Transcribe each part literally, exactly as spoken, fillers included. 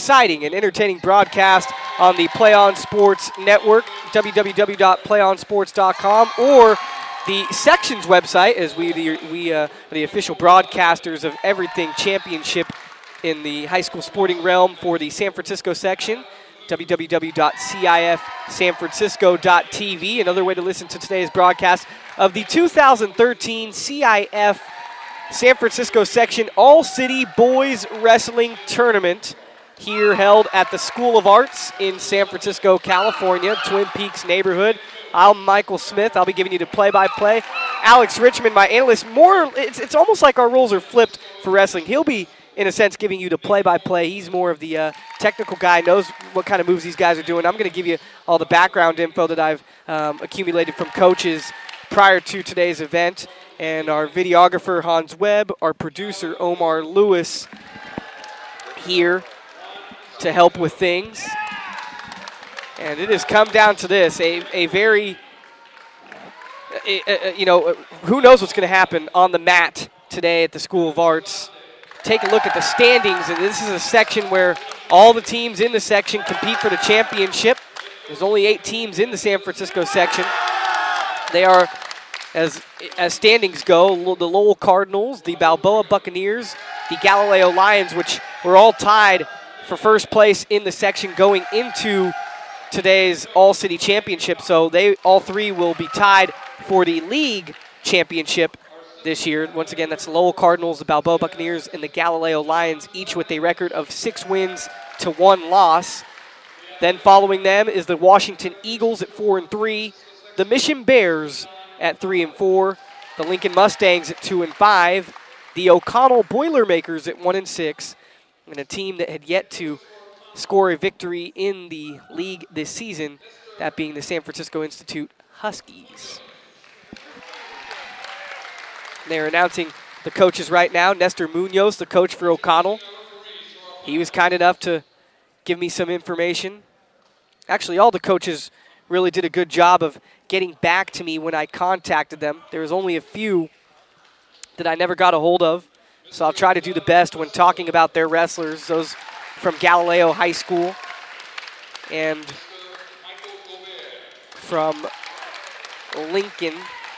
exciting and entertaining broadcast on the Play On Sports Network, w w w dot play on sports dot com, or the section's website, as we the, we uh, are the official broadcasters of everything championship in the high school sporting realm for the San Francisco section, w w w dot c i f san francisco dot t v. Another way to listen to today's broadcast of the two thousand thirteen C I F San Francisco section All-City Boys Wrestling Tournament, here held at the School of Arts in San Francisco, California, Twin Peaks neighborhood. I'm Michael Smith. I'll be giving you the play-by-play. Alex Richmond, my analyst. More, it's, it's almost like our roles are flipped for wrestling. He'll be, in a sense, giving you the play-by-play. He's more of the uh, technical guy, knows what kind of moves these guys are doing. I'm going to give you all the background info that I've um, accumulated from coaches prior to today's event. And our videographer, Hans Webb, our producer, Omar Lewis, here to help with things. And it has come down to this, a, a very, a, a, you know, who knows what's going to happen on the mat today at the School of Arts. Take a look at the standings, and this is a section where all the teams in the section compete for the championship. There's only eight teams in the San Francisco section. They are, as, as standings go, the Lowell Cardinals, the Balboa Buccaneers, the Galileo Lions, which were all tied for first place in the section going into today's All-City Championship. So they all three will be tied for the league championship this year. Once again, that's the Lowell Cardinals, the Balboa Buccaneers, and the Galileo Lions, each with a record of six wins to one loss. Then following them is the Washington Eagles at four and three, the Mission Bears at three and four, the Lincoln Mustangs at two and five, the O'Connell Boilermakers at one and six, and a team that had yet to score a victory in the league this season, that being the San Francisco Institute Huskies. They're announcing the coaches right now. Nestor Munoz, the coach for O'Connell. He was kind enough to give me some information. Actually, all the coaches really did a good job of getting back to me when I contacted them. There was only a few that I never got a hold of, so I'll try to do the best when talking about their wrestlers, those from Galileo High School and from Lincoln.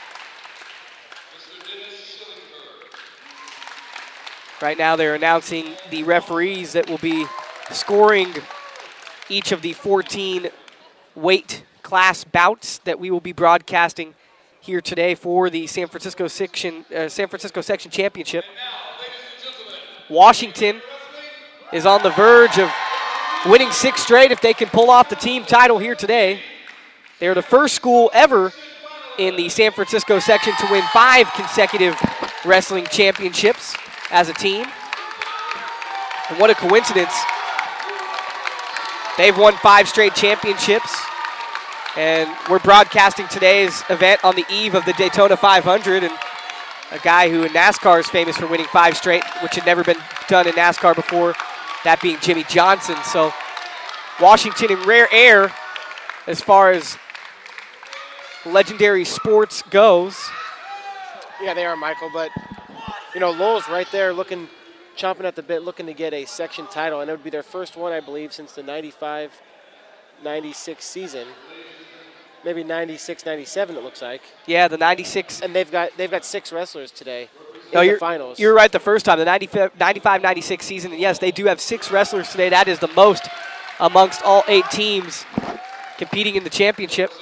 Right now they're announcing the referees that will be scoring each of the fourteen weight class bouts that we will be broadcasting here today for the San Francisco section, uh, San Francisco section championship. Washington is on the verge of winning six straight if they can pull off the team title here today. They're the first school ever in the San Francisco section to win five consecutive wrestling championships as a team. And what a coincidence. They've won five straight championships. And we're broadcasting today's event on the eve of the Daytona five hundred. And a guy who in NASCAR is famous for winning five straight, which had never been done in NASCAR before, that being Jimmy Johnson. So Washington in rare air as far as legendary sports goes. Yeah, they are, Michael, but, you know, Lowell's right there looking, chomping at the bit, looking to get a section title, and it would be their first one, I believe, since the ninety-five ninety-six season. Maybe ninety-six ninety-seven, it looks like. Yeah, the ninety-six. And they've got they've got six wrestlers today in no, the you're, finals. You're right the first time, the ninety-five ninety-six season. And yes, they do have six wrestlers today. That is the most amongst all eight teams competing in the championship.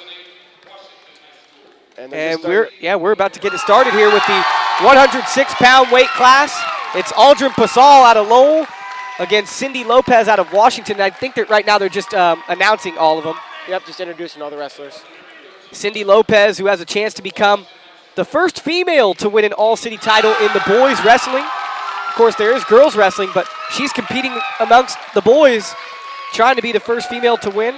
And, and we're yeah, we're about to get it started here with the one hundred six pound weight class. It's Aldrin Pasal out of Lowell against Cindy Lopez out of Washington. And I think that right now they're just um, announcing all of them. Yep, just introducing all the wrestlers. Cindy Lopez, who has a chance to become the first female to win an all-city title in the boys wrestling. Of course, there is girls wrestling, but she's competing amongst the boys, trying to be the first female to win.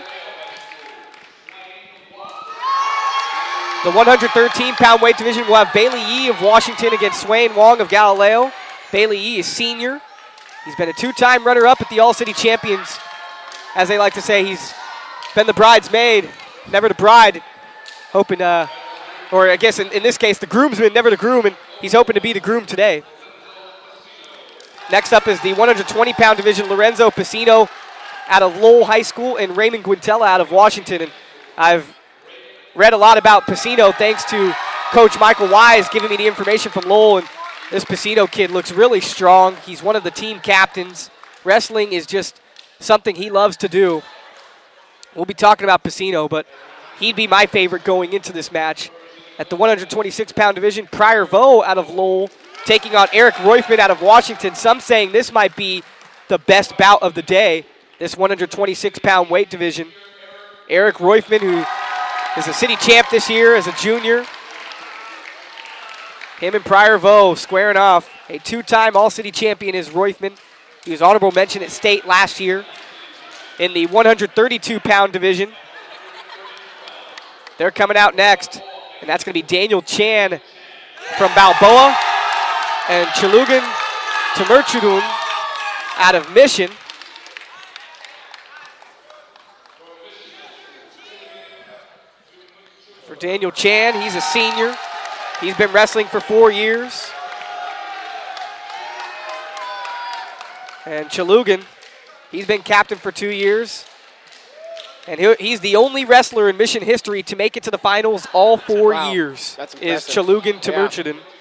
The one hundred thirteen pound weight division will have Bailey Yee of Washington against Swain Wong of Galileo. Bailey Yee is senior. He's been a two-time runner-up at the All-City Champions. As they like to say, he's been the bridesmaid, never the bride. Hoping, uh, or I guess in, in this case, the groomsman, never the groom, and he's hoping to be the groom today. Next up is the one hundred twenty pound division. Lorenzo Pacino out of Lowell High School and Raymond Quintella out of Washington. And I've read a lot about Pacino thanks to Coach Michael Wise giving me the information from Lowell. And this Pacino kid looks really strong. He's one of the team captains. Wrestling is just something he loves to do. We'll be talking about Pacino, but he'd be my favorite going into this match. At the one twenty-six pound division, Pryor Vo out of Lowell taking on Eric Roifman out of Washington. Some saying this might be the best bout of the day, this one twenty-six pound weight division. Eric Roifman, who is a city champ this year as a junior. Him and Pryor Vo squaring off. A two-time All-City champion is Roifman. He was honorable mention at state last year in the one thirty-two pound division. They're coming out next, and that's going to be Daniel Chan from Balboa and Chalugan Tamerchudun out of Mission. For Daniel Chan, he's a senior. He's been wrestling for four years. And Chalugan, he's been captain for two years. And he, he's the only wrestler in Mission history to make it to the finals all four wow. years. That's is impressive. Chalugan Tamerchudun. Yeah.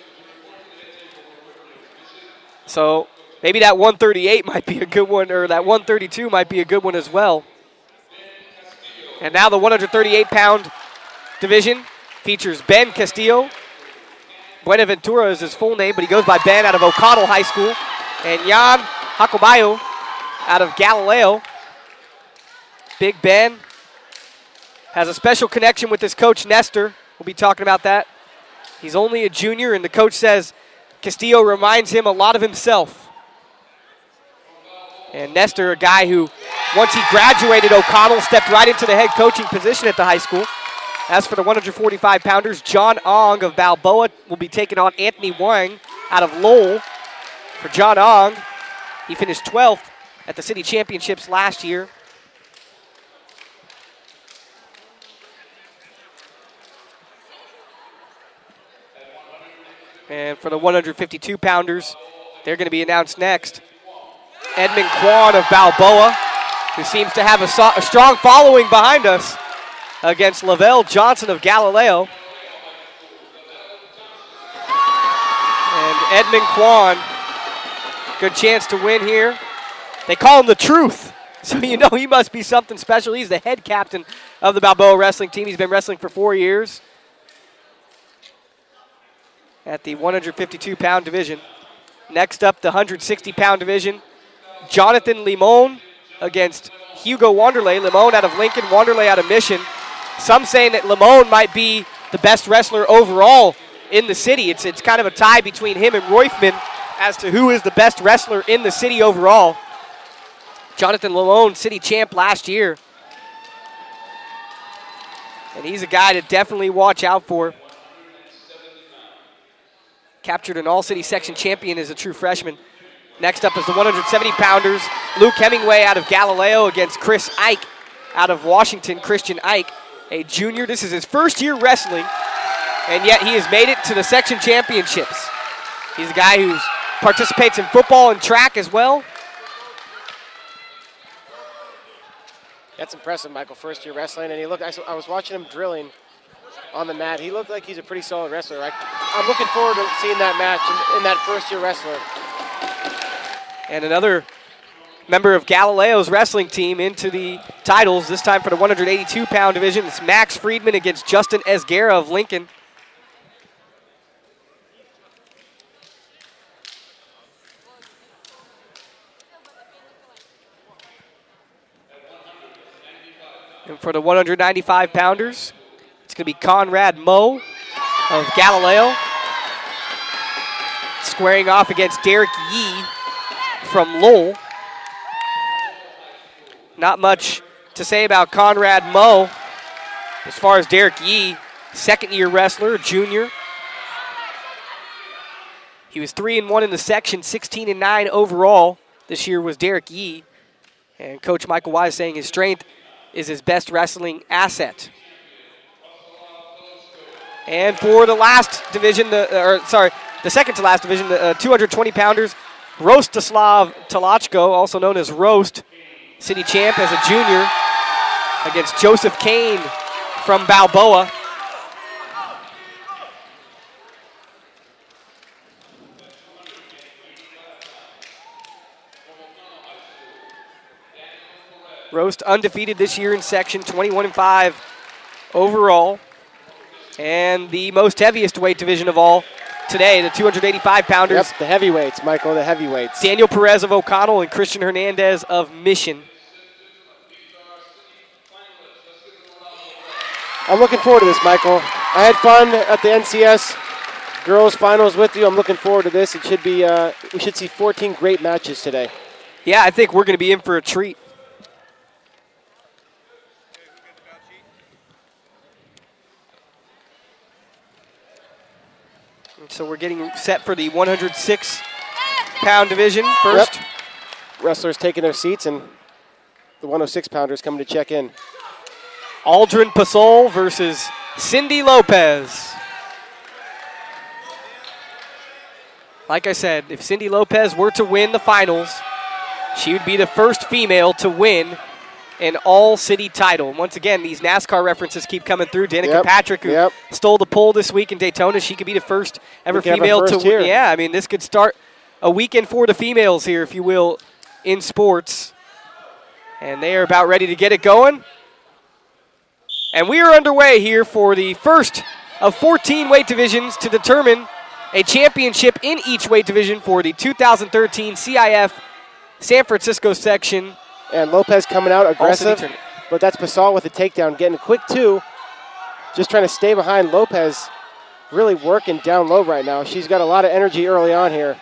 So maybe that one thirty-eight might be a good one, or that one thirty-two might be a good one as well. And now the one thirty-eight pound division features Ben Castillo. Buenaventura is his full name, but he goes by Ben out of O'Connell High School. And Jan Hakobayo out of Galileo. Big Ben has a special connection with his coach, Nestor. We'll be talking about that. He's only a junior, and the coach says Castillo reminds him a lot of himself. And Nestor, a guy who, once he graduated O'Connell, stepped right into the head coaching position at the high school. As for the one forty-five pounders, John Ong of Balboa will be taking on Anthony Wang out of Lowell. For John Ong, he finished twelfth at the city championships last year. And for the one fifty-two pounders, they're going to be announced next. Edmund Kwan of Balboa, who seems to have a, so- a strong following behind us, against Lavelle Johnson of Galileo. And Edmund Kwan, good chance to win here. They call him the Truth, so you know he must be something special. He's the head captain of the Balboa wrestling team. He's been wrestling for four years at the one fifty-two pound division. Next up, the one sixty pound division. Jonathan Limon against Hugo Wanderlei. Limon out of Lincoln, Wanderlei out of Mission. Some saying that Limon might be the best wrestler overall in the city. It's, it's kind of a tie between him and Roifman as to who is the best wrestler in the city overall. Jonathan Limon, city champ last year. And he's a guy to definitely watch out for. Captured an all-city section champion as a true freshman. Next up is the one seventy pounders. Luke Hemingway out of Galileo against Chris Ike out of Washington. Christian Ike, a junior. This is his first year wrestling, and yet he has made it to the section championships. He's a guy who participates in football and track as well. That's impressive, Michael. First year wrestling, and he looked. I, I was watching him drilling on the mat. He looked like he's a pretty solid wrestler. I, I'm looking forward to seeing that match in, in that first year wrestler. And another member of Galileo's wrestling team into the titles, this time for the one eighty-two pound division. It's Max Friedman against Justin Esguerra of Lincoln. And for the one ninety-five pounders, it's going to be Conrad Moe of Galileo squaring off against Derek Yee from Lowell. Not much to say about Conrad Moe as far as Derek Yee, second-year wrestler, junior. He was three and one in the section, sixteen and nine overall. This year was Derek Yee, and Coach Michael Wise saying his strength is his best wrestling asset. And for the last division, the or sorry, the second to last division, the uh, two twenty pounders, Rostislav Talachko, also known as Roast, city champ as a junior against Joseph Kane from Balboa. Roast undefeated this year in section, twenty-one and five overall. And the most heaviest weight division of all today, the two hundred eighty-five pounders. Yep, the heavyweights, Michael, the heavyweights. Daniel Perez of O'Connell and Christian Hernandez of Mission. I'm looking forward to this, Michael. I had fun at the N C S girls finals with you. I'm looking forward to this. It should be, uh, we should see fourteen great matches today. Yeah, I think we're going to be in for a treat. So we're getting set for the one hundred six pound division first. Yep. Wrestlers taking their seats, and the one oh six pounders coming to check in. Aldrin Pasol versus Cindy Lopez. Like I said, if Cindy Lopez were to win the finals, she would be the first female to win an all-city title. And once again, these NASCAR references keep coming through. Danica yep. Patrick, who yep. stole the pole this week in Daytona, she could be the first ever we female first to win. Yeah, I mean, this could start a weekend for the females here, if you will, in sports. And they are about ready to get it going. And we are underway here for the first of fourteen weight divisions to determine a championship in each weight division for the two thousand thirteen C I F San Francisco section. And Lopez coming out aggressive, but that's Pasal with a takedown, getting a quick two, just trying to stay behind Lopez, really working down low right now. She's got a lot of energy early on here.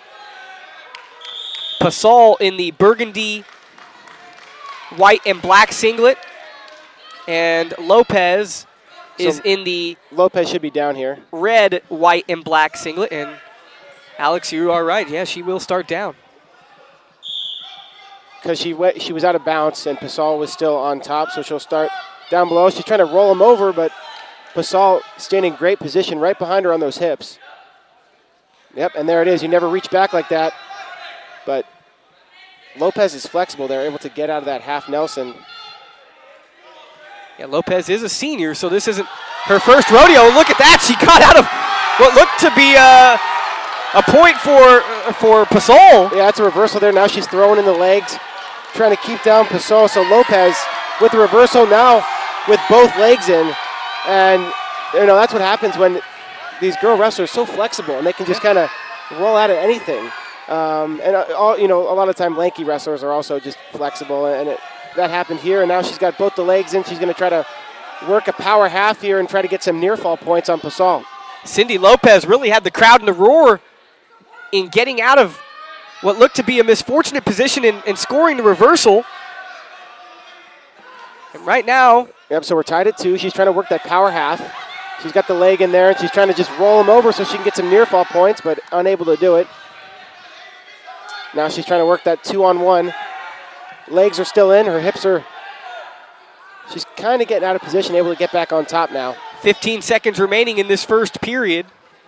Pasal in the burgundy, white, and black singlet, and Lopez So is in the Lopez should be down here. red, white, and black singlet, and Alex, you are right. Yeah, she will start down. Because she went, she was out of bounds, and Pasal was still on top, so she'll start down below. She's trying to roll him over, but Pasal standing great position right behind her on those hips. Yep, and there it is. You never reach back like that. But Lopez is flexible. They're able to get out of that half Nelson. Yeah, Lopez is a senior, so this isn't her first rodeo. Look at that. She got out of what looked to be a, a point for, for Pasal. Yeah, that's a reversal there. Now she's throwing in the legs, trying to keep down Pasal. So Lopez with the reversal now with both legs in. And, you know, that's what happens when these girl wrestlers are so flexible and they can just kind of roll out of anything. Um, and, uh, all, you know, a lot of time lanky wrestlers are also just flexible. And it, that happened here. And now she's got both the legs in. She's going to try to work a power half here and try to get some near fall points on Pasal. Cindy Lopez really had the crowd in a roar in getting out of what looked to be a misfortunate position and, and scoring the reversal. And right now, yep, so we're tied at two. She's trying to work that power half. She's got the leg in there, and she's trying to just roll him over so she can get some near fall points, but unable to do it. Now she's trying to work that two-on-one. Legs are still in. Her hips are... She's kind of getting out of position, able to get back on top now. fifteen seconds remaining in this first period.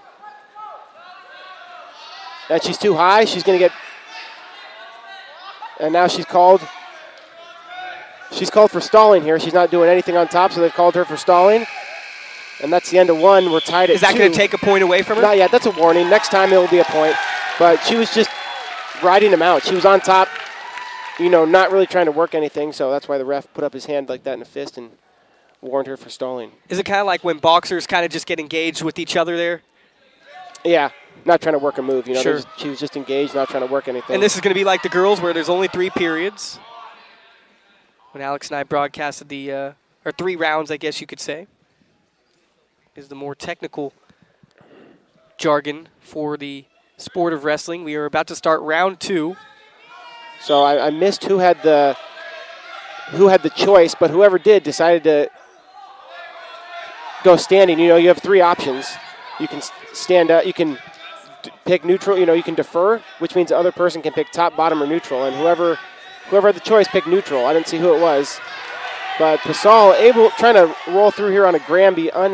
And she's too high. She's going to get... And now she's called... She's called for stalling here. She's not doing anything on top, so they've called her for stalling. And that's the end of one. We're tied at Is that two. going to take a point away from her? Not yet. That's a warning. Next time it will be a point. But she was just riding him out. She was on top, you know, not really trying to work anything, so that's why the ref put up his hand like that in a fist and warned her for stalling. Is it kind of like when boxers kind of just get engaged with each other there? Yeah, not trying to work a move. You know, Sure. She was just engaged, not trying to work anything. And this is going to be like the girls where there's only three periods. When Alex and I broadcasted the, uh, or three rounds, I guess you could say, is the more technical jargon for the sport of wrestling. We are about to start round two. So I, I missed who had the who had the choice, but whoever did decided to go standing. You know, you have three options. You can stand up. You can d- pick neutral. You know, you can defer, which means the other person can pick top, bottom, or neutral. And whoever whoever had the choice picked neutral. I didn't see who it was, but Pasal able trying to roll through here on a Granby, un,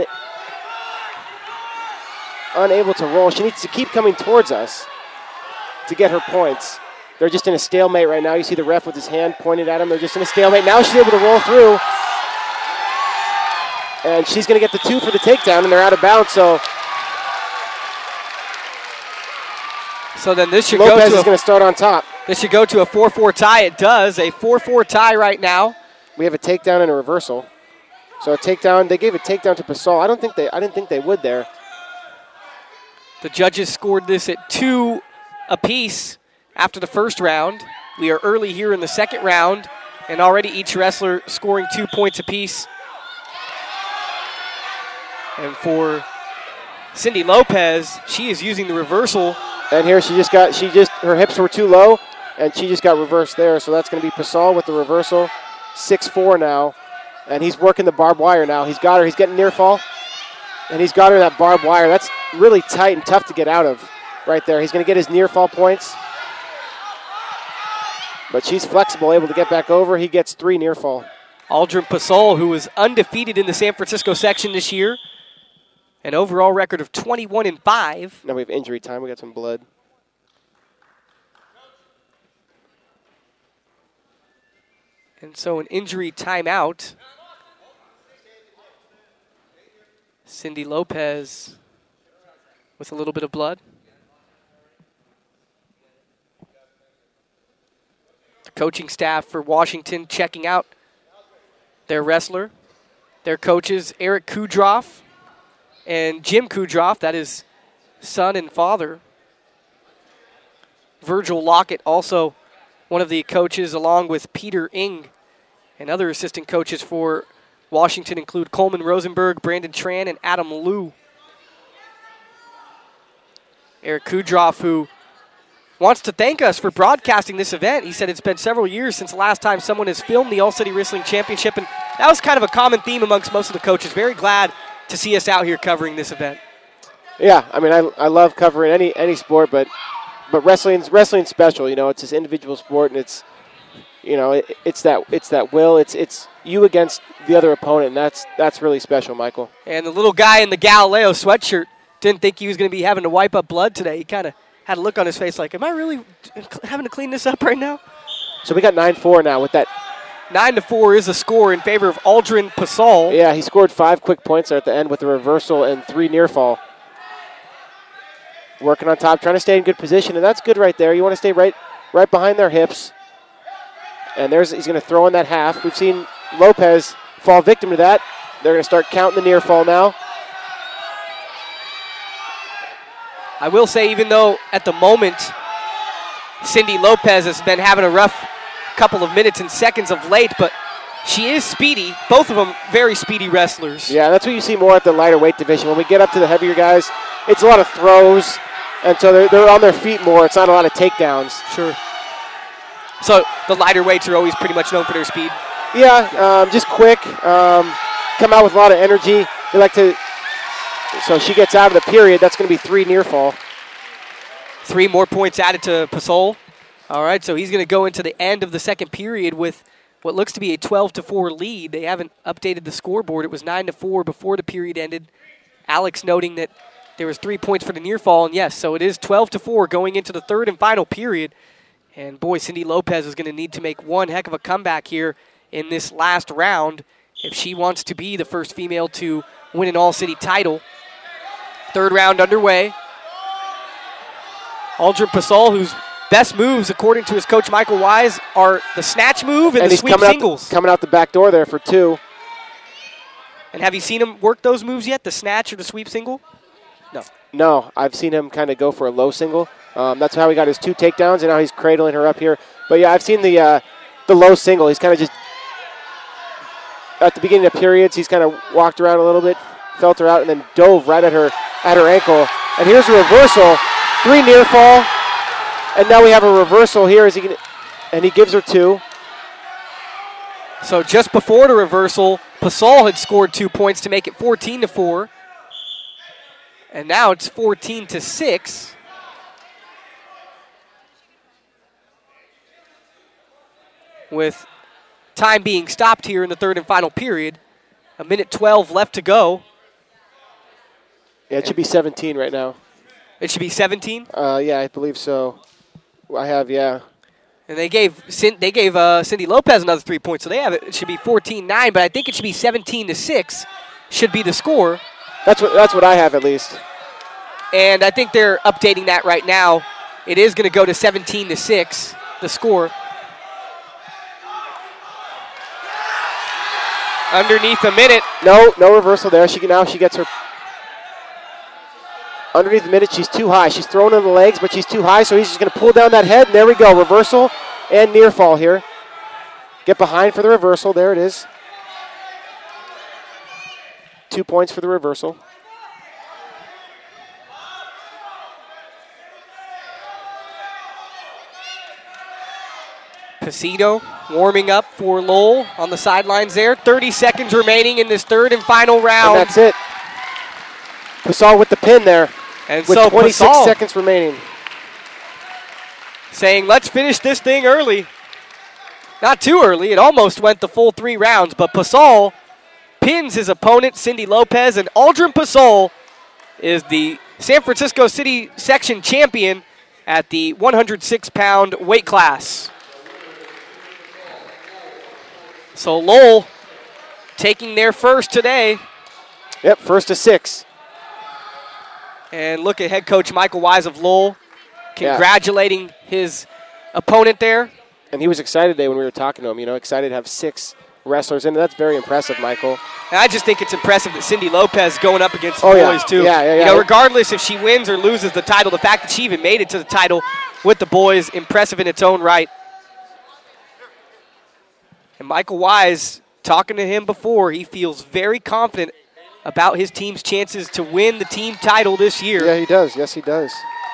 unable to roll. She needs to keep coming towards us to get her points. They're just in a stalemate right now. You see the ref with his hand pointed at him. They're just in a stalemate. Now she's able to roll through. And she's going to get the two for the takedown, and they're out of bounds. So, so then this should Lopez go to is going to start on top. This should go to a four four tie. It does. A four four tie right now. We have a takedown and a reversal. So a takedown. They gave a takedown to Pasal. I don't think they. I didn't think they would there. The judges scored this at two apiece after the first round. We are early here in the second round, and already each wrestler scoring two points apiece. And for Cindy Lopez, she is using the reversal. And here she just got, she just, her hips were too low, and she just got reversed there. So that's going to be Pasal with the reversal. six four now. And he's working the barbed wire now. He's got her, he's getting near fall. And he's got her that barbed wire. That's really tight and tough to get out of right there. He's going to get his near fall points. But she's flexible, able to get back over. He gets three near fall. Aldrin Pasal, who was undefeated in the San Francisco section this year. An overall record of twenty-one and five. Now we have injury time. We got some blood. And so an injury timeout. Cindy Lopez with a little bit of blood. The coaching staff for Washington checking out their wrestler. Their coaches, Eric Kudroff and Jim Kudroff, that is son and father. Virgil Lockett, also one of the coaches, along with Peter Ing. And other assistant coaches for Washington include Coleman Rosenberg, Brandon Tran, and Adam Liu. Eric Kudroff, who wants to thank us for broadcasting this event. He said it's been several years since the last time someone has filmed the All-City Wrestling Championship, and that was kind of a common theme amongst most of the coaches. Very glad to see us out here covering this event. Yeah, I mean, I I love covering any any sport, but but wrestling's wrestling's special. You know, it's this individual sport, and it's you know it, it's that it's that will. It's it's you against the other opponent, and that's that's really special, Michael. And the little guy in the Galileo sweatshirt didn't think he was going to be having to wipe up blood today. He kind of had a look on his face like, "Am I really having to clean this up right now?" So we got nine four now with that. Nine to four is the score in favor of Aldrin Pasal. Yeah, he scored five quick points there at the end with a reversal and three near fall. Working on top, trying to stay in good position, and that's good right there. You want to stay right, right behind their hips. And there's he's going to throw in that half. We've seen Lopez fall victim to that. They're going to start counting the near fall now. I will say, even though at the moment Cindy Lopez has been having a rough couple of minutes and seconds of late, but she is speedy. Both of them very speedy wrestlers. Yeah, that's what you see more at the lighter weight division. When we get up to the heavier guys, it's a lot of throws, and so they're, they're on their feet more. It's not a lot of takedowns. Sure. So the lighter weights are always pretty much known for their speed? Yeah, um, just quick, um, come out with a lot of energy. They like to, so she gets out of the period. That's going to be three near fall. Three more points added to Pasal. All right, so he's going to go into the end of the second period with what looks to be a twelve to four lead. They haven't updated the scoreboard. It was nine to four before the period ended. Alex noting that there was three points for the near fall, and yes, so it is twelve to four going into the third and final period. And boy, Cindy Lopez is going to need to make one heck of a comeback here in this last round if she wants to be the first female to win an All-City title. Third round underway. Aldrin Pasal, who's best moves, according to his coach Michael Wise, are the snatch move and, and the he's sweep coming singles. Out the, coming out the back door there for two. And have you seen him work those moves yet, the snatch or the sweep single? No. No, I've seen him kind of go for a low single. Um, that's how he got his two takedowns, and now he's cradling her up here. But, yeah, I've seen the uh, the low single. He's kind of just, at the beginning of periods, he's kind of walked around a little bit, felt her out, and then dove right at her at her ankle. And here's a reversal, three near fall. And now we have a reversal here, as he can, and he gives her two. So just before the reversal, Pasal had scored two points to make it fourteen to four. And now it's fourteen to six. With time being stopped here in the third and final period. A minute twelve left to go. Yeah, it should be seventeen right now. It should be seventeen? Uh, yeah, I believe so. I have, yeah. And they gave they gave uh, Cindy Lopez another three points, so they have it. It should be fourteen nine, but I think it should be seventeen to six. Should be the score. That's what that's what I have at least. And I think they're updating that right now. It is going to go to seventeen to six. The score. Underneath a minute. No, no reversal there. She can, now she gets her. Underneath the minute, she's too high. She's thrown in the legs, but she's too high, so he's just going to pull down that head, and there we go. Reversal and near fall here. Get behind for the reversal. There it is. Two points for the reversal. Casino warming up for Lowell on the sidelines there. thirty seconds remaining in this third and final round. And that's it. Pasal with the pin there. And with so twenty-six Pasal seconds remaining. Saying, let's finish this thing early. Not too early. It almost went the full three rounds, but Pasal pins his opponent, Cindy Lopez, and Aldrin Pasal is the San Francisco City section champion at the one hundred six pound weight class. So Lowell taking their first today. Yep, first to six. And look at head coach Michael Wise of Lowell congratulating yeah. his opponent there. And he was excited today when we were talking to him, you know, excited to have six wrestlers in. That's very impressive, Michael. And I just think it's impressive that Cindy Lopez going up against the oh, boys, yeah. too. Yeah, yeah, yeah. You know, regardless if she wins or loses the title, the fact that she even made it to the title with the boys, impressive in its own right. And Michael Wise, talking to him before, he feels very confident about his team's chances to win the team title this year. Yeah, he does. Yes, he does.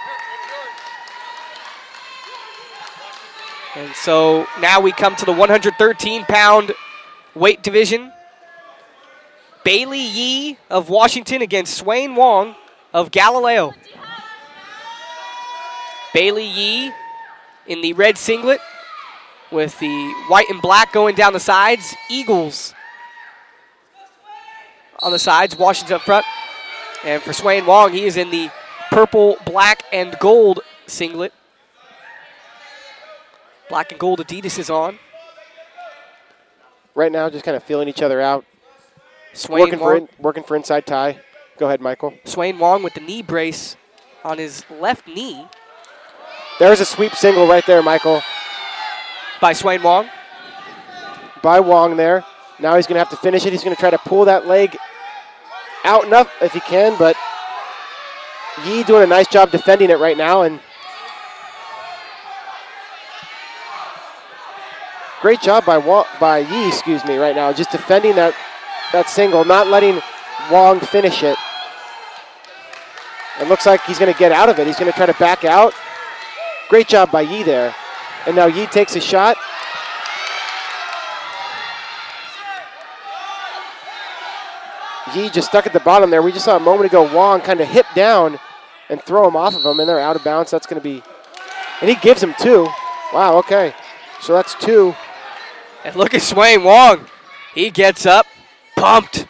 And so now we come to the one hundred thirteen pound weight division. Bailey Yee of Washington against Swain Wong of Galileo. Bailey Yee in the red singlet with the white and black going down the sides. Eagles on the sides, Washington up front. And for Swain Wong, he is in the purple, black, and gold singlet. Black and gold Adidas is on. Right now, just kind of feeling each other out. Swain working Wong. for in, working for inside tie. Go ahead, Michael. Swain Wong with the knee brace on his left knee. There's a sweep single right there, Michael. By Swain Wong. By Wong there. Now he's going to have to finish it. He's going to try to pull that leg out enough if he can, but Yee doing a nice job defending it right now. And great job by Wa- by Yee, excuse me, right now. Just defending that, that single, not letting Wong finish it. It looks like he's going to get out of it. He's going to try to back out. Great job by Yee there. And now Yee takes a shot. Yee just stuck at the bottom there. We just saw a moment ago Wong kind of hip down and throw him off of him, and they're out of bounds. That's going to be, and he gives him two. Wow, okay. So that's two. And look at Swain Wong. He gets up, pumped.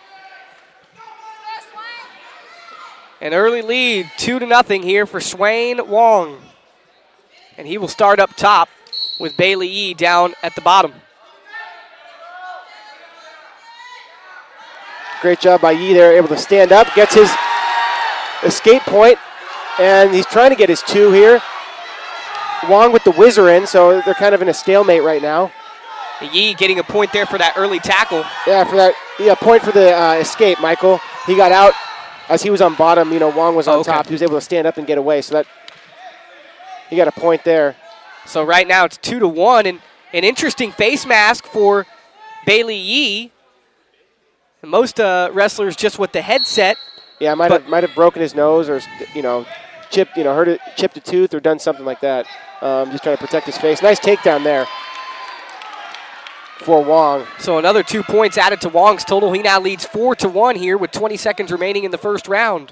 An early lead, two to nothing here for Swain Wong. And he will start up top with Bailey Yee down at the bottom. Great job by Yee there, able to stand up, gets his escape point, and he's trying to get his two here. Wong with the whizzer in, so they're kind of in a stalemate right now. Yee getting a point there for that early tackle. Yeah, for that, yeah, point for the uh, escape, Michael. He got out as he was on bottom. You know, Wong was on oh, okay. top. He was able to stand up and get away, so that he got a point there. So right now it's two to one, and an interesting face mask for Bailey Yee. Most uh, wrestlers just with the headset. Yeah, might have might have broken his nose or you know, chipped you know hurt it, chipped a tooth or done something like that. Um, just trying to protect his face. Nice takedown there for Wong. So another two points added to Wong's total. He now leads four to one here with twenty seconds remaining in the first round.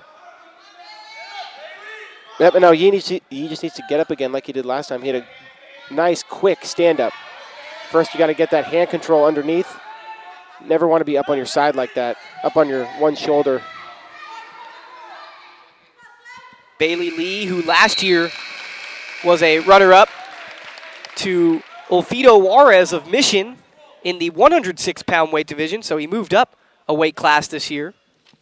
Yep, and now Yee, needs to, Yee just needs to get up again like he did last time. He had a nice, quick stand-up. First, you got to get that hand control underneath. Never want to be up on your side like that, up on your one shoulder. Bailey Lee, who last year was a runner-up to Olfido Juarez of Mission in the one hundred six pound weight division, so he moved up a weight class this year.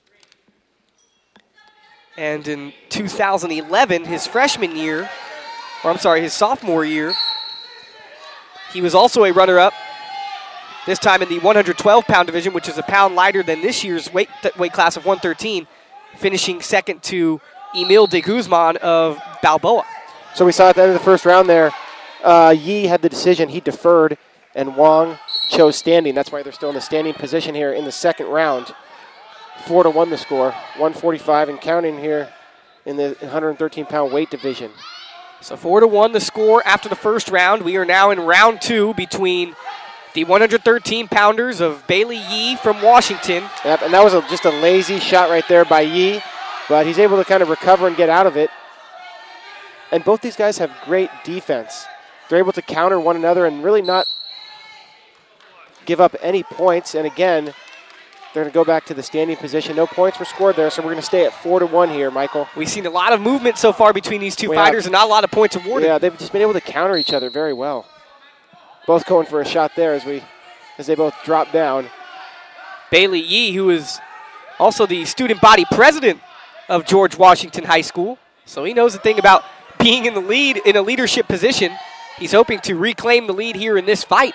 And in two thousand eleven, his freshman year, or I'm sorry, his sophomore year, he was also a runner-up, this time in the one hundred twelve pound division, which is a pound lighter than this year's weight, weight class of one thirteen, finishing second to Emil de Guzman of Balboa. So we saw at the end of the first round there, uh, Yi had the decision. He deferred, and Wong chose standing. That's why they're still in the standing position here in the second round. Four to one the score, one forty-five and counting here in the one hundred thirteen pound weight division. So four to one the score after the first round. We are now in round two between the one hundred thirteen pounders of Bailey Yi from Washington. Yep, and that was a, just a lazy shot right there by Yi, but he's able to kind of recover and get out of it. And both these guys have great defense. They're able to counter one another and really not give up any points. And again, they're going to go back to the standing position. No points were scored there, so we're going to stay at four to one here, Michael. We've seen a lot of movement so far between these two we fighters have, and not a lot of points awarded. Yeah, they've just been able to counter each other very well. Both going for a shot there as we as they both drop down. Bailey Yi, who is also the student body president of George Washington High School, so he knows the thing about being in the lead in a leadership position. He's hoping to reclaim the lead here in this fight.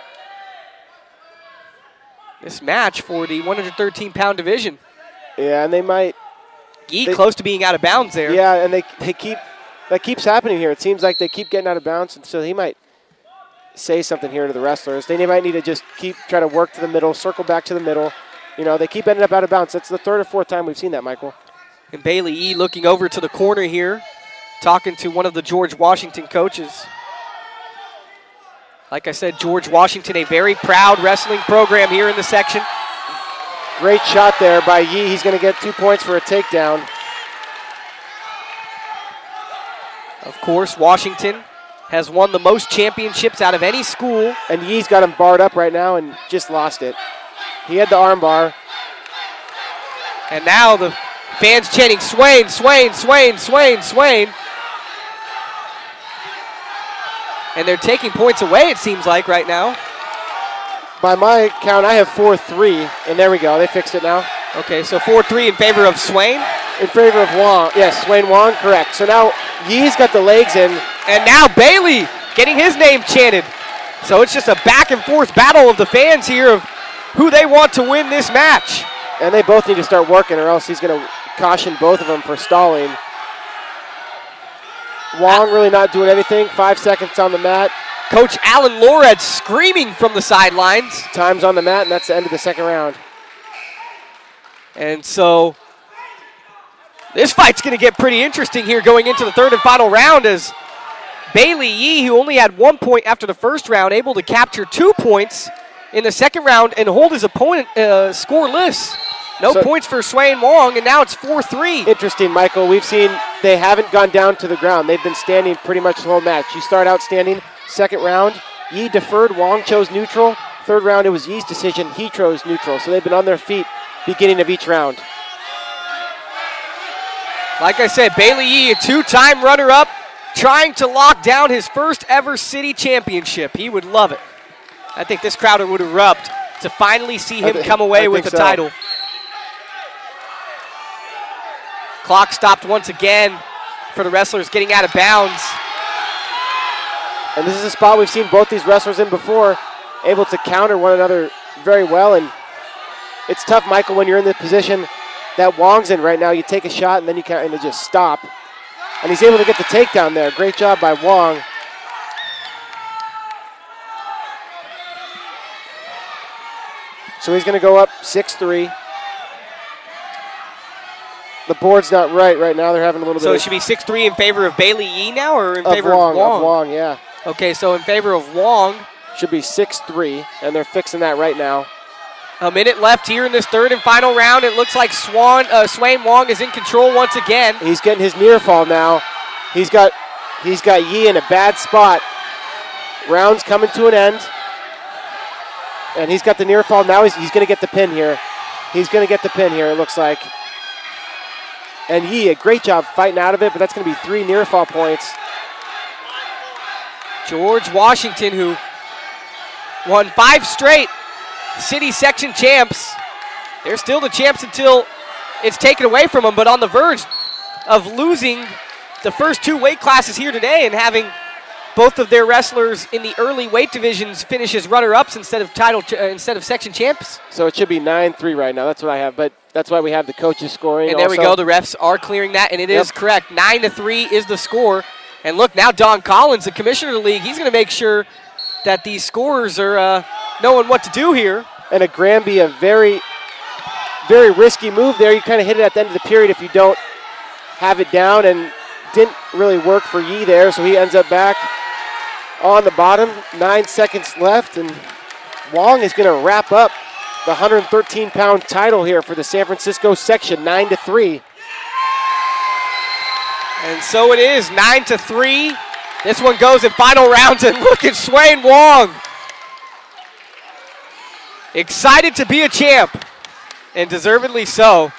This match for the one hundred thirteen pound division. Yeah, and they might... Yi they, close to being out of bounds there. Yeah, and they they keep... That keeps happening here. It seems like they keep getting out of bounds, and so he might say something here to the wrestlers. They might need to just keep trying to work to the middle, circle back to the middle. You know, they keep ending up out of bounds. That's the third or fourth time we've seen that, Michael. And Bailey Yi looking over to the corner here, talking to one of the George Washington coaches. Like I said, George Washington, a very proud wrestling program here in the section. Great shot there by Yi. He's going to get two points for a takedown. Of course, Washington has won the most championships out of any school. And Yi's got him barred up right now and just lost it. He had the arm bar. And now the fans chanting, Swain, Swain, Swain, Swain, Swain. And they're taking points away, it seems like, right now. By my count, I have four three, and there we go. They fixed it now. Okay, so four three in favor of Swain. In favor of Wong. Yes, Swain Wong, correct. So now Yi's got the legs in. And now Bailey getting his name chanted. So it's just a back and forth battle of the fans here of who they want to win this match. And they both need to start working, or else he's going to caution both of them for stalling. Wong really not doing anything. Five seconds on the mat. Coach Alan Lorad screaming from the sidelines. Time's on the mat, and that's the end of the second round. And so this fight's going to get pretty interesting here going into the third and final round, as Bailey Yi, who only had one point after the first round, able to capture two points in the second round and hold his opponent uh, scoreless. No so, points for Swain Wong, and now it's four three. Interesting, Michael. We've seen they haven't gone down to the ground. They've been standing pretty much the whole match. You start out standing. Second round, Yi deferred. Wong chose neutral. Third round, it was Yi's decision. He chose neutral. So they've been on their feet beginning of each round. Like I said, Bailey Yi, a two-time runner-up, trying to lock down his first ever city championship. He would love it. I think this crowd would erupt to finally see him th- come away with the so. title. Clock stopped once again for the wrestlers getting out of bounds. And this is a spot we've seen both these wrestlers in before, able to counter one another very well. And it's tough, Michael, when you're in the position that Wong's in right now. You take a shot and then you kind of just stop. And he's able to get the takedown there. Great job by Wong. So he's going to go up six three. The board's not right right now. They're having a little so bit. So it should be six three in favor of Bailey Yi now, or in of favor Wong, of Wong? Of Wong, yeah. Okay, so in favor of Wong. Should be six three, and they're fixing that right now. A minute left here in this third and final round. It looks like Swan, uh, Swain Wong is in control once again. He's getting his near fall now. He's got, he's got Yi in a bad spot. Round's coming to an end. And he's got the near fall. Now he's, he's going to get the pin here. He's going to get the pin here, it looks like. And Yi, a great job fighting out of it, but that's going to be three near fall points. George Washington, who won five straight city section champs. They're still the champs until it's taken away from them, but on the verge of losing the first two weight classes here today and having both of their wrestlers in the early weight divisions finish as runner-ups instead of title ch- uh, instead of section champs. So it should be nine three right now. That's what I have, but that's why we have the coaches scoring. And there also. we go. The refs are clearing that, and it Yep. is correct. nine to three is the score. And look, now Don Collins, the commissioner of the league, he's going to make sure that these scorers are uh, knowing what to do here. And a Granby, a very, very risky move there. You kind of hit it at the end of the period if you don't have it down, and didn't really work for Yee there, so he ends up back on the bottom. Nine seconds left, and Wong is going to wrap up the one hundred thirteen pound title here for the San Francisco section, nine to three. And so it is, nine to three. This one goes in final rounds, and look at Swain Wong. Excited to be a champ, and deservedly so.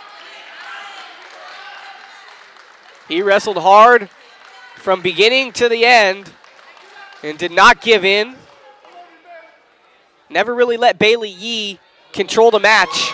He wrestled hard from beginning to the end and did not give in. Never really let Bailey Yee control the match.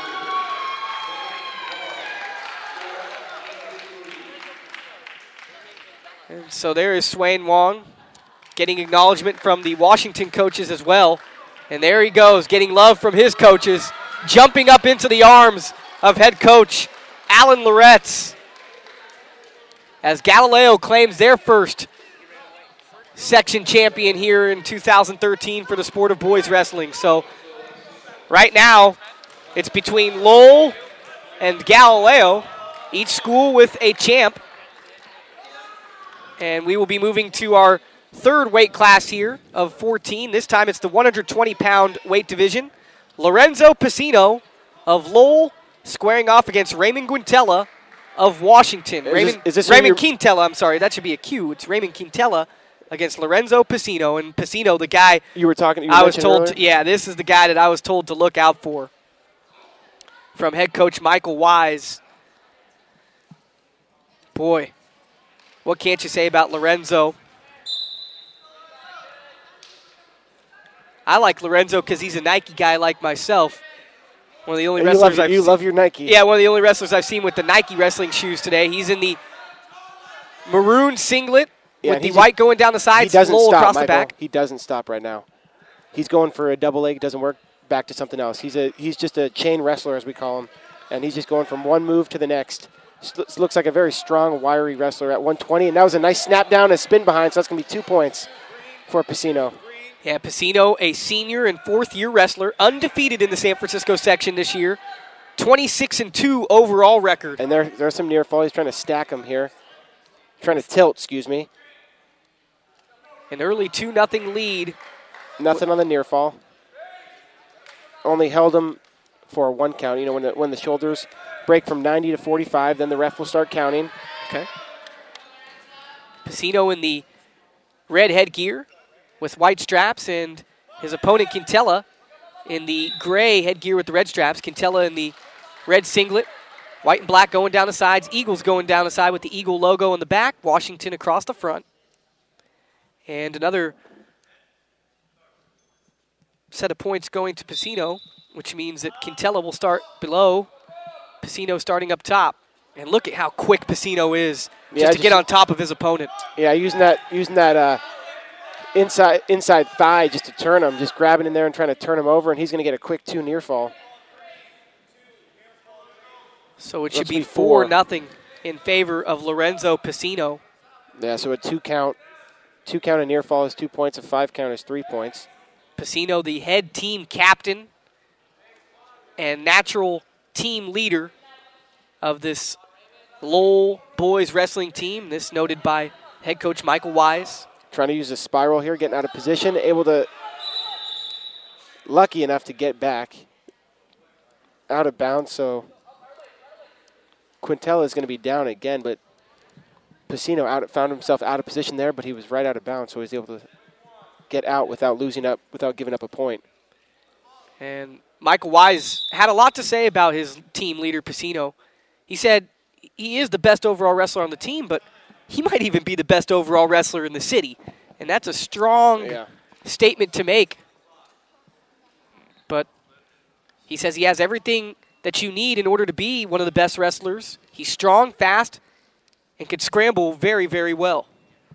And so there is Swain Wong getting acknowledgement from the Washington coaches as well. And there he goes, getting love from his coaches, jumping up into the arms of head coach Alan Loretz, as Galileo claims their first section champion here in two thousand thirteen for the sport of boys wrestling. So right now, it's between Lowell and Galileo, each school with a champ. And we will be moving to our third weight class here of fourteen. This time it's the one hundred twenty pound weight division. Lorenzo Pacino of Lowell squaring off against Raymond Quintella of Washington. Is Raymond, this, is this Raymond Quintella, I'm sorry, that should be a Q. It's Raymond Quintella against Lorenzo Pacino. And Pacino, the guy you were talking you were I was told, earlier? to, yeah, this is the guy that I was told to look out for from head coach Michael Wise. Boy, what can't you say about Lorenzo? I like Lorenzo because he's a Nike guy like myself. One of the only you wrestlers love, I've you seen. love your Nike. Yeah, one of the only wrestlers I've seen with the Nike wrestling shoes today. He's in the maroon singlet Yeah, with the he's- white going down the sides, He doesn't Lowell stop, across Michael. the back. He doesn't stop right now. He's going for a double leg. Doesn't work. Back to something else. He's a he's just a chain wrestler, as we call him, and he's just going from one move to the next. This looks like a very strong, wiry wrestler at one twenty, and that was a nice snap down and spin behind, so that's going to be two points for Pacino. Yeah, Pacino, a senior and fourth-year wrestler, undefeated in the San Francisco section this year, twenty-six and two overall record. And there, there's some near fall. He's trying to stack him here. Trying to tilt, excuse me. An early two nothing lead. Nothing on the near fall. Only held him for one count. You know, when the, when the shoulders break from ninety to forty-five, then the ref will start counting. Okay. Pacino in the red headgear with white straps, and his opponent Quintella in the gray headgear with the red straps. Quintella in the red singlet, white and black going down the sides. Eagles going down the side with the Eagle logo in the back. Washington across the front. And another set of points going to Pacino, which means that Quintella will start below, Pacino starting up top. And look at how quick Pacino is just Yeah, to just- get on top of his opponent. Yeah, using that using that uh, inside inside thigh just to turn him, just grabbing in there and trying to turn him over, and he's going to get a quick two near fall. So it should Let's be be four four. nothing in favor of Lorenzo Pacino. Yeah, so a two count, two count of near fall is two points, a five count is three points. Pacino, the head team captain and natural team leader of this Lowell boys wrestling team. This noted by head coach Michael Wise. Trying to use a spiral here, getting out of position, able to, lucky enough to get back out of bounds. So Quintella is going to be down again, but Pacino out found himself out of position there, but he was right out of bounds, so he was able to get out without losing up, without giving up a point. And Michael Wise had a lot to say about his team leader, Pacino. He said he is the best overall wrestler on the team, but he might even be the best overall wrestler in the city. And that's a strong yeah. statement to make. But he says he has everything that you need in order to be one of the best wrestlers. He's strong, fast, and can scramble very, very well.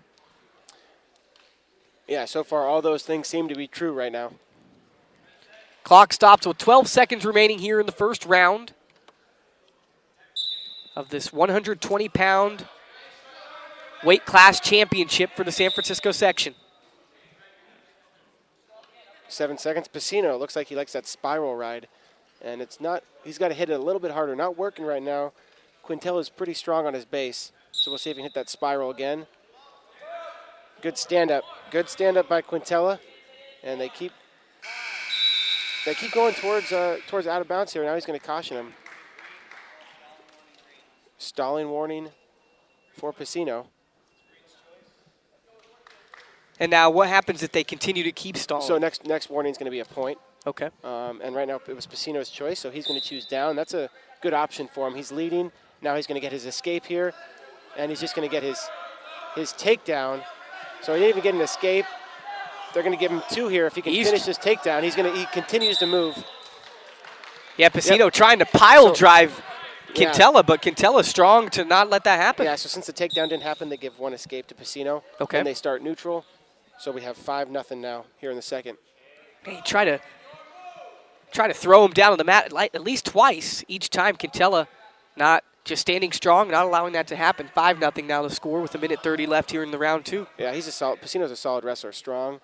Yeah, so far all those things seem to be true right now. Clock stops with twelve seconds remaining here in the first round of this one hundred twenty pound weight class championship for the San Francisco section. Seven seconds. Pacino looks like he likes that spiral ride. And it's not, he's got to hit it a little bit harder. Not working right now. Quintella is pretty strong on his base. So we'll see if he can hit that spiral again. Good stand-up. Good stand-up by Quintella. And they keep they keep going towards uh, towards out of bounds here. Now he's going to caution him. Stalling warning for Pacino. And now what happens if they continue to keep stalling? So next next warning is going to be a point. Okay. Um, and right now it was Pacino's choice, so he's going to choose down. That's a good option for him. He's leading. Now he's going to get his escape here, and he's just going to get his his takedown. So he didn't even get an escape. They're going to give him two here if he can he's finish this takedown. He's going to he continues to move. Yeah, Pacino Yep. trying to pile So, drive yeah. Quintella, but Quintella's strong to not let that happen. Yeah, so since the takedown didn't happen, they give one escape to Pacino. Okay. And they start neutral. So we have five nothing now here in the second. Hey, try to try to throw him down on the mat at least twice each time. Quintella not just standing strong, not allowing that to happen. five nothing now the score with a minute thirty left here in the round two. Yeah, he's a solid. Pacino's a solid wrestler, strong.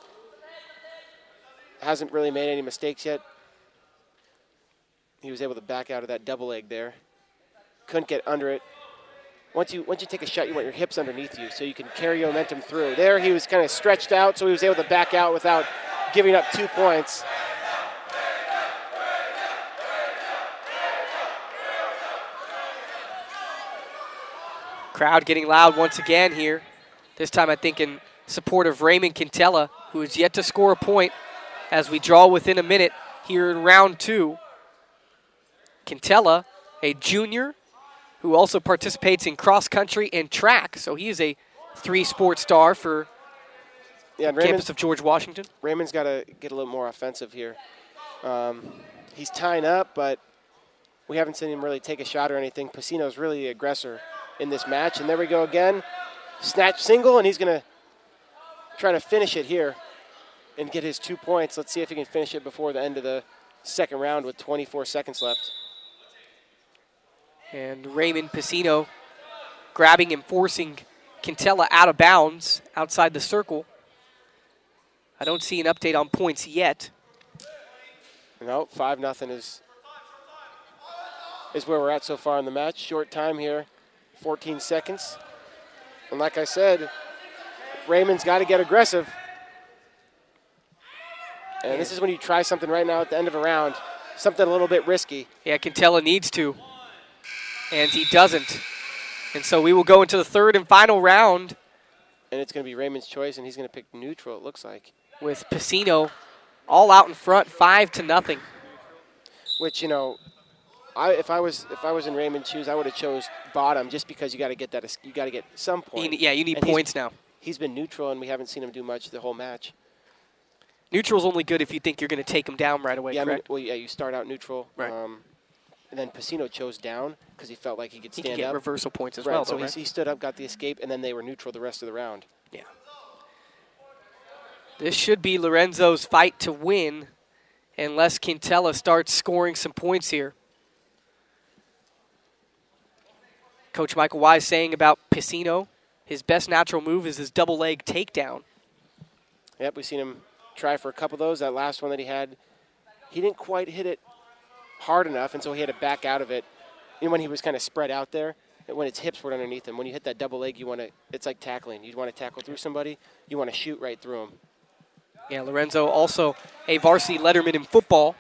Hasn't really made any mistakes yet. He was able to back out of that double leg there. Couldn't get under it. Once you once you take a shot, you want your hips underneath you so you can carry your momentum through. There he was kind of stretched out, so he was able to back out without giving up two points. Crowd getting loud once again here. This time I think in support of Raymond Quintella, who has yet to score a point as we draw within a minute here in round two. Quintella, a junior who also participates in cross country and track. So he is a three-sport star for yeah, and campus Raymond's, of George Washington. Raymond's got to get a little more offensive here. Um, he's tying up, but we haven't seen him really take a shot or anything. Pacino's really the aggressor in this match. And there we go again. Snatch single, and he's going to try to finish it here and get his two points. Let's see if he can finish it before the end of the second round with twenty-four seconds left. And Raymond Pacino grabbing and forcing Quintella out of bounds outside the circle. I don't see an update on points yet. No, five nothing is, is where we're at so far in the match. Short time here, fourteen seconds. And like I said, Raymond's got to get aggressive. And this is when you try something right now at the end of a round, something a little bit risky. Yeah, Quintella needs to. And he doesn't. And so we will go into the third and final round. And it's going to be Raymond's choice, and he's going to pick neutral, it looks like. With Pacino all out in front, five to nothing. Which, you know, I if I was if I was in Raymond's shoes, I would have chose bottom just because you got to get that you got to get some point. Yeah, you need and points he's, now. He's been neutral, and we haven't seen him do much the whole match. Neutral's only good if you think you're going to take him down right away, yeah, correct? I mean, well, yeah, you start out neutral. Right. Um, and then Pacino chose down because he felt like he could He stand could get up. reversal points as right, well, so though, he, right? he stood up, got the escape, and then they were neutral the rest of the round. Yeah. This should be Lorenzo's fight to win unless Quintella starts scoring some points here. Coach Michael Wise saying about Pacino, his best natural move is his double leg takedown. Yep, we've seen him try for a couple of those. That last one that he had, he didn't quite hit it hard enough, and so he had to back out of it. And when he was kind of spread out there, when his hips were underneath him, when you hit that double leg, you want to. It's like tackling. You want to tackle through somebody. You want to shoot right through him. Yeah, Lorenzo also a varsity letterman in football.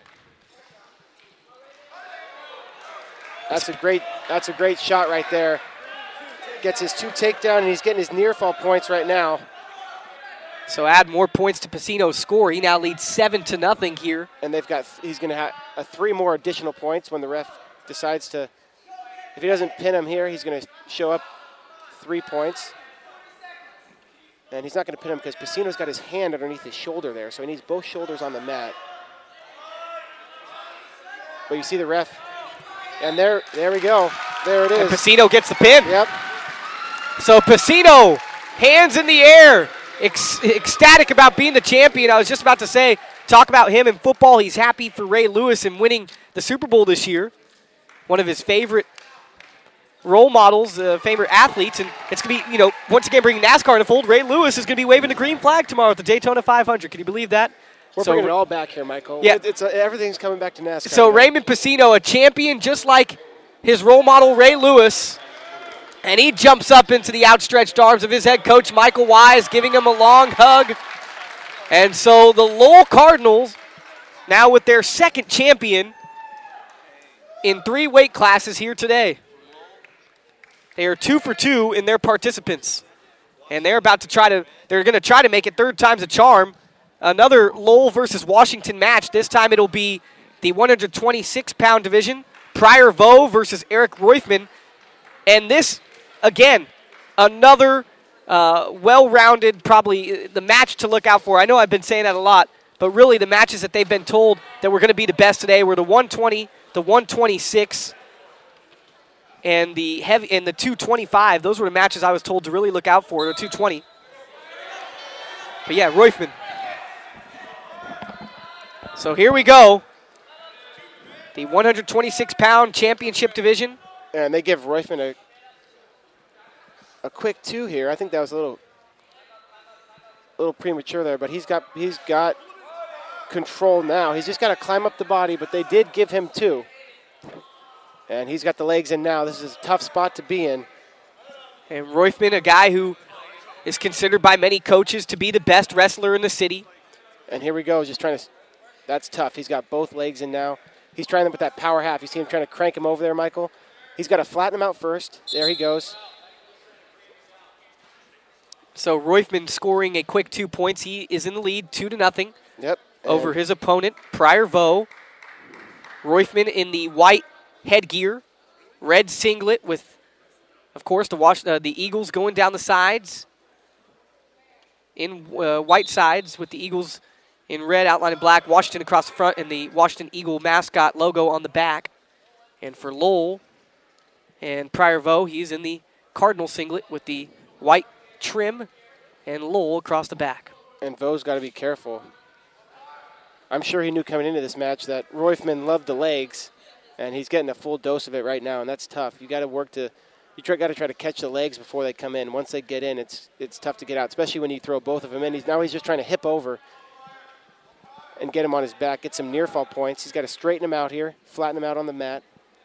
That's a great. That's a great shot right there. Gets his two takedown, and he's getting his near fall points right now. So add more points to Pacino's score. He now leads seven to nothing here. And they've got. He's going to have uh, three more additional points when the ref decides to. If he doesn't pin him here, he's going to show up three points. And he's not going to pin him because Pacino's got his hand underneath his shoulder there, so he needs both shoulders on the mat. But you see the ref, and there, there we go. There it is. And Pacino gets the pin. Yep. So Pacino, hands in the air, ec- ecstatic about being the champion. I was just about to say, talk about him in football. He's happy for Ray Lewis in winning the Super Bowl this year. One of his favorite role models, uh, favorite athletes, and it's going to be, you know, once again bringing NASCAR in the fold. Ray Lewis is going to be waving the green flag tomorrow at the Daytona five hundred. Can you believe that? We're so, bringing it all back here, Michael. Yeah. It's, uh, everything's coming back to NASCAR. So now. Raymond Pacino, a champion just like his role model Ray Lewis, and he jumps up into the outstretched arms of his head coach, Michael Wise, giving him a long hug. And so the Lowell Cardinals, now with their second champion in three weight classes here today. They are two for two in their participants. And they're about to try to, they're going to try to make it third time's a charm. Another Lowell versus Washington match. This time it'll be the one hundred twenty-six pound division. Pryor Vo versus Eric Roifman. And this, again, another uh, well-rounded, probably the match to look out for. I know I've been saying that a lot, but really the matches that they've been told that were going to be the best today were the one twenty, the one twenty-six, and the heavy and the two twenty-five. Those were the matches I was told to really look out for, the two twenty. But yeah, Roifman. So here we go. The one hundred twenty-six pound championship division. And they give Roifman a a quick two here. I think that was a little a little premature there, but he's got he's got control now. He's just got to climb up the body, but they did give him two. And he's got the legs in now. This is a tough spot to be in. And Roifman, a guy who is considered by many coaches to be the best wrestler in the city. And here we go, just trying to, that's tough. He's got both legs in now. He's trying to put that power half. You see him trying to crank him over there, Michael? He's got to flatten him out first. There he goes. So Roifman scoring a quick two points. He is in the lead, two to nothing. Yep. Over his opponent, Pryor Vo. Roifman in the white headgear, red singlet with, of course, the watch, uh, the Eagles going down the sides. In uh, white sides with the Eagles in red, outlined in black. Washington across the front, and the Washington Eagle mascot logo on the back. And for Lowell and Pryor Vo, he's in the Cardinal singlet with the white trim and Lowell across the back. And Vo's got to be careful. I'm sure he knew coming into this match that Roifman loved the legs, and he's getting a full dose of it right now, and that's tough. You got to work to, you try, got to try to catch the legs before they come in. Once they get in, it's it's tough to get out, especially when you throw both of them in. He's now he's just trying to hip over and get him on his back, get some near fall points. He's got to straighten him out here, flatten him out on the mat.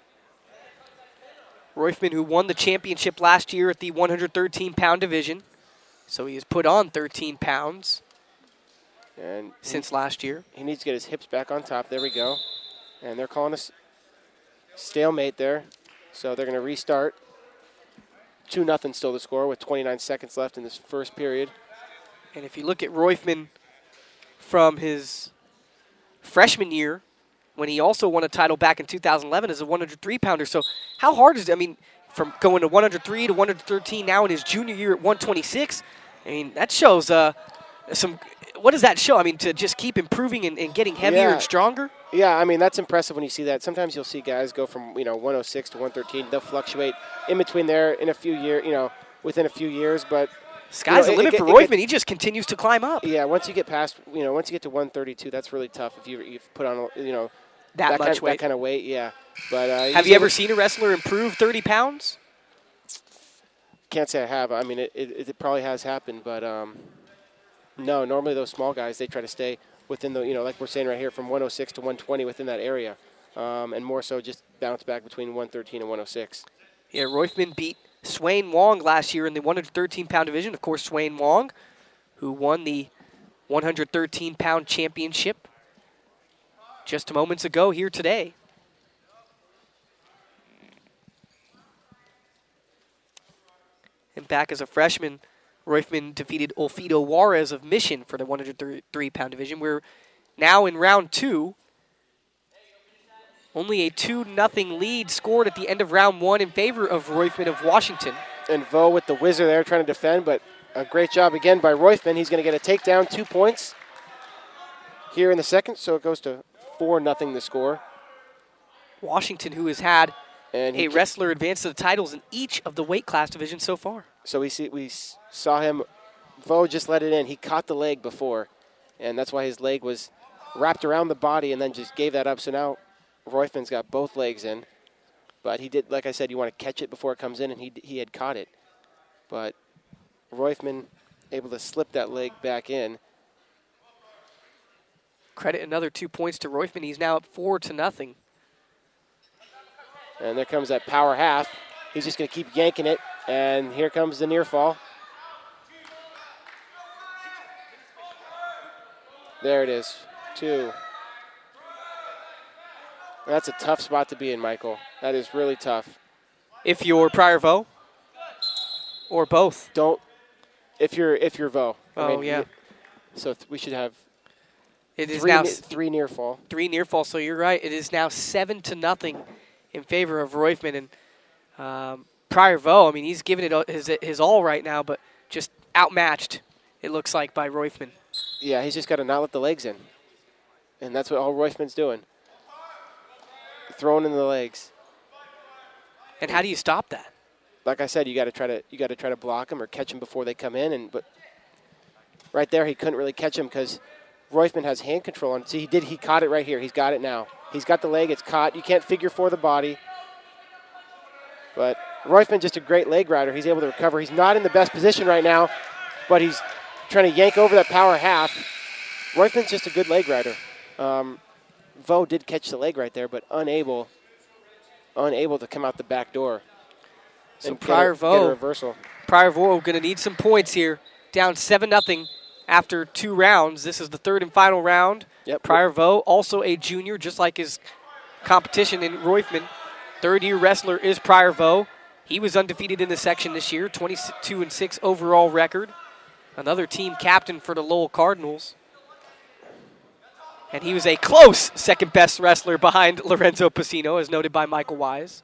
Roifman, who won the championship last year at the one hundred thirteen pound division, so he has put on thirteen pounds. And since he, last year. He needs to get his hips back on top. There we go. And they're calling us stalemate there. So they're going to restart. two nothing still the score with twenty-nine seconds left in this first period. And if you look at Roifman from his freshman year, when he also won a title back in two thousand eleven as a one hundred three pounder. So how hard is it? I mean, from going to one hundred three to one hundred thirteen now in his junior year at one twenty-six, I mean, that shows uh, some – what does that show? I mean, to just keep improving and, and getting heavier yeah. and stronger? Yeah, I mean, that's impressive when you see that. Sometimes you'll see guys go from, you know, one oh six to one thirteen. They'll fluctuate in between there in a few years, you know, within a few years. But sky's you know, the limit it, for it, Roifman. It, he just continues to climb up. Yeah, once you get past, you know, once you get to one thirty-two, that's really tough if you, you've put on, you know, that, that much kind, weight. That kind of weight, yeah. But uh, have you ever seen a wrestler improve thirty pounds? Can't say I have. I mean, it, it, it probably has happened, but um, no, normally those small guys, they try to stay within the, you know, like we're saying right here, from one oh six to one twenty within that area, um, and more so just bounce back between one thirteen and one oh six. Yeah, Roifman beat Swain Wong last year in the one hundred thirteen pound division. Of course, Swain Wong, who won the one hundred thirteen pound championship just moments ago here today. And back as a freshman, Roifman defeated Olfido Juarez of Mission for the one hundred thirty-three pound division. We're now in round two. Only a two nothing lead scored at the end of round one in favor of Roifman of Washington. And Vo with the whizzer there trying to defend, but a great job again by Roifman. He's going to get a takedown, two points here in the second, so it goes to four nothing the score. Washington, who has had and a wrestler advance to the titles in each of the weight class divisions so far. So we see we saw him, Vo just let it in. He caught the leg before, and that's why his leg was wrapped around the body and then just gave that up. So now Roifman's got both legs in. But he did, like I said, you want to catch it before it comes in, and he he had caught it. But Roifman able to slip that leg back in. Credit another two points to Roifman. He's now up four to nothing. And there comes that power half. He's just going to keep yanking it, and here comes the near fall. There it is, two. That's a tough spot to be in, Michael. That is really tough. If you're Pryor Vo, or both. Don't. If you're if you're Vo. Oh I mean, yeah. So th we should have. It is three now ne three near fall. Three near fall. So you're right. It is now seven to nothing in favor of Roifman, and um, Pryor Vo. I mean, he's giving it his his all right now, but just outmatched. It looks like by Roifman. Yeah, he's just got to not let the legs in, and that's what all Roifman's doing. Throwing in the legs. And how do you stop that? Like I said, you got to try to you got to try to block them or catch them before they come in. And but right there, he couldn't really catch him because Roifman has hand control on it. See, he did. He caught it right here. He's got it now. He's got the leg. It's caught. You can't figure for the body. But Roifman just a great leg rider. He's able to recover. He's not in the best position right now, but he's trying to yank over that power half. Roifman's just a good leg rider. Um, Vo did catch the leg right there, but unable, unable to come out the back door. So Pryor Vo, reversal. Pryor Vo going to need some points here. Down seven nothing after two rounds. This is the third and final round. Yep. Pryor Vo, also a junior, just like his competition in Roifman. Third-year wrestler is Pryor Vo. He was undefeated in the section this year, twenty-two and six overall record. Another team captain for the Lowell Cardinals. And he was a close second-best wrestler behind Lorenzo Pacino, as noted by Michael Wise.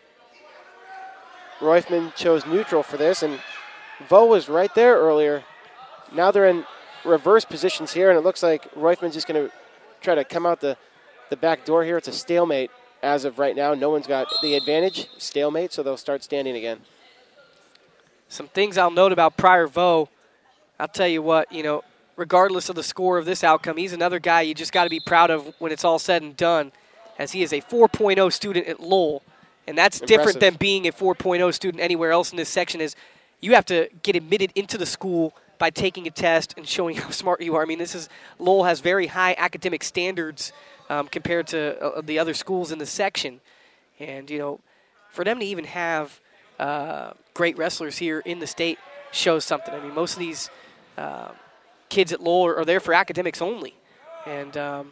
Roifman chose neutral for this, and Vo was right there earlier. Now they're in reverse positions here, and it looks like Roifman's just going to try to come out the, the back door here. It's a stalemate as of right now. No one's got the advantage, stalemate, so they'll start standing again. Some things I'll note about Pryor Vo, I'll tell you what, you know, regardless of the score of this outcome, he's another guy you just got to be proud of when it's all said and done, as he is a four point oh student at Lowell. And that's Impressive. Different than being a four point oh student anywhere else in this section. Is you have to get admitted into the school by taking a test and showing how smart you are. I mean, this is Lowell has very high academic standards um, compared to uh, the other schools in the section. And, you know, for them to even have uh, great wrestlers here in the state shows something. I mean, most of these uh, kids at Lowell are, are there for academics only. And um,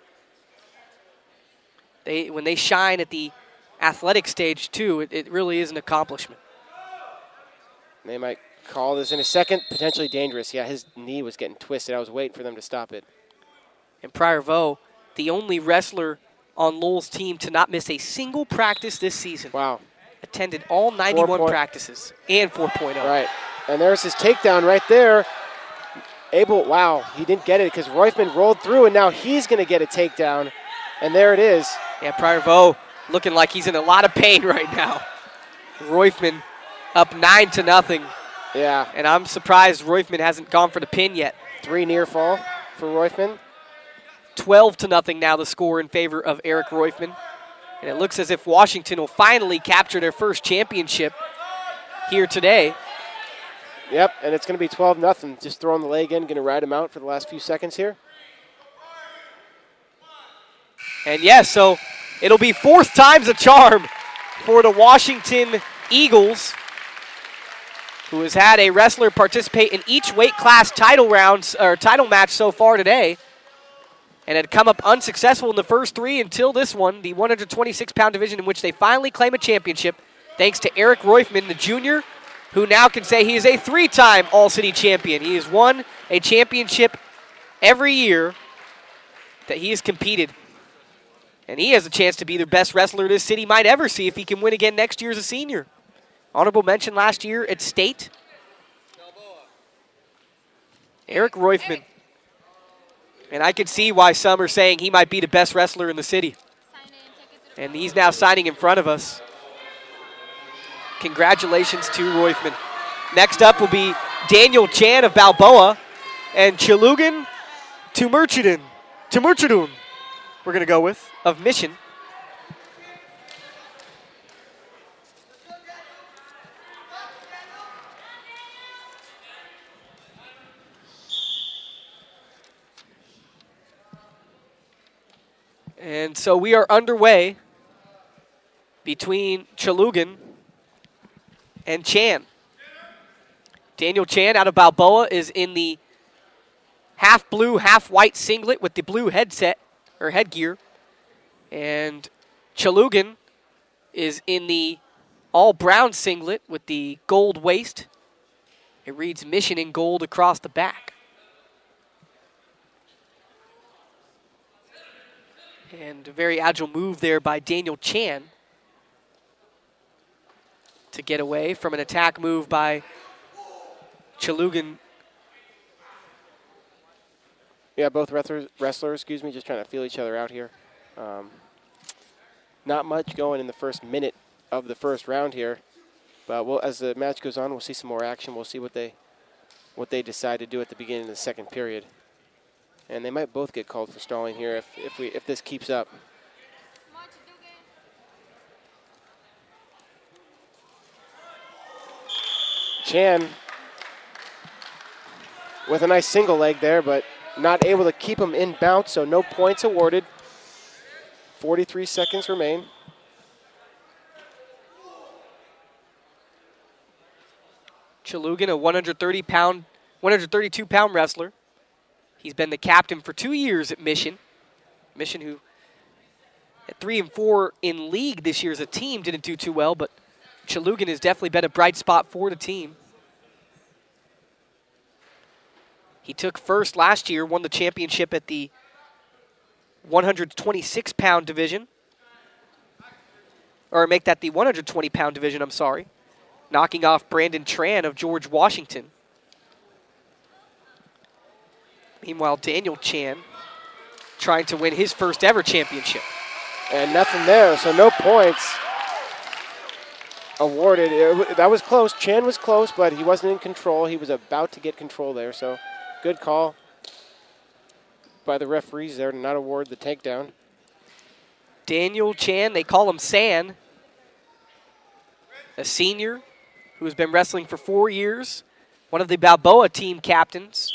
they when they shine at the athletic stage, too, it, it really is an accomplishment. They might call this in a second. Potentially dangerous. Yeah, his knee was getting twisted. I was waiting for them to stop it. And Pryor Vo, the only wrestler on Lowell's team to not miss a single practice this season. Wow. Attended all ninety-one practices and four point oh. Right. And there's his takedown right there. Abel, wow, he didn't get it because Roifman rolled through, and now he's going to get a takedown. And there it is. Yeah, Pryor Vo looking like he's in a lot of pain right now. Roifman up nine to nothing. Yeah. And I'm surprised Roifman hasn't gone for the pin yet. Three near fall for Roifman. twelve to nothing now the score in favor of Eric Roifman. And it looks as if Washington will finally capture their first championship here today. Yep, and it's going to be twelve nothing. Just throwing the leg in, going to ride him out for the last few seconds here. And yes, so it'll be fourth time's a charm for the Washington Eagles, who has had a wrestler participate in each weight class title rounds or title match so far today, and had come up unsuccessful in the first three until this one, the one twenty-six pound division, in which they finally claim a championship, thanks to Eric Roifman, the junior, who now can say he is a three-time All-City champion. He has won a championship every year that he has competed. And he has a chance to be the best wrestler this city might ever see if he can win again next year as a senior. Honorable mention last year at state. Eric Roifman. And I could see why some are saying he might be the best wrestler in the city. And he's now signing in front of us. Congratulations to Roifman. Next up will be Daniel Chan of Balboa and Chalugan Tumurchidun. Tumurchidun, we're going to go with, of Mission. And so we are underway between Chalugan and Chan. Daniel Chan out of Balboa is in the half blue, half white singlet with the blue headset or headgear. And Chalugan is in the all brown singlet with the gold waist. It reads Mission in gold across the back. And a very agile move there by Daniel Chan to get away from an attack move by Chalugan. Yeah, both wrestlers, wrestlers, excuse me, just trying to feel each other out here. Um, not much going in the first minute of the first round here, but we'll, as the match goes on, we'll see some more action. We'll see what they what they decide to do at the beginning of the second period. And they might both get called for stalling here if, if, we, if this keeps up. Chan with a nice single leg there, but not able to keep him in bounce, so no points awarded. forty-three seconds remain. Chalugan, a one hundred thirty pound, one hundred thirty-two pound wrestler. He's been the captain for two years at Mission. Mission, who at three and four in league this year as a team, didn't do too well, but Chalugan has definitely been a bright spot for the team. He took first last year, won the championship at the one hundred twenty-six pound division. Or make that the one hundred twenty pound division, I'm sorry. Knocking off Brandon Tran of George Washington. Meanwhile, Daniel Chan trying to win his first ever championship. And nothing there, so no points awarded. It, that was close. Chan was close, but he wasn't in control. He was about to get control there, so good call by the referees there to not award the takedown. Daniel Chan, they call him San, a senior who has been wrestling for four years, one of the Balboa team captains.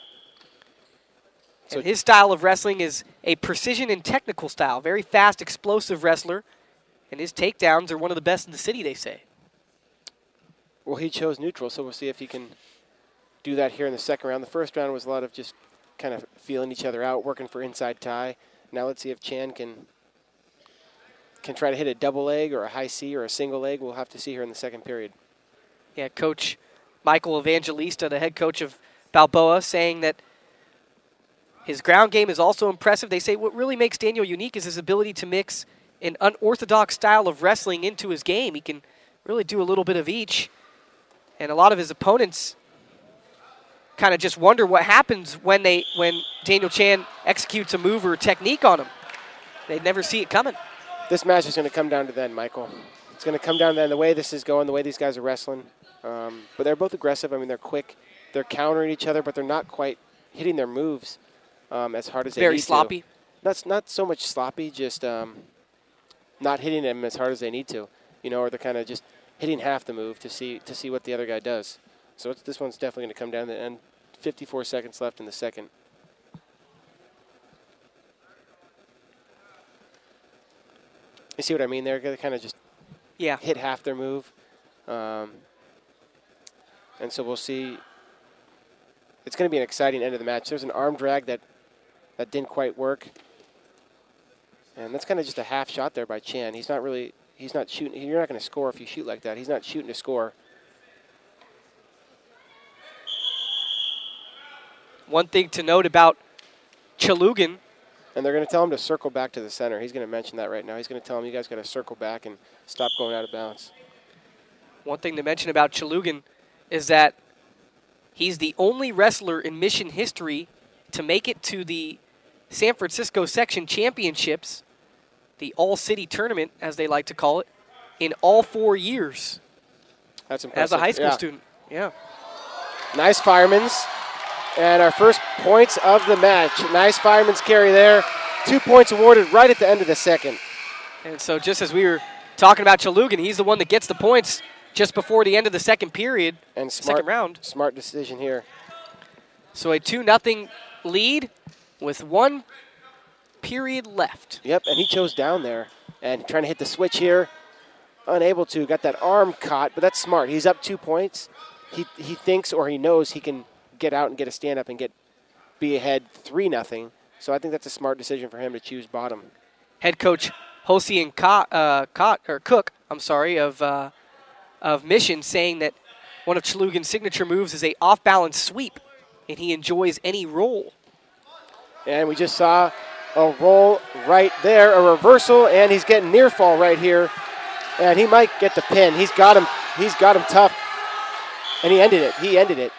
So and his style of wrestling is a precision and technical style, very fast, explosive wrestler, and his takedowns are one of the best in the city, they say. Well, he chose neutral, so we'll see if he can do that here in the second round. The first round was a lot of just kind of feeling each other out, working for inside tie. Now let's see if Chan can can try to hit a double leg or a high C or a single leg. We'll have to see here in the second period. Yeah, Coach Michael Evangelista, the head coach of Balboa, saying that his ground game is also impressive. They say what really makes Daniel unique is his ability to mix an unorthodox style of wrestling into his game. He can really do a little bit of each. And a lot of his opponents kind of just wonder what happens when they when Daniel Chan executes a move or a technique on him. They never see it coming. This match is going to come down to then, Michael. It's going to come down to then, the way this is going, the way these guys are wrestling. Um, but they're both aggressive. I mean, they're quick. They're countering each other, but they're not quite hitting their moves um, as hard as they Very need sloppy. to. That's not so much sloppy, just um, not hitting them as hard as they need to. You know, or they're kind of just hitting half the move to see to see what the other guy does. So it's, this one's definitely going to come down to the end. fifty-four seconds left in the second. You see what I mean there? They kind of just yeah. hit half their move. Um, and so we'll see. It's going to be an exciting end of the match. There's an arm drag that, that didn't quite work. And that's kind of just a half shot there by Chan. He's not really, he's not shooting. You're not going to score if you shoot like that. He's not shooting to score. One thing to note about Chalugan. And they're going to tell him to circle back to the center. He's going to mention that right now. He's going to tell him, you guys got to circle back and stop going out of bounds. One thing to mention about Chalugan is that He's the only wrestler in Mission history to make it to the San Francisco Section Championships, the all-city tournament, as they like to call it, in all four years. That's impressive. As a high school yeah. student. Yeah. Nice firemen's. And our first points of the match. Nice fireman's carry there. Two points awarded right at the end of the second. And so just as we were talking about Chalugan, he's the one that gets the points just before the end of the second period, and smart, second round. Smart decision here. So a two nothing lead with one period left. Yep, and he chose down there and trying to hit the switch here. Unable to. Got that arm caught, but that's smart. He's up two points. He he thinks or he knows he can get out and get a stand-up and get be ahead three nothing. So I think that's a smart decision for him to choose bottom. Head coach Hossein Ka- uh, Ka- or Cook, I'm sorry, of uh, of Mission, saying that one of Chalugan's signature moves is a off-balance sweep, and he enjoys any roll. And we just saw a roll right there, a reversal, and he's getting near fall right here. And he might get the pin. He's got him. He's got him tough. And he ended it. He ended it.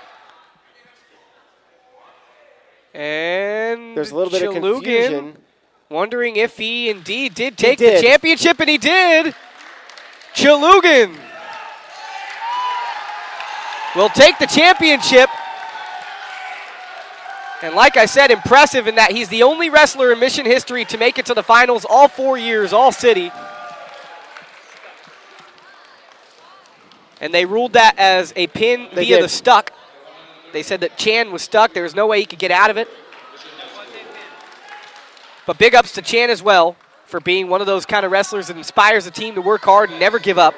And there's a little bit Chalugan of confusion. Wondering if he indeed did take did. the championship, and he did. Chalugan will take the championship. And like I said, impressive in that he's the only wrestler in Mission history to make it to the finals all four years, all city. And they ruled that as a pin they via did. the stuck. They said that Chan was stuck. There was no way he could get out of it. But big ups to Chan as well for being one of those kind of wrestlers that inspires the team to work hard and never give up.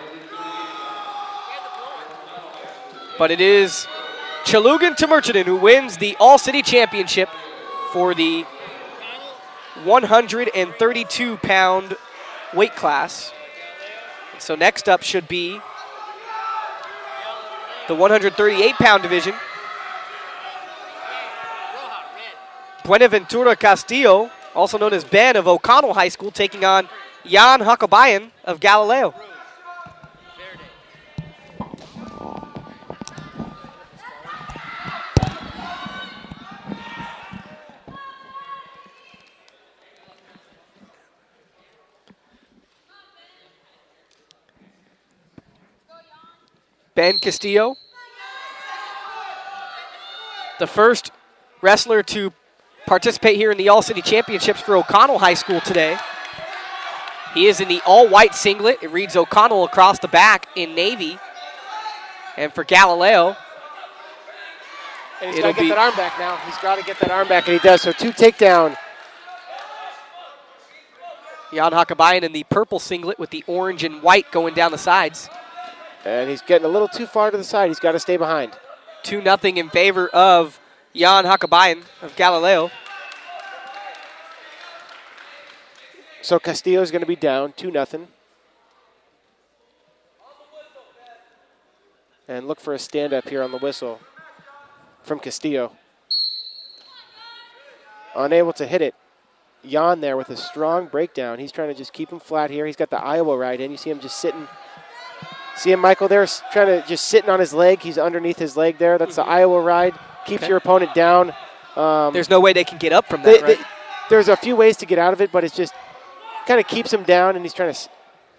But it is Chalugan to Murchison who wins the All-City Championship for the one hundred thirty-two pound weight class. So next up should be the one hundred thirty-eight pound division. Buenaventura Castillo, also known as Ben of O'Connell High School, taking on Jan Hakabayan of Galileo. Ben Castillo, the first wrestler to participate here in the All-City Championships for O'Connell High School today. He is in the all-white singlet. It reads O'Connell across the back in navy. And for Galileo, and he's got to get that arm back now. He's got to get that arm back, and he does. So two takedown. Jan Hakabayan in the purple singlet with the orange and white going down the sides. And he's getting a little too far to the side. He's got to stay behind. two nothing in favor of Jan Hakabayan of Galileo. So Castillo's going to be down two nothing. And look for a stand-up here on the whistle from Castillo. Unable to hit it. Jan there with a strong breakdown. He's trying to just keep him flat here. He's got the Iowa right in. You see him just sitting. See him, Michael, there trying to just sitting on his leg. He's underneath his leg there. That's mm-hmm. the Iowa ride. Keeps okay. your opponent down. Um, there's no way they can get up from that, they, right? They, there's a few ways to get out of it, but it's just kind of keeps him down, and he's trying to.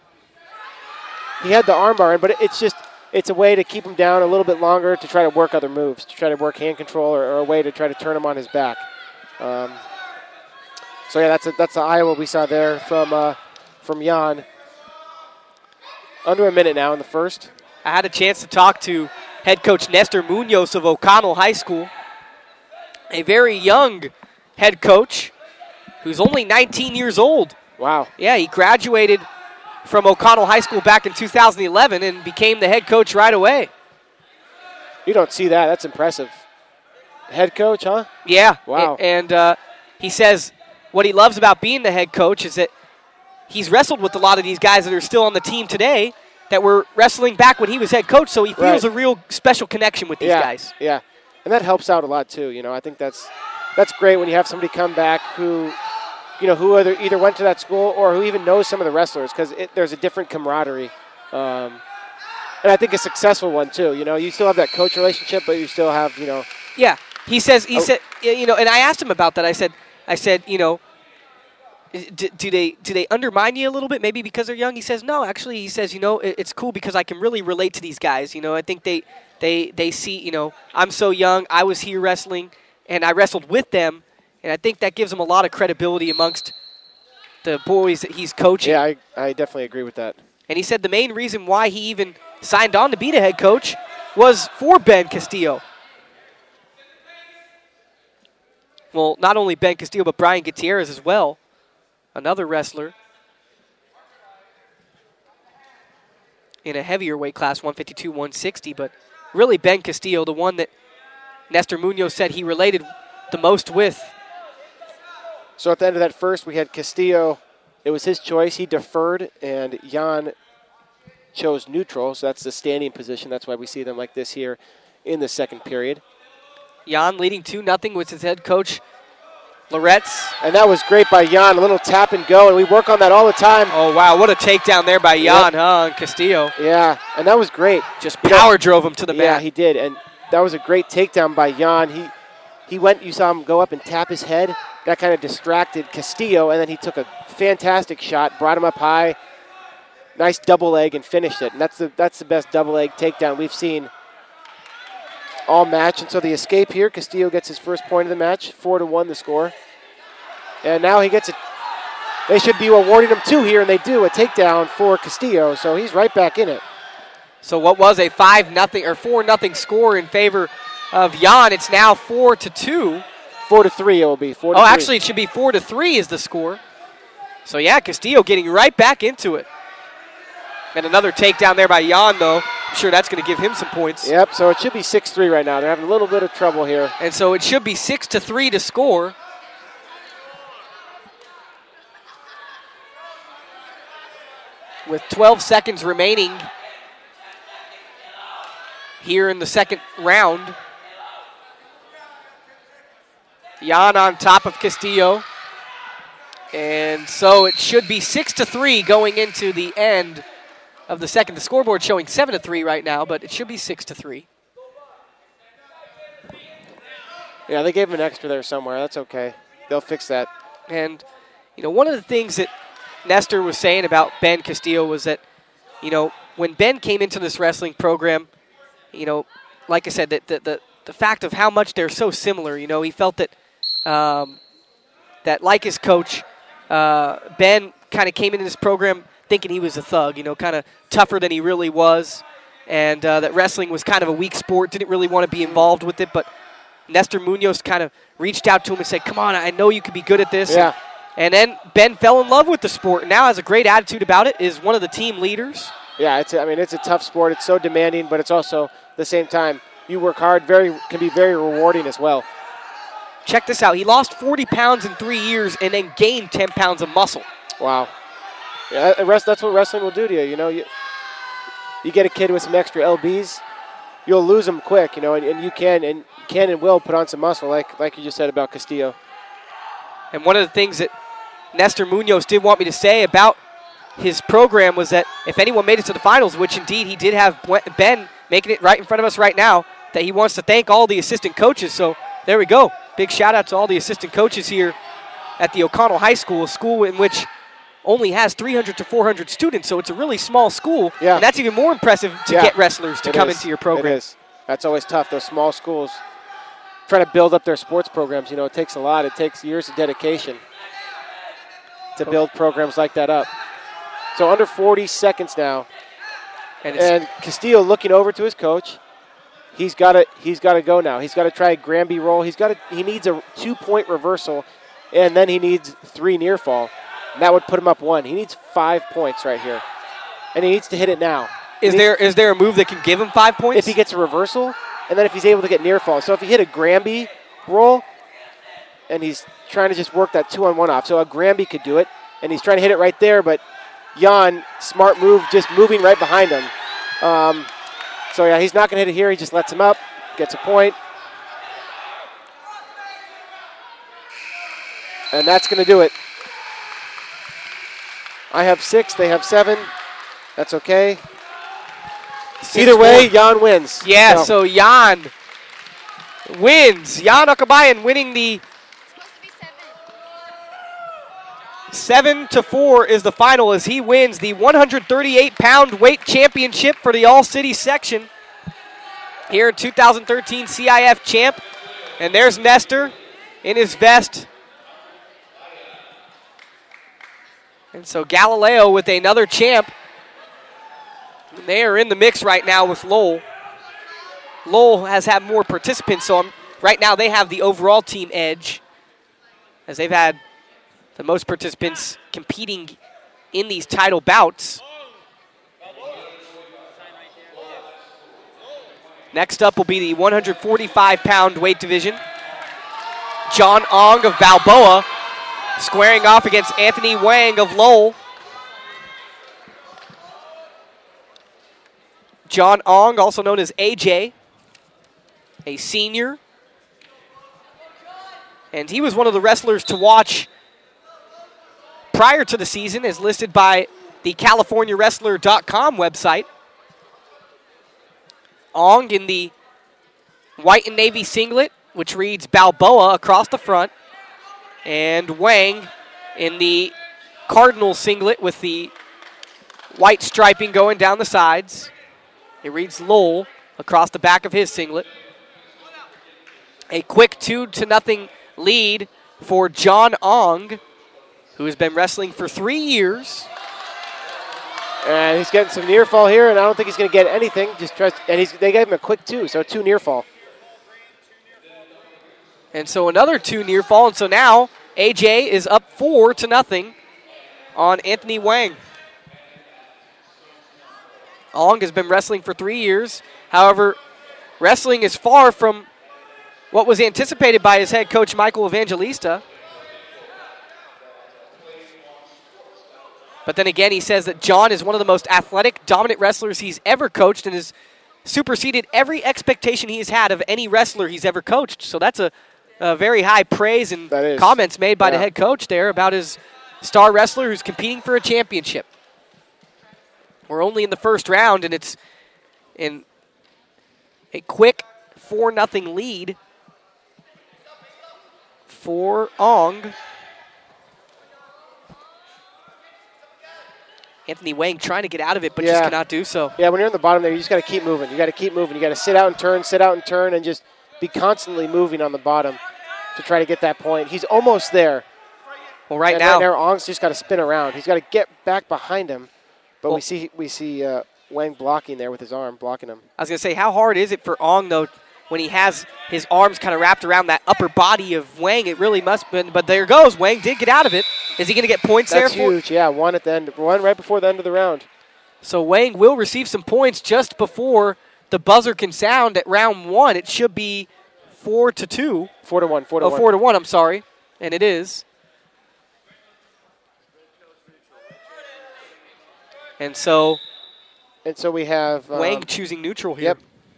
He had the armbar in, but it's just it's a way to keep him down a little bit longer to try to work other moves, to try to work hand control, or, or a way to try to turn him on his back. Um, so yeah, that's a, that's the Iowa we saw there from uh, from Jan. Under a minute now in the first. I had a chance to talk to head coach Nestor Munoz of O'Connell High School, a very young head coach who's only nineteen years old. Wow. Yeah, he graduated from O'Connell High School back in two thousand eleven and became the head coach right away. You don't see that. That's impressive. Head coach, huh? Yeah. Wow. And uh, he says what he loves about being the head coach is that he's wrestled with a lot of these guys that are still on the team today that were wrestling back when he was head coach, so he feels right. a real special connection with these yeah, guys. Yeah, and that helps out a lot too. You know, I think that's that's great when you have somebody come back who, you know, who either either went to that school or who even knows some of the wrestlers, because there's a different camaraderie. Um, And I think a successful one, too. You know, you still have that coach relationship, but you still have, you know. Yeah. He says, he oh. said, you know, and I asked him about that. I said, I said, you know, do, do they do they undermine you a little bit, maybe because they're young? He says, no, actually, he says, you know, it, it's cool because I can really relate to these guys. You know, I think they, they, they see, you know, I'm so young, I was here wrestling, and I wrestled with them, and I think that gives him a lot of credibility amongst the boys that he's coaching. Yeah, I, I definitely agree with that. And he said the main reason why he even signed on to be the head coach was for Ben Castillo. Well, not only Ben Castillo, but Brian Gutierrez as well, another wrestler in a heavier weight class, one fifty-two, one sixty. But really Ben Castillo, the one that Nestor Munoz said he related the most with. So at the end of that first, we had Castillo. It was his choice. He deferred, and Jan chose neutral, so that's the standing position. That's why we see them like this here in the second period. Jan leading two nothing with his head coach, Loretz. And that was great by Jan, a little tap and go, and we work on that all the time. Oh, wow, what a takedown there by Jan, yep. huh, on Castillo. Yeah, and that was great. Just power you know, drove him to the mat. Yeah, he did, and that was a great takedown by Jan. He, he went, you saw him go up and tap his head. That kind of distracted Castillo, and then he took a fantastic shot, brought him up high, nice double leg, and finished it. And that's the that's the best double leg takedown we've seen all match. And so the escape here, Castillo gets his first point of the match, four to one the score. And now he gets it. They should be awarding him two here, and they do, a takedown for Castillo. So he's right back in it. So what was a five nothing or four nothing score in favor of Jan? It's now four to two. Four to three it will be. Four to oh, three. Actually, it should be four to three is the score. So yeah, Castillo getting right back into it. And another takedown there by Jan, though. I'm sure that's going to give him some points. Yep. So it should be six three right now. They're having a little bit of trouble here. And so it should be six to three to score. With twelve seconds remaining here in the second round. Jan on top of Castillo. And so it should be six to three going into the end of the second. The scoreboard showing seven to three right now, but it should be six to three. Yeah, they gave him an extra there somewhere. That's okay. They'll fix that. And, you know, one of the things that Nestor was saying about Ben Castillo was that, you know, when Ben came into this wrestling program, you know, like I said, that the, the, the fact of how much they're so similar, you know, he felt that Um, that like his coach, uh, Ben kind of came into this program thinking he was a thug, you know, kind of tougher than he really was, and uh, that wrestling was kind of a weak sport, didn't really want to be involved with it, but Nestor Munoz kind of reached out to him and said, come on, I know you could be good at this. Yeah. And, and then Ben fell in love with the sport, and now has a great attitude about it, is one of the team leaders. Yeah, it's a, I mean, it's a tough sport. It's so demanding, but it's also, at the same time, you work hard, very can be very rewarding as well. Check this out. He lost forty pounds in three years and then gained ten pounds of muscle. Wow. Yeah, that's what wrestling will do to you. You know, you, you get a kid with some extra L Bs, you'll lose them quick, you know, and, and you can and can and will put on some muscle, like like you just said about Castillo. And one of the things that Nestor Munoz did want me to say about his program was that if anyone made it to the finals, which indeed he did have Ben making it right in front of us right now, that he wants to thank all the assistant coaches. So there we go. Big shout out to all the assistant coaches here at the O'Connell High School, a school in which only has three hundred to four hundred students, so it's a really small school. Yeah. And that's even more impressive to yeah. get wrestlers to it come is. into your program. It is. That's always tough, those small schools. Trying to build up their sports programs, you know, it takes a lot. It takes years of dedication to build programs like that up. So under forty seconds now. And, and Castillo looking over to his coach. He's got to he's got to go now. He's got to try a Granby roll. He's got to he needs a two-point reversal, and then he needs three near fall. And that would put him up one. He needs five points right here, and he needs to hit it now. Is there is there a move that can give him five points? If he gets a reversal, and then if he's able to get near fall. So if he hit a Granby roll, and he's trying to just work that two-on-one off. So a Granby could do it, and he's trying to hit it right there, but Jan, smart move, just moving right behind him. Um, So, yeah, he's not going to hit it here. He just lets him up, gets a point. And that's going to do it. I have six. They have seven. That's okay. Either way, Jan wins. Yeah, so, so Jan wins. Jan Akabayan winning the seven to four is the final as he wins the one hundred thirty-eight pound weight championship for the All-City section here in two thousand thirteen C I F champ. And there's Nestor in his vest. And so Galileo with another champ. They are in the mix right now with Lowell. Lowell has had more participants, so I'm, right now they have the overall team edge as they've had the most participants competing in these title bouts. Next up will be the one hundred forty-five pound weight division. John Ong of Balboa squaring off against Anthony Wang of Lowell. John Ong, also known as A J, a senior. And he was one of the wrestlers to watch prior to the season, as listed by the California Wrestler dot com website. Ong in the white and navy singlet, which reads Balboa across the front. And Wang in the Cardinal singlet with the white striping going down the sides. It reads Lowell across the back of his singlet. A quick two to nothing lead for John Ong, who has been wrestling for three years. And he's getting some near fall here, and I don't think he's going to get anything. Just tries, and he's, they gave him a quick two, so two near fall. And so another two near fall, and so now A J is up four to nothing on Anthony Wang. Ong has been wrestling for three years. However, wrestling is far from what was anticipated by his head coach, Michael Evangelista. But then again, he says that John is one of the most athletic, dominant wrestlers he's ever coached and has superseded every expectation he's had of any wrestler he's ever coached. So that's a, a very high praise and comments made by yeah. the head coach there about his star wrestler who's competing for a championship. We're only in the first round, and it's in a quick four nothing lead for Ong. Anthony Wang trying to get out of it, but yeah. just cannot do so. Yeah, when you're in the bottom there, you just got to keep moving. You got to keep moving. You got to sit out and turn, sit out and turn, and just be constantly moving on the bottom to try to get that point. He's almost there. Well, right and now, right now Ong's just got to spin around. He's got to get back behind him. But well, we see we see uh, Wang blocking there with his arm, blocking him. I was going to say, how hard is it for Ong, though, when he has his arms kind of wrapped around that upper body of Wang? It really must have been. But there goes. Wang did get out of it. Is he going to get points That's there? That's huge, yeah. One at the end, one right before the end of the round. So Wang will receive some points just before the buzzer can sound at round one. It should be four to two. Four to one. Four to oh, one. Four to one, I'm sorry. And it is. And so... And so we have... Um, Wang choosing neutral here. Yep.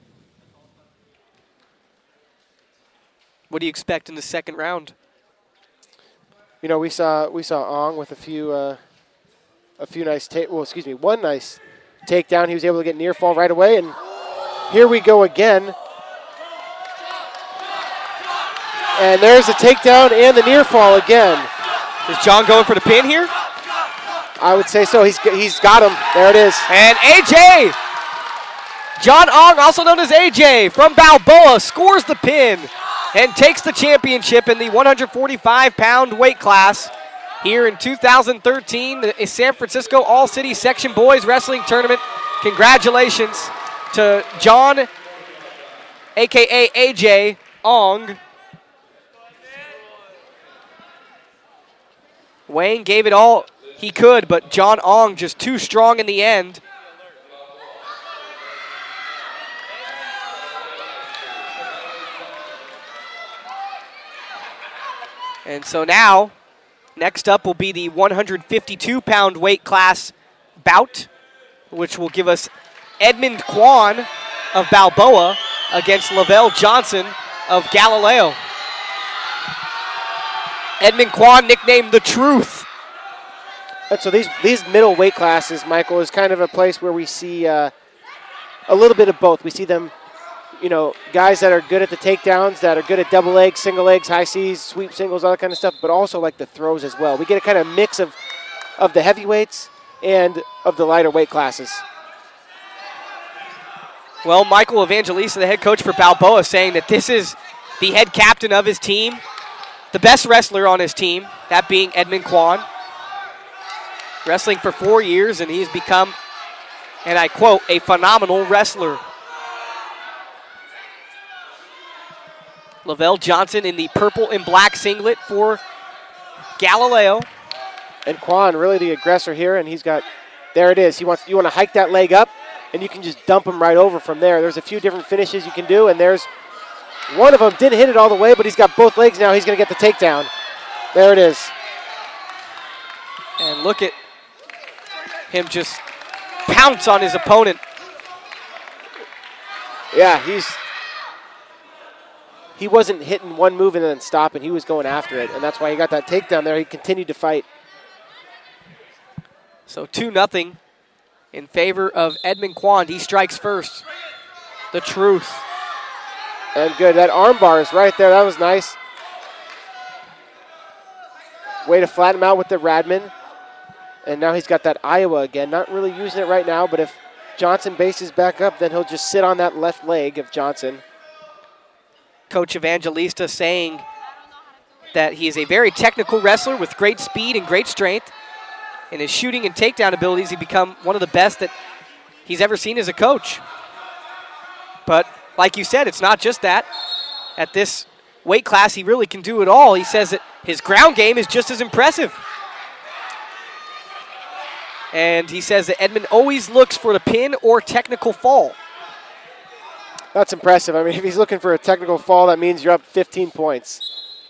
What do you expect in the second round? You know, we saw we saw Ong with a few uh, a few nice take. Well, excuse me, one nice takedown. He was able to get near fall right away, and here we go again. And there's the takedown and the near fall again. Is John going for the pin here? I would say so. He's he's got him. There it is. And A J, John Ong, also known as A J from Balboa, scores the pin and takes the championship in the one hundred forty-five pound weight class here in two thousand thirteen, the San Francisco All-City Section Boys Wrestling Tournament. Congratulations to John, a k a. A J Ong. Wayne gave it all he could, but John Ong just too strong in the end. And so now, next up will be the one hundred fifty-two pound weight class bout, which will give us Edmund Kwan of Balboa against Lavelle Johnson of Galileo. Edmund Kwan, nicknamed The Truth. And so these these middle weight classes, Michael, is kind of a place where we see uh, a little bit of both. We see them, you know, guys that are good at the takedowns, that are good at double legs, single legs, high C's, sweep singles, all that kind of stuff, but also like the throws as well. We get a kind of mix of, of the heavyweights and of the lighter weight classes. Well, Michael Evangelista, the head coach for Balboa, saying that this is the head captain of his team, the best wrestler on his team, that being Edmond Kwan. Wrestling for four years, and he's become, and I quote, a phenomenal wrestler. Lavelle Johnson in the purple and black singlet for Galileo. And Kwan, really the aggressor here, and he's got, there it is. He wants, you want to hike that leg up, and you can just dump him right over from there. There's a few different finishes you can do, and there's one of them. Didn't hit it all the way, but he's got both legs now. He's going to get the takedown. There it is. And look at him just pounce on his opponent. Yeah, he's he wasn't hitting one move and then stopping. He was going after it, and that's why he got that takedown there. He continued to fight. So two nothing in favor of Edmond Kwan. He strikes first. The truth. And good. That arm bar is right there. That was nice. Way to flatten him out with the Radman. And now he's got that Iowa again. Not really using it right now, but if Johnson bases back up, then he'll just sit on that left leg of Johnson. Coach Evangelista saying that he is a very technical wrestler with great speed and great strength. In his shooting and takedown abilities, he become one of the best that he's ever seen as a coach. But like you said, it's not just that. At this weight class, he really can do it all. He says that his ground game is just as impressive. And he says that Edmond always looks for the pin or technical fall. That's impressive. I mean, if he's looking for a technical fall, that means you're up fifteen points.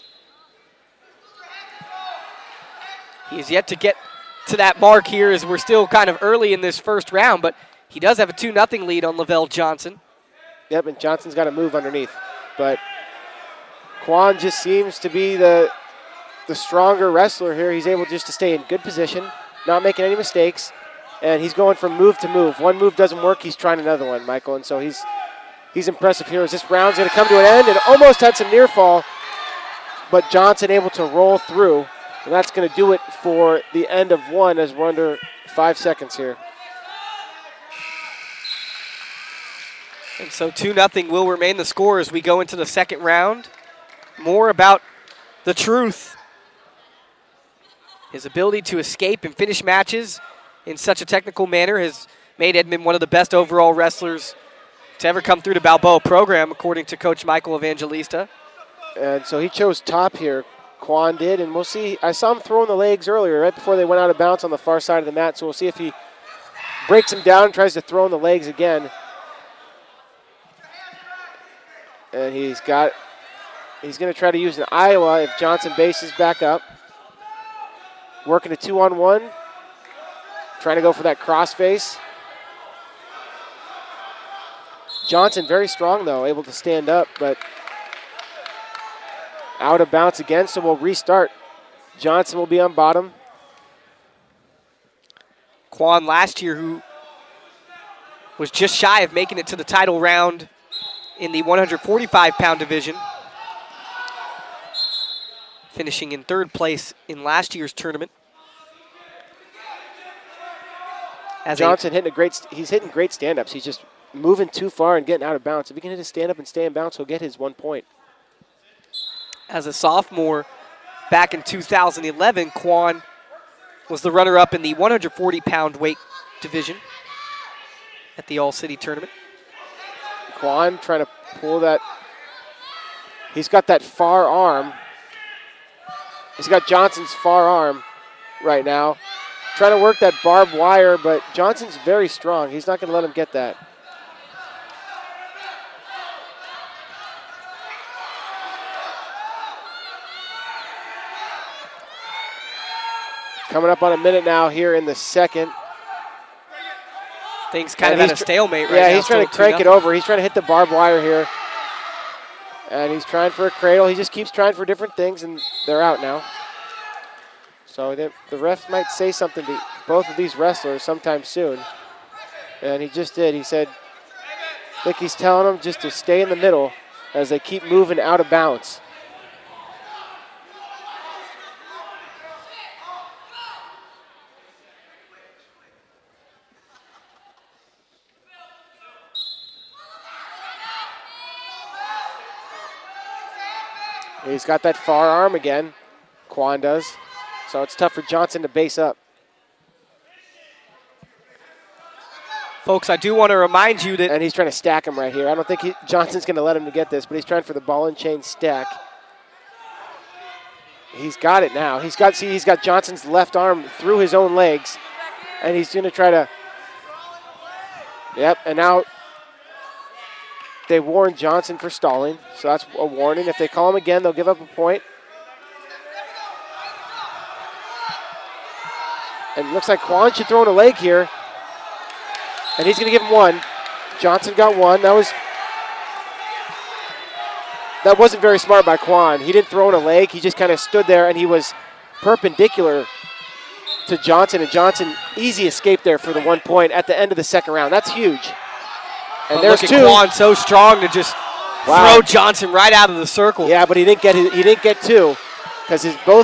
He is yet to get to that mark here as we're still kind of early in this first round, but he does have a two nothing lead on Lavelle Johnson. Yep, and Johnson's got to move underneath. But Kwan just seems to be the, the stronger wrestler here. He's able just to stay in good position, not making any mistakes, and he's going from move to move. One move doesn't work, he's trying another one, Michael, and so he's he's impressive here as this round's going to come to an end, and almost had some near fall, but Johnson able to roll through, and that's going to do it for the end of one as we're under five seconds here. And so two nothing will remain the score as we go into the second round. More about the truth. His ability to escape and finish matches in such a technical manner has made Edmond one of the best overall wrestlers to ever come through the Balboa program, according to Coach Michael Evangelista. And so he chose top here, Kwan did, and we'll see. I saw him throwing the legs earlier, right before they went out of bounds on the far side of the mat, so we'll see if he breaks him down and tries to throw in the legs again. And he's got, he's going to try to use an Iowa if Johnson bases back up. Working a two-on-one. Trying to go for that crossface. Johnson very strong, though, able to stand up, but out of bounds again, so we'll restart. Johnson will be on bottom. Kwan last year, who was just shy of making it to the title round in the one forty-five pound division, finishing in third place in last year's tournament. As Johnson a, hitting a great, he's hitting great stand-ups. He's just moving too far and getting out of bounds. If he can hit a stand-up and stay in bounds, he'll get his one point. As a sophomore back in two thousand eleven, Kwan was the runner-up in the one forty pound weight division at the All-City tournament. Kwan trying to pull that. He's got that far arm. He's got Johnson's far arm right now. Trying to work that barbed wire, but Johnson's very strong. He's not going to let him get that. Coming up on a minute now here in the second. Things kind and of at a stalemate right yeah, now. Yeah, he's trying to crank it over. He's trying to hit the barbed wire here. And he's trying for a cradle. He just keeps trying for different things, and they're out now. So the, the ref might say something to both of these wrestlers sometime soon. And he just did. He said, I think he's telling them just to stay in the middle as they keep moving out of bounds. He's got that far arm again, Quan does. So it's tough for Johnson to base up. Folks, I do want to remind you that... And he's trying to stack him right here. I don't think he, Johnson's going to let him to get this, but he's trying for the ball and chain stack. He's got it now. He's got, see, he's got Johnson's left arm through his own legs, and he's going to try to... Yep, and now they warned Johnson for stalling, so that's a warning. If they call him again, they'll give up a point. And it looks like Quan should throw in a leg here. And he's going to give him one. Johnson got one. That was that wasn't very smart by Quan. He didn't throw in a leg. He just kind of stood there, and he was perpendicular to Johnson. And Johnson, easy escape there for the one point at the end of the second round. That's huge. And but there's look two. at Quan so strong to just wow. throw Johnson right out of the circle. Yeah, but he didn't get his, he didn't get two because his both.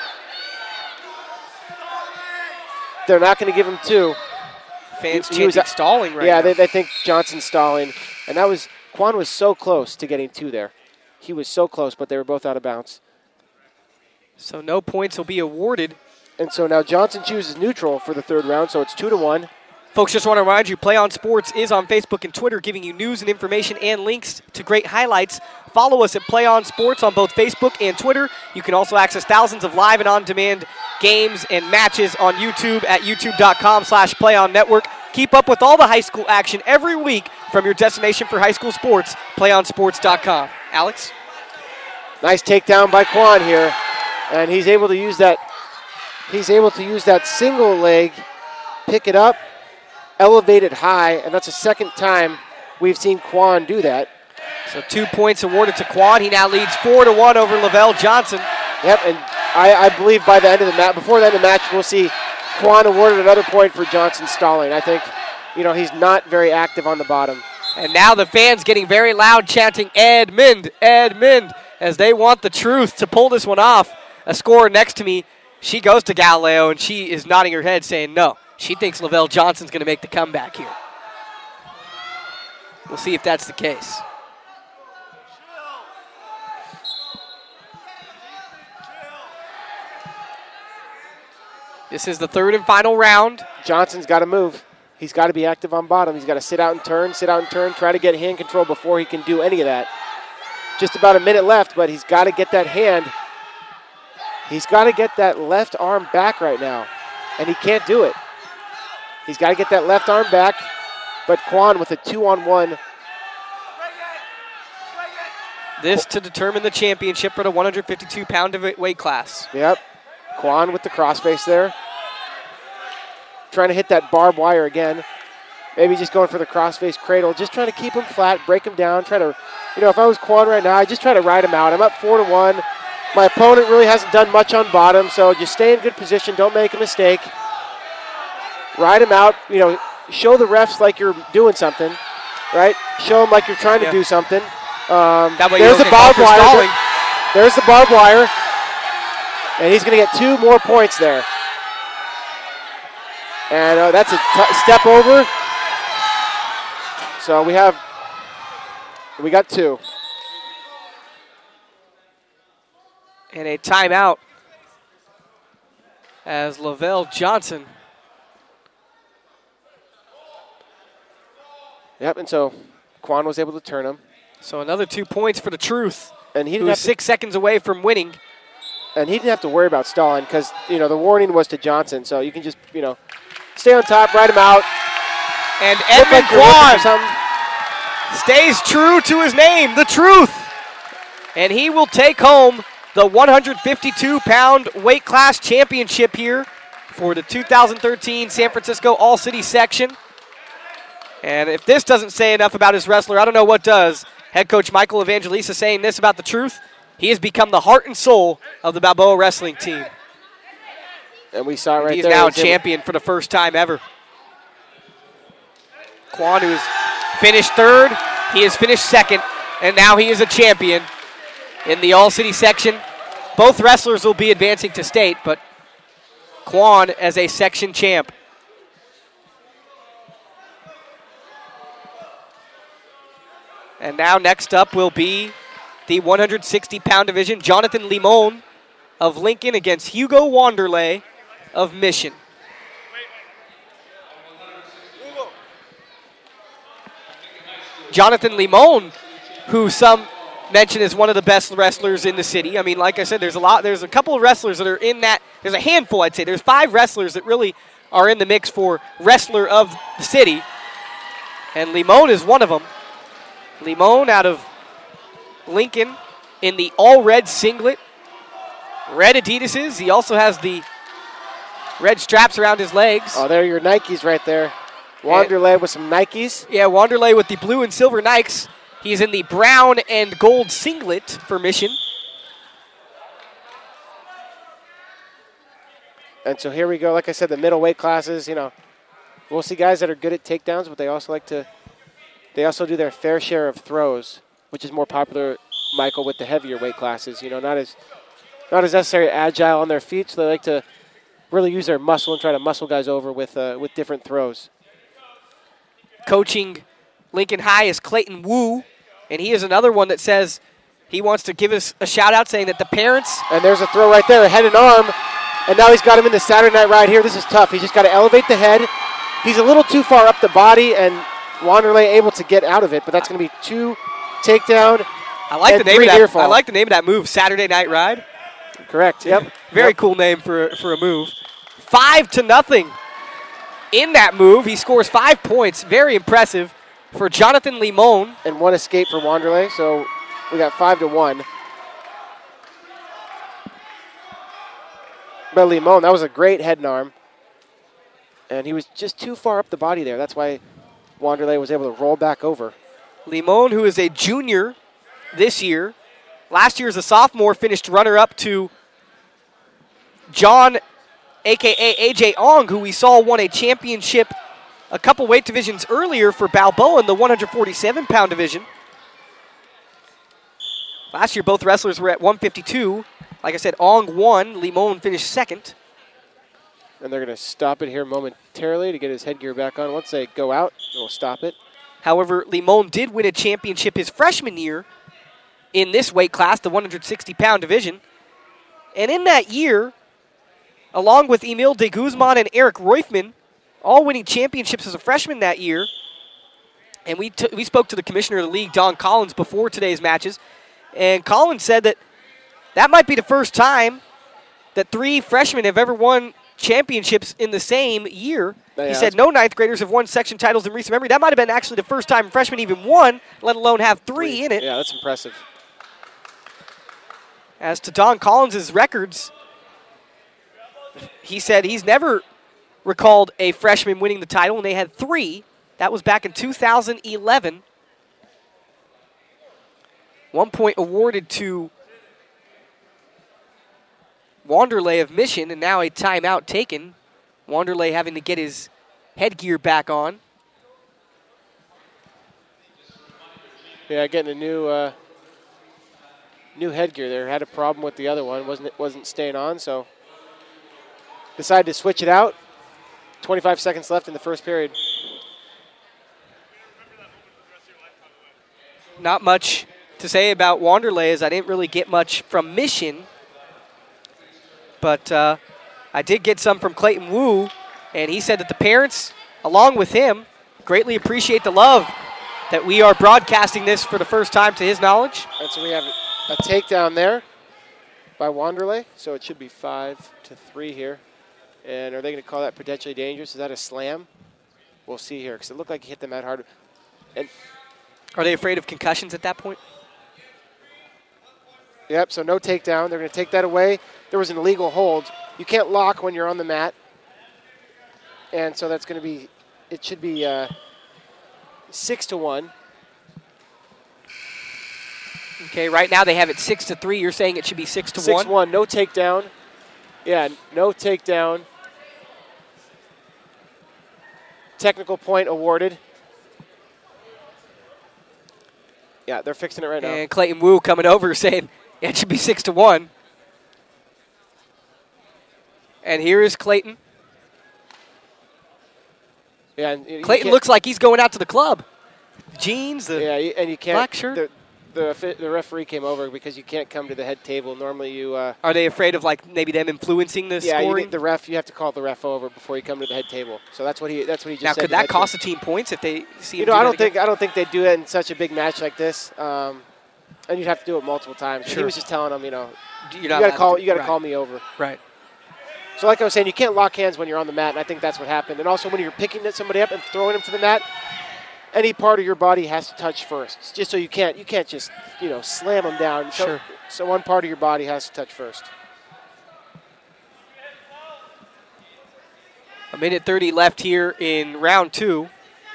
They're not going to give him two. Fans he, he chanting stalling right yeah, now. Yeah, they, they think Johnson's stalling. And that was, Quan was so close to getting two there. He was so close, but they were both out of bounds. So no points will be awarded. And so now Johnson chooses neutral for the third round, so it's two to one. Folks, just want to remind you, Play On Sports is on Facebook and Twitter, giving you news and information and links to great highlights. Follow us at Play On Sports on both Facebook and Twitter. You can also access thousands of live and on-demand games and matches on YouTube at youtube.com slash Play On Network. Keep up with all the high school action every week from your destination for high school sports, play on sports dot com. Alex? Nice takedown by Quan here, and he's able to use that. He's able to use that single leg, pick it up, elevate it high, and that's the second time we've seen Quan do that. So two points awarded to Quan. He now leads four to one over Lavelle Johnson. Yep, and I, I believe by the end of the match, before the end of the match, we'll see Quan awarded another point for Johnson stalling. I think, you know, he's not very active on the bottom. And now the fans getting very loud, chanting Edmund, Edmund, as they want the truth to pull this one off. A scorer next to me, she goes to Galileo, and she is nodding her head saying no. She thinks Lavelle Johnson's going to make the comeback here. We'll see if that's the case. This is the third and final round. Johnson's got to move. He's got to be active on bottom. He's got to sit out and turn, sit out and turn, try to get hand control before he can do any of that. Just about a minute left, but he's got to get that hand. He's got to get that left arm back right now, and he can't do it. He's got to get that left arm back, but Quan with a two-on-one. This to determine the championship for the one fifty-two pound weight class. Yep. Quan with the crossface there. Trying to hit that barbed wire again. Maybe just going for the crossface cradle. Just trying to keep him flat, break him down. Try to, you know, if I was Quan right now, I'd just try to ride him out. I'm up four to one. My opponent really hasn't done much on bottom, so just stay in good position. Don't make a mistake. Ride him out. You know, show the refs like you're doing something, right? Show them like you're trying to yeah. do something. Um, that way there's you the barbed wire. stalling. There's the barbed wire. And he's going to get two more points there. And uh, that's a t- step over. So we have, we got two. And a timeout as Lavelle Johnson. Yep, and so Quan was able to turn him. So another two points for the Truth. And he who didn't was have six to, seconds away from winning. And he didn't have to worry about stalling because, you know, the warning was to Johnson. So you can just, you know, stay on top, ride him out. And Edmund like Quan stays true to his name, the Truth. And he will take home the one fifty-two pound weight class championship here for the two thousand thirteen San Francisco All-City section. And if this doesn't say enough about his wrestler, I don't know what does. Head coach Michael Evangelista saying this about the Truth. He has become the heart and soul of the Balboa wrestling team. And we saw it right He's there. now a He's champion for the first time ever. Quan, who is finished third. He has finished second, and now he is a champion in the All-City section. Both wrestlers will be advancing to state, but Quan as a section champ. And now next up will be the one hundred sixty pound division. Jonathan Limon of Lincoln against Hugo Wanderlei of Mission. Jonathan Limon, who some mention is one of the best wrestlers in the city. I mean, like I said, there's a lot. There's a couple of wrestlers that are in that. There's a handful, I'd say. There's five wrestlers that really are in the mix for wrestler of the city, and Limon is one of them. Limon out of Lincoln in the all-red singlet, red Adidases. He also has the red straps around his legs. Oh, there are your Nikes right there. Wanderlei with some Nikes. Yeah, Wanderlei with the blue and silver Nikes. He's in the brown and gold singlet for Mission. And so here we go. Like I said, the middleweight classes, you know, we'll see guys that are good at takedowns, but they also like to, they also do their fair share of throws, which is more popular, Michael, with the heavier weight classes. You know, not as, not as necessarily agile on their feet, so they like to really use their muscle and try to muscle guys over with uh, with different throws. Coaching Lincoln High is Clayton Wu, and he is another one that says he wants to give us a shout-out saying that the parents... And there's a throw right there, a head and arm, and now he's got him in the Saturday Night Ride here. This is tough. He's just got to elevate the head. He's a little too far up the body, and Wanderlei able to get out of it, but that's going to be two takedown I like and the name three of that, near fall. I like the name of that move, Saturday Night Ride. Correct, yep. Very yep. cool name for, for a move. Five to nothing in that move. He scores five points. Very impressive for Jonathan Limon. And one escape for Wanderlei, so we got five to one. But Limon, that was a great head and arm. And he was just too far up the body there. That's why Wanderlei was able to roll back over. Limon, who is a junior this year. Last year as a sophomore, finished runner-up to John, a k a. A J Ong, who we saw won a championship a couple weight divisions earlier for Balboa in the one forty-seven pound division. Last year, both wrestlers were at one fifty-two. Like I said, Ong won. Limon finished second. And they're going to stop it here momentarily to get his headgear back on. Once they go out, we'll stop it. However, Limon did win a championship his freshman year in this weight class, the one sixty pound division. And in that year, along with Emil de Guzman and Eric Roifman, all winning championships as a freshman that year. And we t- we spoke to the commissioner of the league, Don Collins, before today's matches. And Collins said that that might be the first time that three freshmen have ever won championships in the same year. Yeah, he said no ninth graders have won section titles in recent memory. That might have been actually the first time freshmen even won, let alone have three, three. in it. Yeah, that's impressive. As to Don Collins' records, he said he's never recalled a freshman winning the title, and they had three. That was back in two thousand eleven. One point awarded to Wanderlei of Mission, and now a timeout taken. Wanderlei having to get his headgear back on. Yeah, getting a new uh, new headgear there. Had a problem with the other one. Wasn't wasn't staying on, so decided to switch it out. twenty-five seconds left in the first period. Not much to say about Wanderlei, as I didn't really get much from Mission. But uh, I did get some from Clayton Wu, and he said that the parents, along with him, greatly appreciate the love that we are broadcasting this for the first time to his knowledge. And so we have a takedown there by Wanderlei, so it should be five to three here. And are they going to call that potentially dangerous? Is that a slam? We'll see here, because it looked like he hit them that hard. And are they afraid of concussions at that point? Yep, so no takedown. They're going to take that away. There was an illegal hold. You can't lock when you're on the mat. And so that's going to be, it should be uh, six to one. Okay, right now they have it six to three. You're saying it should be six to one? Six one, no takedown. Yeah, no takedown. Technical point awarded. Yeah, they're fixing it right now. And Clayton Wu coming over saying it should be six to one. And here is Clayton. Yeah, and Clayton looks like he's going out to the club. Jeans, the yeah, and you can't. black shirt. The, the, the referee came over because you can't come to the head table. Normally, you. Uh, Are they afraid of like maybe them influencing the yeah, scoring? Yeah, you, the ref. You have to call the ref over before you come to the head table. So that's what he. That's what he just now, said. Now, could that cost a team points if they see? You him know, do I that don't again? think. I don't think they do it in such a big match like this. Um, and you'd have to do it multiple times. Sure. He was just telling them, you know, You're you not got to call. to, You got to right. call me over. Right. So, like I was saying, you can't lock hands when you're on the mat, and I think that's what happened. And also, when you're picking somebody up and throwing him to the mat, any part of your body has to touch first, just so you can't you can't just you know slam them down. So, sure. So one part of your body has to touch first. A minute thirty left here in round two.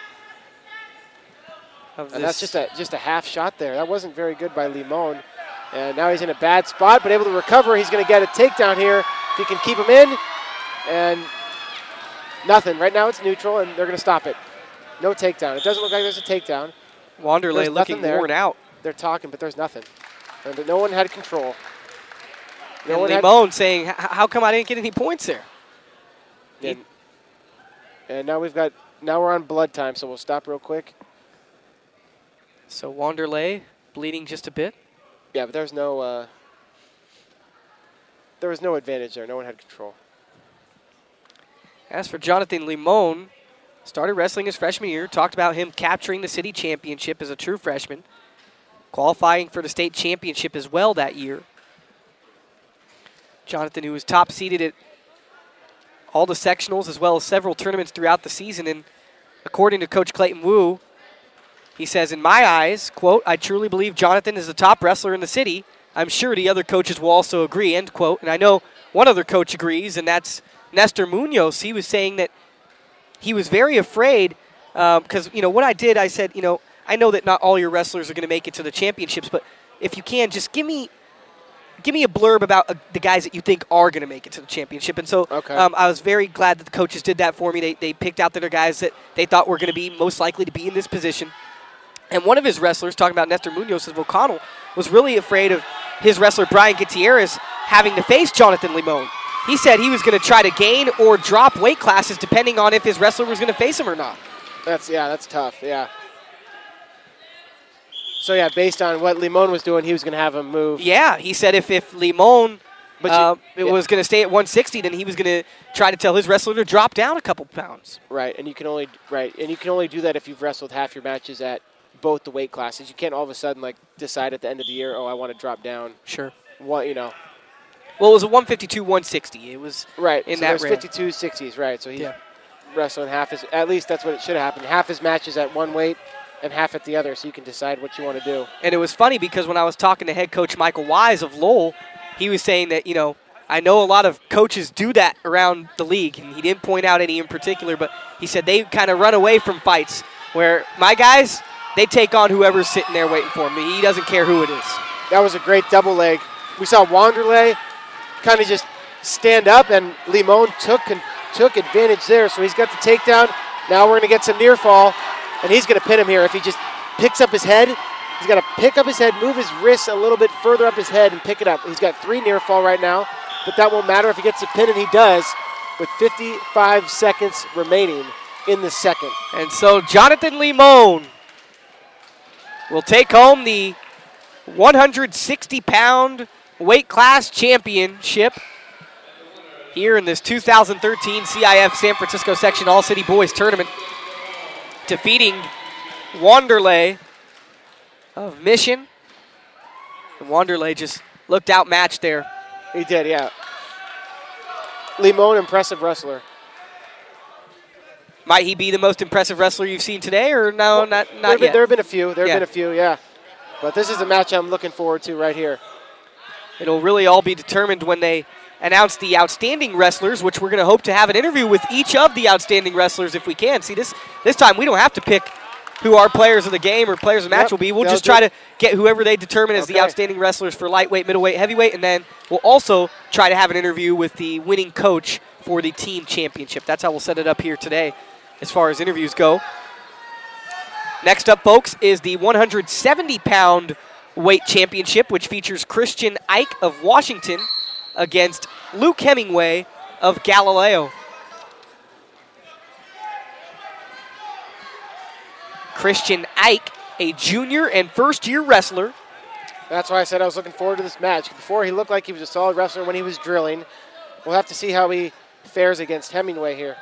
Of And that's just a just a half shot there. That wasn't very good by Limon. And now he's in a bad spot, but able to recover. He's going to get a takedown here if he can keep him in. And nothing. Right now it's neutral, and they're going to stop it. No takedown. It doesn't look like there's a takedown. Wanderlei looking there. worn out. They're talking, but there's nothing. And no one had control. No and one Limon had saying, how come I didn't get any points there? And, and now we've got, now we're on blood time, so we'll stop real quick. So Wanderlei bleeding just a bit. Yeah, but there's no, uh, there was no advantage there. No one had control. As for Jonathan Limon, started wrestling his freshman year, talked about him capturing the city championship as a true freshman, qualifying for the state championship as well that year. Jonathan, who was top seeded at all the sectionals as well as several tournaments throughout the season, and according to Coach Clayton Wu, he says, in my eyes, quote, I truly believe Jonathan is the top wrestler in the city. I'm sure the other coaches will also agree, end quote. And I know one other coach agrees, and that's Nestor Munoz. He was saying that he was very afraid because, um, you know, what I did, I said, you know, I know that not all your wrestlers are going to make it to the championships, but if you can, just give me give me a blurb about uh, the guys that you think are going to make it to the championship. And so okay. um, I was very glad that the coaches did that for me. They, they picked out their guys that they thought were going to be most likely to be in this position. And one of his wrestlers, talking about Nestor Munoz, says O'Connell, was really afraid of his wrestler Brian Gutierrez having to face Jonathan Limon. He said he was going to try to gain or drop weight classes depending on if his wrestler was going to face him or not. That's yeah, that's tough. Yeah. So yeah, based on what Limon was doing, he was going to have him move. Yeah, he said if if Limon but uh, you, yeah. was going to stay at one sixty, then he was going to try to tell his wrestler to drop down a couple pounds. Right, and you can only right, and you can only do that if you've wrestled half your matches at both the weight classes. You can't all of a sudden like decide at the end of the year, oh, I want to drop down. Sure. What you know. Well, it was a one fifty-two, one sixty. It was right in so that there's fifty-two sixties, right? So he's yeah. wrestling half his. At least that's what it should have happened. Half his matches at one weight and half at the other, so you can decide what you want to do. And it was funny because when I was talking to head coach Michael Wise of Lowell, he was saying that, you know, I know a lot of coaches do that around the league, and he didn't point out any in particular, but he said they kind of run away from fights where my guys, they take on whoever's sitting there waiting for him. He doesn't care who it is. That was a great double leg. We saw Wanderlei kind of just stand up, and Limon took and took advantage there, so he's got the takedown. Now we're going to get some near fall, and he's going to pin him here. If he just picks up his head, he's got to pick up his head, move his wrists a little bit further up his head, and pick it up. He's got three near fall right now, but that won't matter if he gets a pin, and he does, with fifty-five seconds remaining in the second. And so Jonathan Limon will take home the one hundred sixty pound weight class championship here in this two thousand thirteen C I F San Francisco Section All-City Boys Tournament, defeating Wanderlei of Mission. And Wanderlei just looked outmatched there. He did, yeah. Limon, impressive wrestler. Might he be the most impressive wrestler you've seen today, or no, well, not, not there yet? Been, there have been a few. There have yeah. been a few, yeah. But this is a match I'm looking forward to right here. It'll really all be determined when they announce the outstanding wrestlers, which we're going to hope to have an interview with each of the outstanding wrestlers if we can. See, this this time we don't have to pick who our players of the game or players of the match yep. will be. We'll They'll just try to get whoever they determine as okay. the outstanding wrestlers for lightweight, middleweight, heavyweight, and then we'll also try to have an interview with the winning coach for the team championship. That's how we'll set it up here today as far as interviews go. Next up, folks, is the one hundred seventy pound weight championship, which features Christian Ike of Washington against Luke Hemingway of Galileo. Christian Ike, a junior and first-year wrestler. That's why I said I was looking forward to this match. Before, he looked like he was a solid wrestler when he was drilling. We'll have to see how he fares against Hemingway here.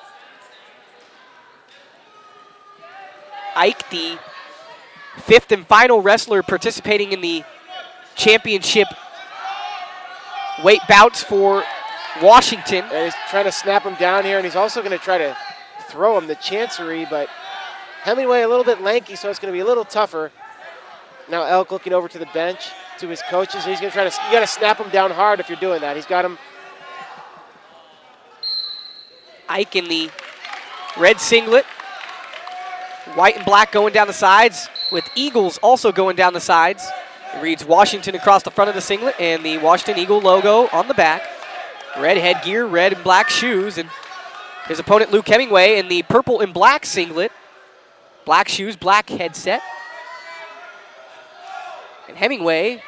Ike, the fifth and final wrestler participating in the championship weight bouts for Washington. And he's trying to snap him down here, and he's also going to try to throw him the chancery, but Hemingway a little bit lanky, so it's going to be a little tougher. Now Elk looking over to the bench, to his coaches. He's going to try to, you got to snap him down hard if you're doing that. He's got him. Ike in the red singlet. White and black going down the sides, with Eagles also going down the sides. It reads Washington across the front of the singlet and the Washington Eagle logo on the back. Red headgear, red and black shoes, and his opponent Luke Hemingway in the purple and black singlet. Black shoes, black headset. And Hemingway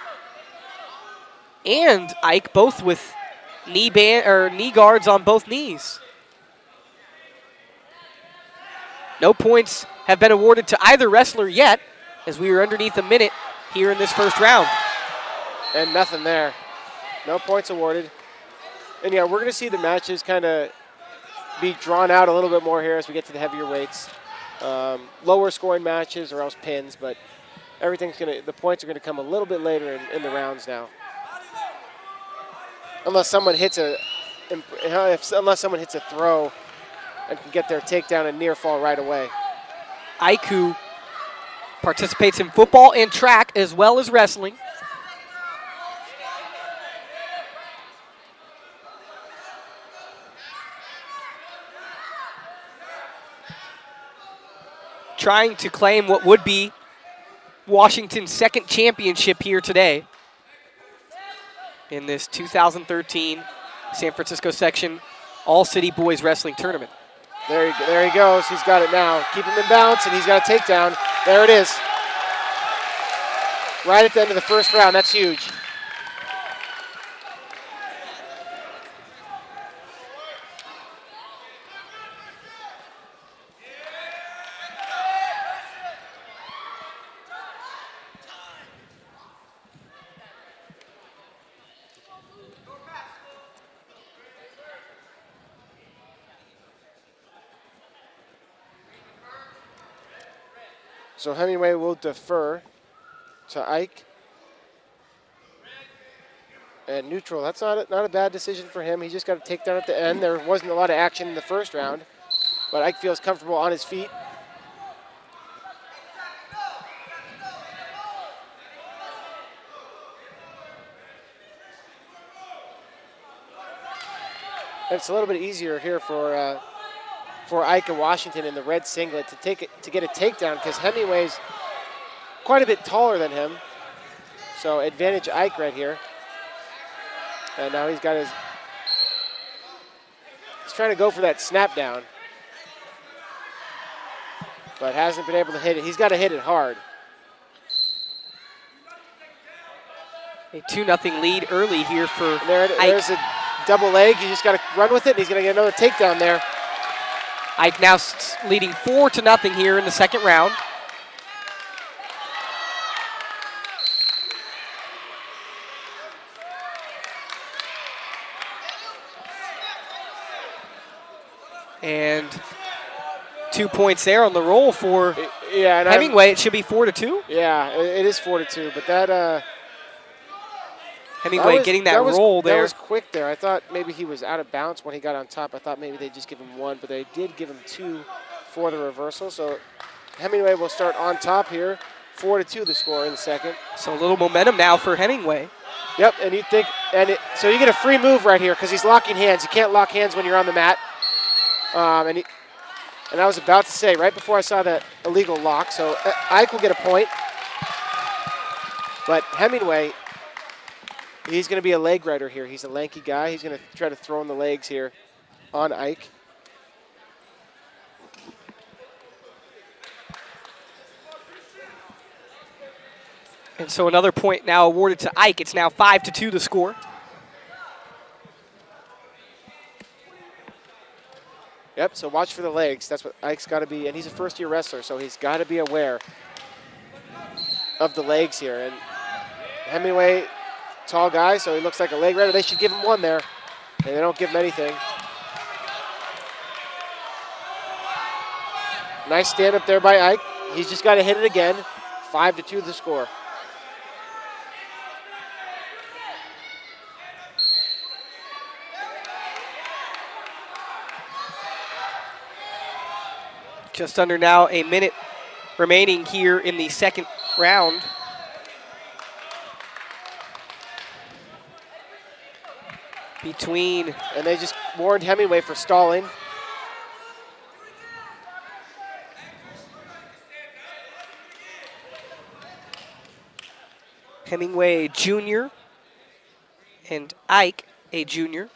and Ike both with knee band or knee guards on both knees. No points have been awarded to either wrestler yet, as we are underneath a minute here in this first round. And nothing there. No points awarded. And yeah, we're going to see the matches kind of be drawn out a little bit more here as we get to the heavier weights. Um, lower scoring matches or else pins, but everything's going to, the points are going to come a little bit later in, in the rounds now. Unless someone hits a, if, unless someone hits a throw and can get their takedown and near fall right away. Ike, who participates in football and track as well as wrestling. Trying to claim what would be Washington's second championship here today in this two thousand thirteen San Francisco Section All-City Boys Wrestling Tournament. There he, there he goes. He's got it now. Keep him in bounce, and he's got a takedown. There it is. Right at the end of the first round. That's huge. So Hemingway will defer to Ike. And neutral, that's not a, not a bad decision for him. He just got a takedown at the end. There wasn't a lot of action in the first round, but Ike feels comfortable on his feet. And it's a little bit easier here for uh, for Ike of Washington in the red singlet to take it to get a takedown because Hemingway's quite a bit taller than him. So advantage Ike right here. And now he's got his, he's trying to go for that snap down, but hasn't been able to hit it. He's got to hit it hard. A two nothing lead early here for and there, Ike. There's a double leg. You just got to run with it, and he's going to get another takedown there. Ike now leading four to nothing here in the second round. And two points there on the roll for yeah, and Hemingway. I'm, it should be four to two. Yeah, it is four to two. But that uh, Hemingway that was, getting that, that was, roll there. That was quick there. I thought maybe he was out of bounds when he got on top. I thought maybe they'd just give him one, but they did give him two for the reversal. So Hemingway will start on top here. Four to two the score in the second. So a little momentum now for Hemingway. Yep, and you think, and it, so you get a free move right here because he's locking hands. You can't lock hands when you're on the mat. Um, and, he, and I was about to say, right before I saw that illegal lock, so Ike will get a point. But Hemingway, he's going to be a leg rider here. He's a lanky guy. He's going to try to throw in the legs here on Ike. And so another point now awarded to Ike. It's now five to two the score. Yep, so watch for the legs. That's what Ike's got to be. And he's a first-year wrestler, so he's got to be aware of the legs here. And Hemingway, tall guy, so he looks like a leg rider. They should give him one there, and they don't give him anything. Nice stand up there by Ike. He's just got to hit it again. Five to two the score. Just under now a minute remaining here in the second round. Between. And they just warned Hemingway for stalling. Hemingway, a junior, and Ike, a junior.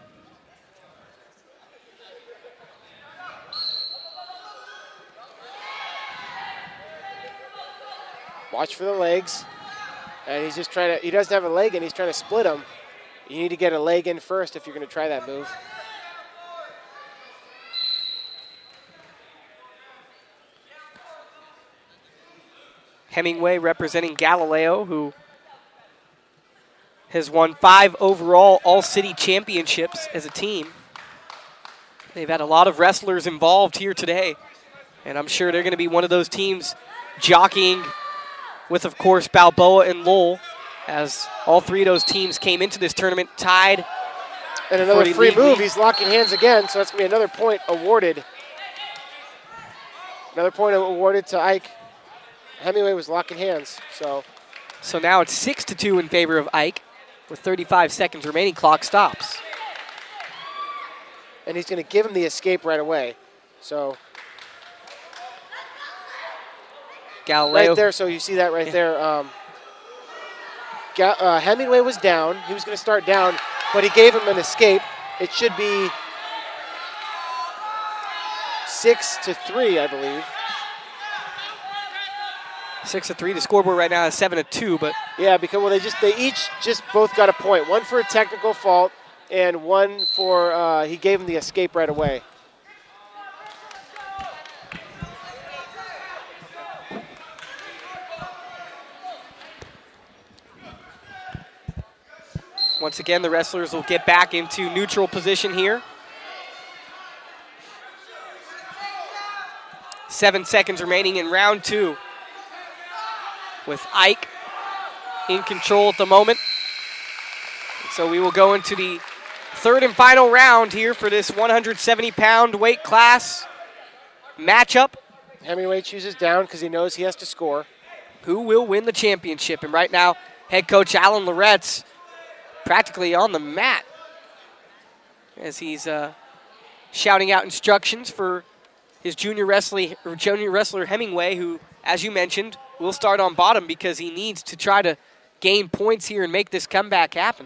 Watch for the legs. And he's just trying to, he doesn't have a leg and he's trying to split them. You need to get a leg in first if you're going to try that move. Hemingway representing Galileo, who has won five overall All-City championships as a team. They've had a lot of wrestlers involved here today, and I'm sure they're going to be one of those teams jockeying with, of course, Balboa and Lowell, as all three of those teams came into this tournament tied. And another free move. He's locking hands again, so that's going to be another point awarded. Another point awarded to Ike. Hemingway was locking hands, so. So now it's six to two in favor of Ike with thirty-five seconds remaining. Clock stops. And he's going to give him the escape right away. So. Galileo. Right there, so you see that right yeah. there. Um, Ga uh, Hemingway was down. He was going to start down, but he gave him an escape. It should be six to three, I believe. Six to three. The scoreboard right now is seven to two, but yeah, because well, they just they each just both got a point. One for a technical fault, and one for uh, he gave him the escape right away. Once again, the wrestlers will get back into neutral position here. Seven seconds remaining in round two, with Ike in control at the moment. So we will go into the third and final round here for this one hundred seventy pound weight class matchup. Hemingway chooses down because he knows he has to score. Who will win the championship? And right now, head coach Alan Loretz practically on the mat as he's uh, shouting out instructions for his junior wrestler, junior wrestler Hemingway, who, as you mentioned, will start on bottom because he needs to try to gain points here and make this comeback happen.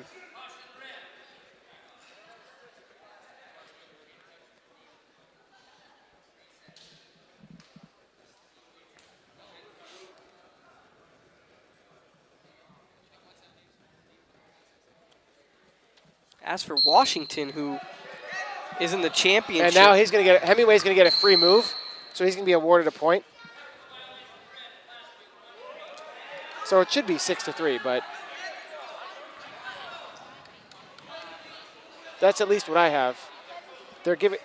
As for Washington, who is in the championship. And now he's going to get, Hemingway's going to get a free move, so he's going to be awarded a point. So it should be six to three, but that's at least what I have. They're giving.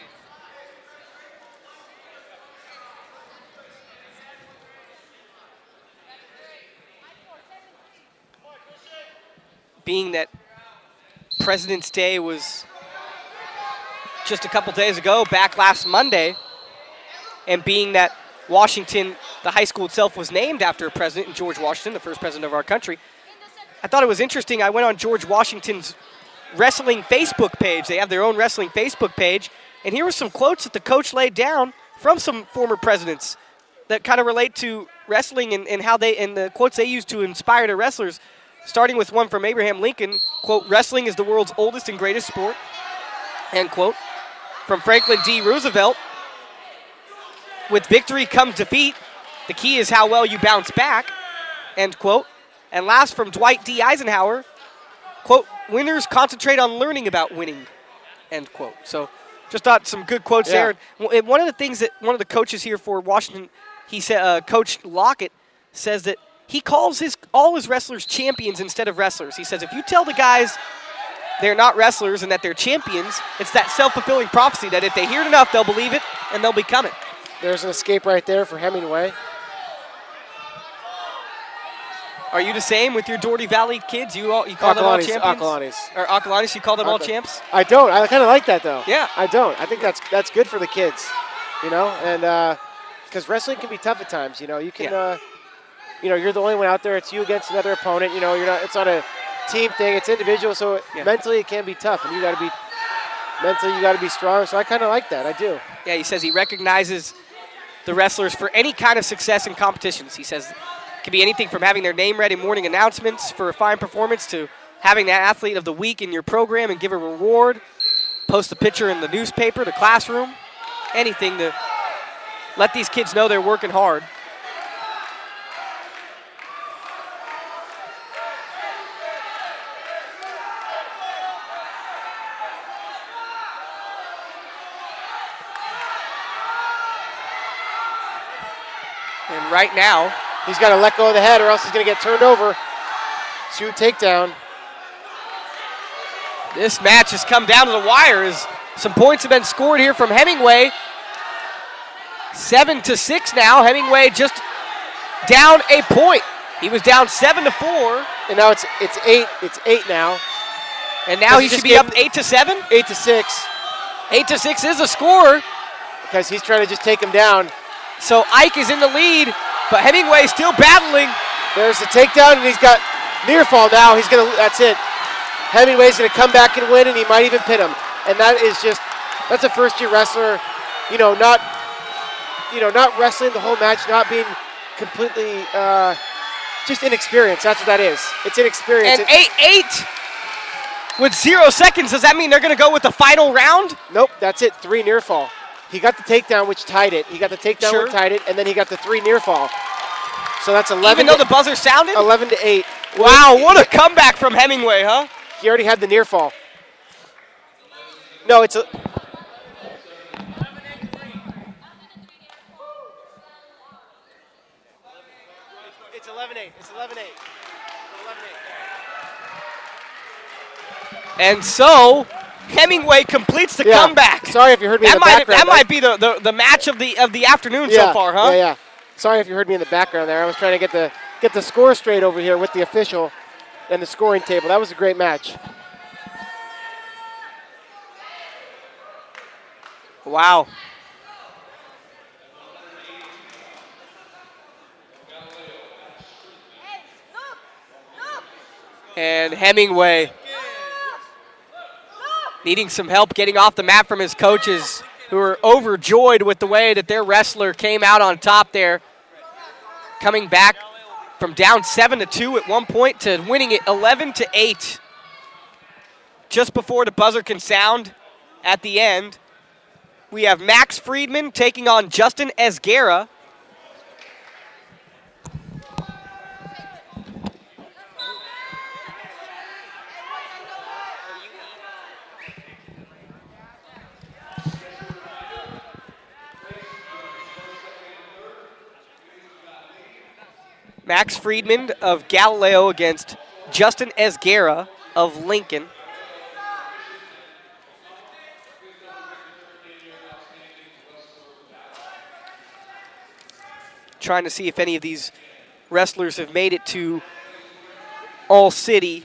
Being that President's Day was just a couple days ago, back last Monday, and being that Washington, the high school itself, was named after a president, George Washington, the first president of our country, I thought it was interesting. I went on George Washington's wrestling Facebook page. They have their own wrestling Facebook page, and here were some quotes that the coach laid down from some former presidents that kind of relate to wrestling and, and how they and the quotes they used to inspire their wrestlers. Starting with one from Abraham Lincoln, quote, "Wrestling is the world's oldest and greatest sport," end quote. From Franklin D. Roosevelt, "With victory comes defeat. The key is how well you bounce back." end quote. And last from Dwight D. Eisenhower, quote, winners concentrate on learning about winning, end quote. So just thought some good quotes Yeah. there. And one of the things that one of the coaches here for Washington, he said, uh, Coach Lockett says that he calls his all his wrestlers champions instead of wrestlers. He says if you tell the guys they're not wrestlers and that they're champions, it's that self-fulfilling prophecy that if they hear it enough, they'll believe it and they'll become it. There's an escape right there for Hemingway. Are you the same with your Doherty Valley kids? You all, you call them all Acalanes, champions? Acalanes. Or Acalanes, you call them all Acalanes. champs? I don't. I kind of like that, though. Yeah. I don't. I think that's that's good for the kids, you know, and because uh, wrestling can be tough at times. You know, you can, Yeah. uh, you know, you're the only one out there. It's you against another opponent. You know, you're not. It's not a team thing. It's individual. So Yeah. mentally, it can be tough, and you got to be mentally, you got to be strong. So I kind of like that. I do. Yeah, he says he recognizes the wrestlers for any kind of success in competitions. He says it could be anything from having their name read in morning announcements for a fine performance to having the athlete of the week in your program and give a reward, post a picture in the newspaper, the classroom, anything to let these kids know they're working hard. And right now, He's got to let go of the head or else he's going to get turned over. Shoot takedown. this match has come down to the wire as some points have been scored here from Hemingway. Seven to six now. Hemingway just down a point. He was down seven to four. And now it's it's eight. It's eight now. And now Does he he should just be give up him- eight to seven. Eight to six. Eight to six is a score. Because he's trying to just take him down. So Ike is in the lead, but Hemingway still battling. There's the takedown, and he's got near fall now. He's gonna. That's it. Hemingway's gonna come back and win, and he might even pin him. And that is just. That's a first-year wrestler. You know, not. You know, not wrestling the whole match, not being completely. Uh, just inexperienced. That's what that is. It's inexperience. And It- eight eight with zero seconds. Does that mean they're going to go with the final round? Nope, that's it. Three near fall. He got the takedown, which tied it. He got the takedown, Sure. which tied it, and then he got the three near fall. So that's eleven. Even though to, the buzzer sounded? eleven to eight. Wow, what a comeback from Hemingway, huh? He already had the near fall. No, it's a. It's eleven eight. It's eleven eight. And so Hemingway completes the Yeah. comeback. Sorry if you heard me That in the might background. that might be the, the, the match of the of the afternoon yeah, so far, huh? Yeah, yeah. Sorry if you heard me in the background there. I was trying to get the get the score straight over here with the official and the scoring table. That was a great match. Wow. And Hemingway needing some help getting off the mat from his coaches, who are overjoyed with the way that their wrestler came out on top there, coming back from down seven to two at one point to winning it eleven to eight. Just before the buzzer can sound at the end, we have Max Friedman taking on Justin Esguerra. Max Friedman of Galileo against Justin Esguerra of Lincoln. Trying to see if any of these wrestlers have made it to All City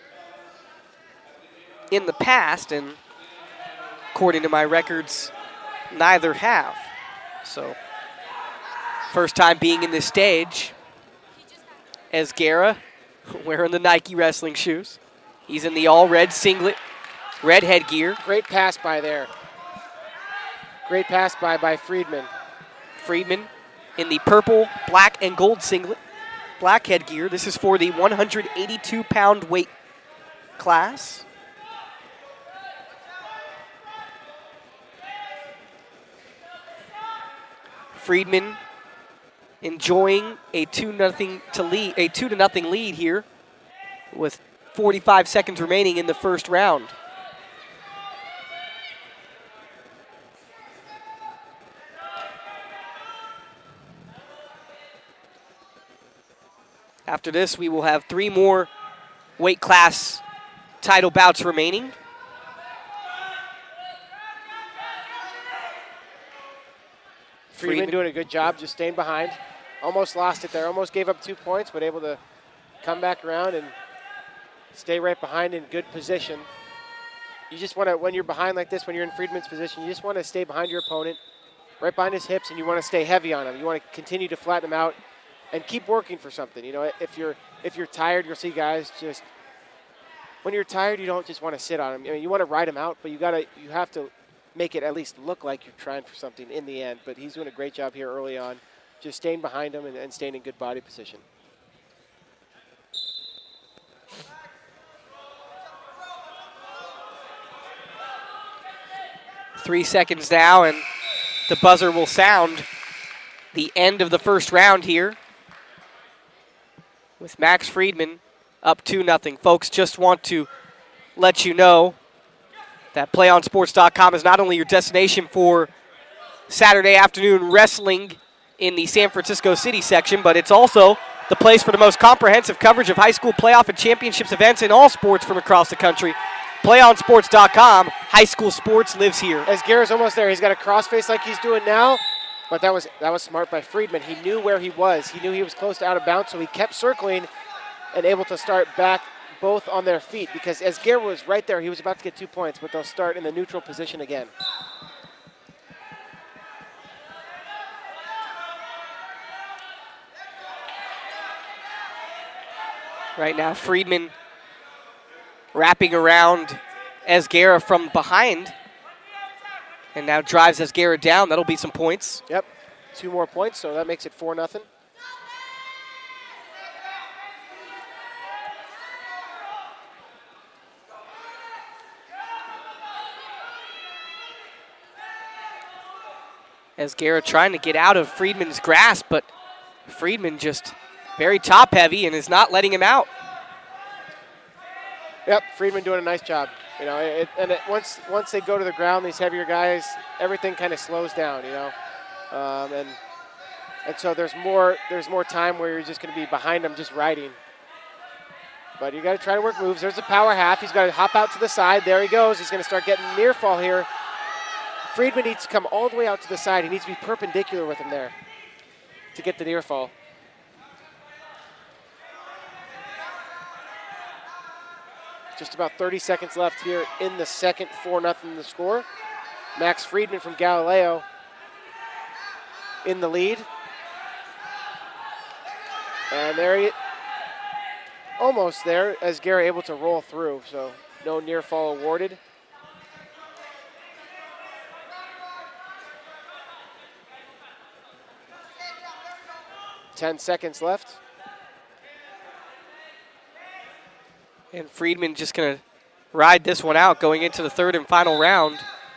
in the past, and according to my records, neither have. So, first time being in this stage. Esguerra wearing the Nike wrestling shoes. He's in the all-red singlet, red headgear. Great pass by there. Great pass by by Friedman. Friedman in the purple, black, and gold singlet, black headgear. This is for the one hundred eighty-two pound weight class. Friedman enjoying a two nothing to lead, a two to nothing lead here, with forty-five seconds remaining in the first round. After this, we will have three more weight class title bouts remaining. Freeman, Freeman doing a good job, just staying behind. Almost lost it there, almost gave up two points, but able to come back around and stay right behind in good position. You just want to, when you're behind like this, when you're in Freedman's position, you just want to stay behind your opponent, right behind his hips, and you want to stay heavy on him. You want to continue to flatten him out and keep working for something. You know, if you're if you're tired, you'll see guys just, when you're tired, you don't just want to sit on him. I mean, you want to ride him out, but you gotta you have to make it at least look like you're trying for something in the end. But he's doing a great job here early on, just staying behind him and, and staying in good body position. Three seconds now, and the buzzer will sound the end of the first round here, with Max Friedman up two nothing. Folks, just want to let you know that play on sports dot com is not only your destination for Saturday afternoon wrestling in the San Francisco City section, but it's also the place for the most comprehensive coverage of high school playoff and championships events in all sports from across the country. play on sports dot com, high school sports lives here. As Garrett's almost there, he's got a crossface like he's doing now, but that was that was smart by Friedman. He knew where he was. He knew he was close to out of bounds, so he kept circling and able to start back both on their feet, because as Garrett was right there, he was about to get two points, but they'll start in the neutral position again. Right now, Friedman wrapping around Esguerra from behind, and now drives Esguerra down. That'll be some points. Yep, two more points, so that makes it four nothing. Esguerra trying to get out of Friedman's grasp, but Friedman just very top heavy and is not letting him out. Yep, Friedman doing a nice job. You know, it, and it, once once they go to the ground, these heavier guys, everything kind of slows down. You know, um, and and so there's more there's more time where you're just going to be behind them, just riding. But you got to try to work moves. There's a power half. He's got to hop out to the side. There he goes. He's going to start getting near fall here. Friedman needs to come all the way out to the side. He needs to be perpendicular with him there to get the near fall. Just about thirty seconds left here in the second, four nothing the score. Max Friedman from Galileo in the lead. And there he, almost there, as Gary able to roll through, so no near fall awarded. Ten seconds left. And Friedman just going to ride this one out going into the third and final round.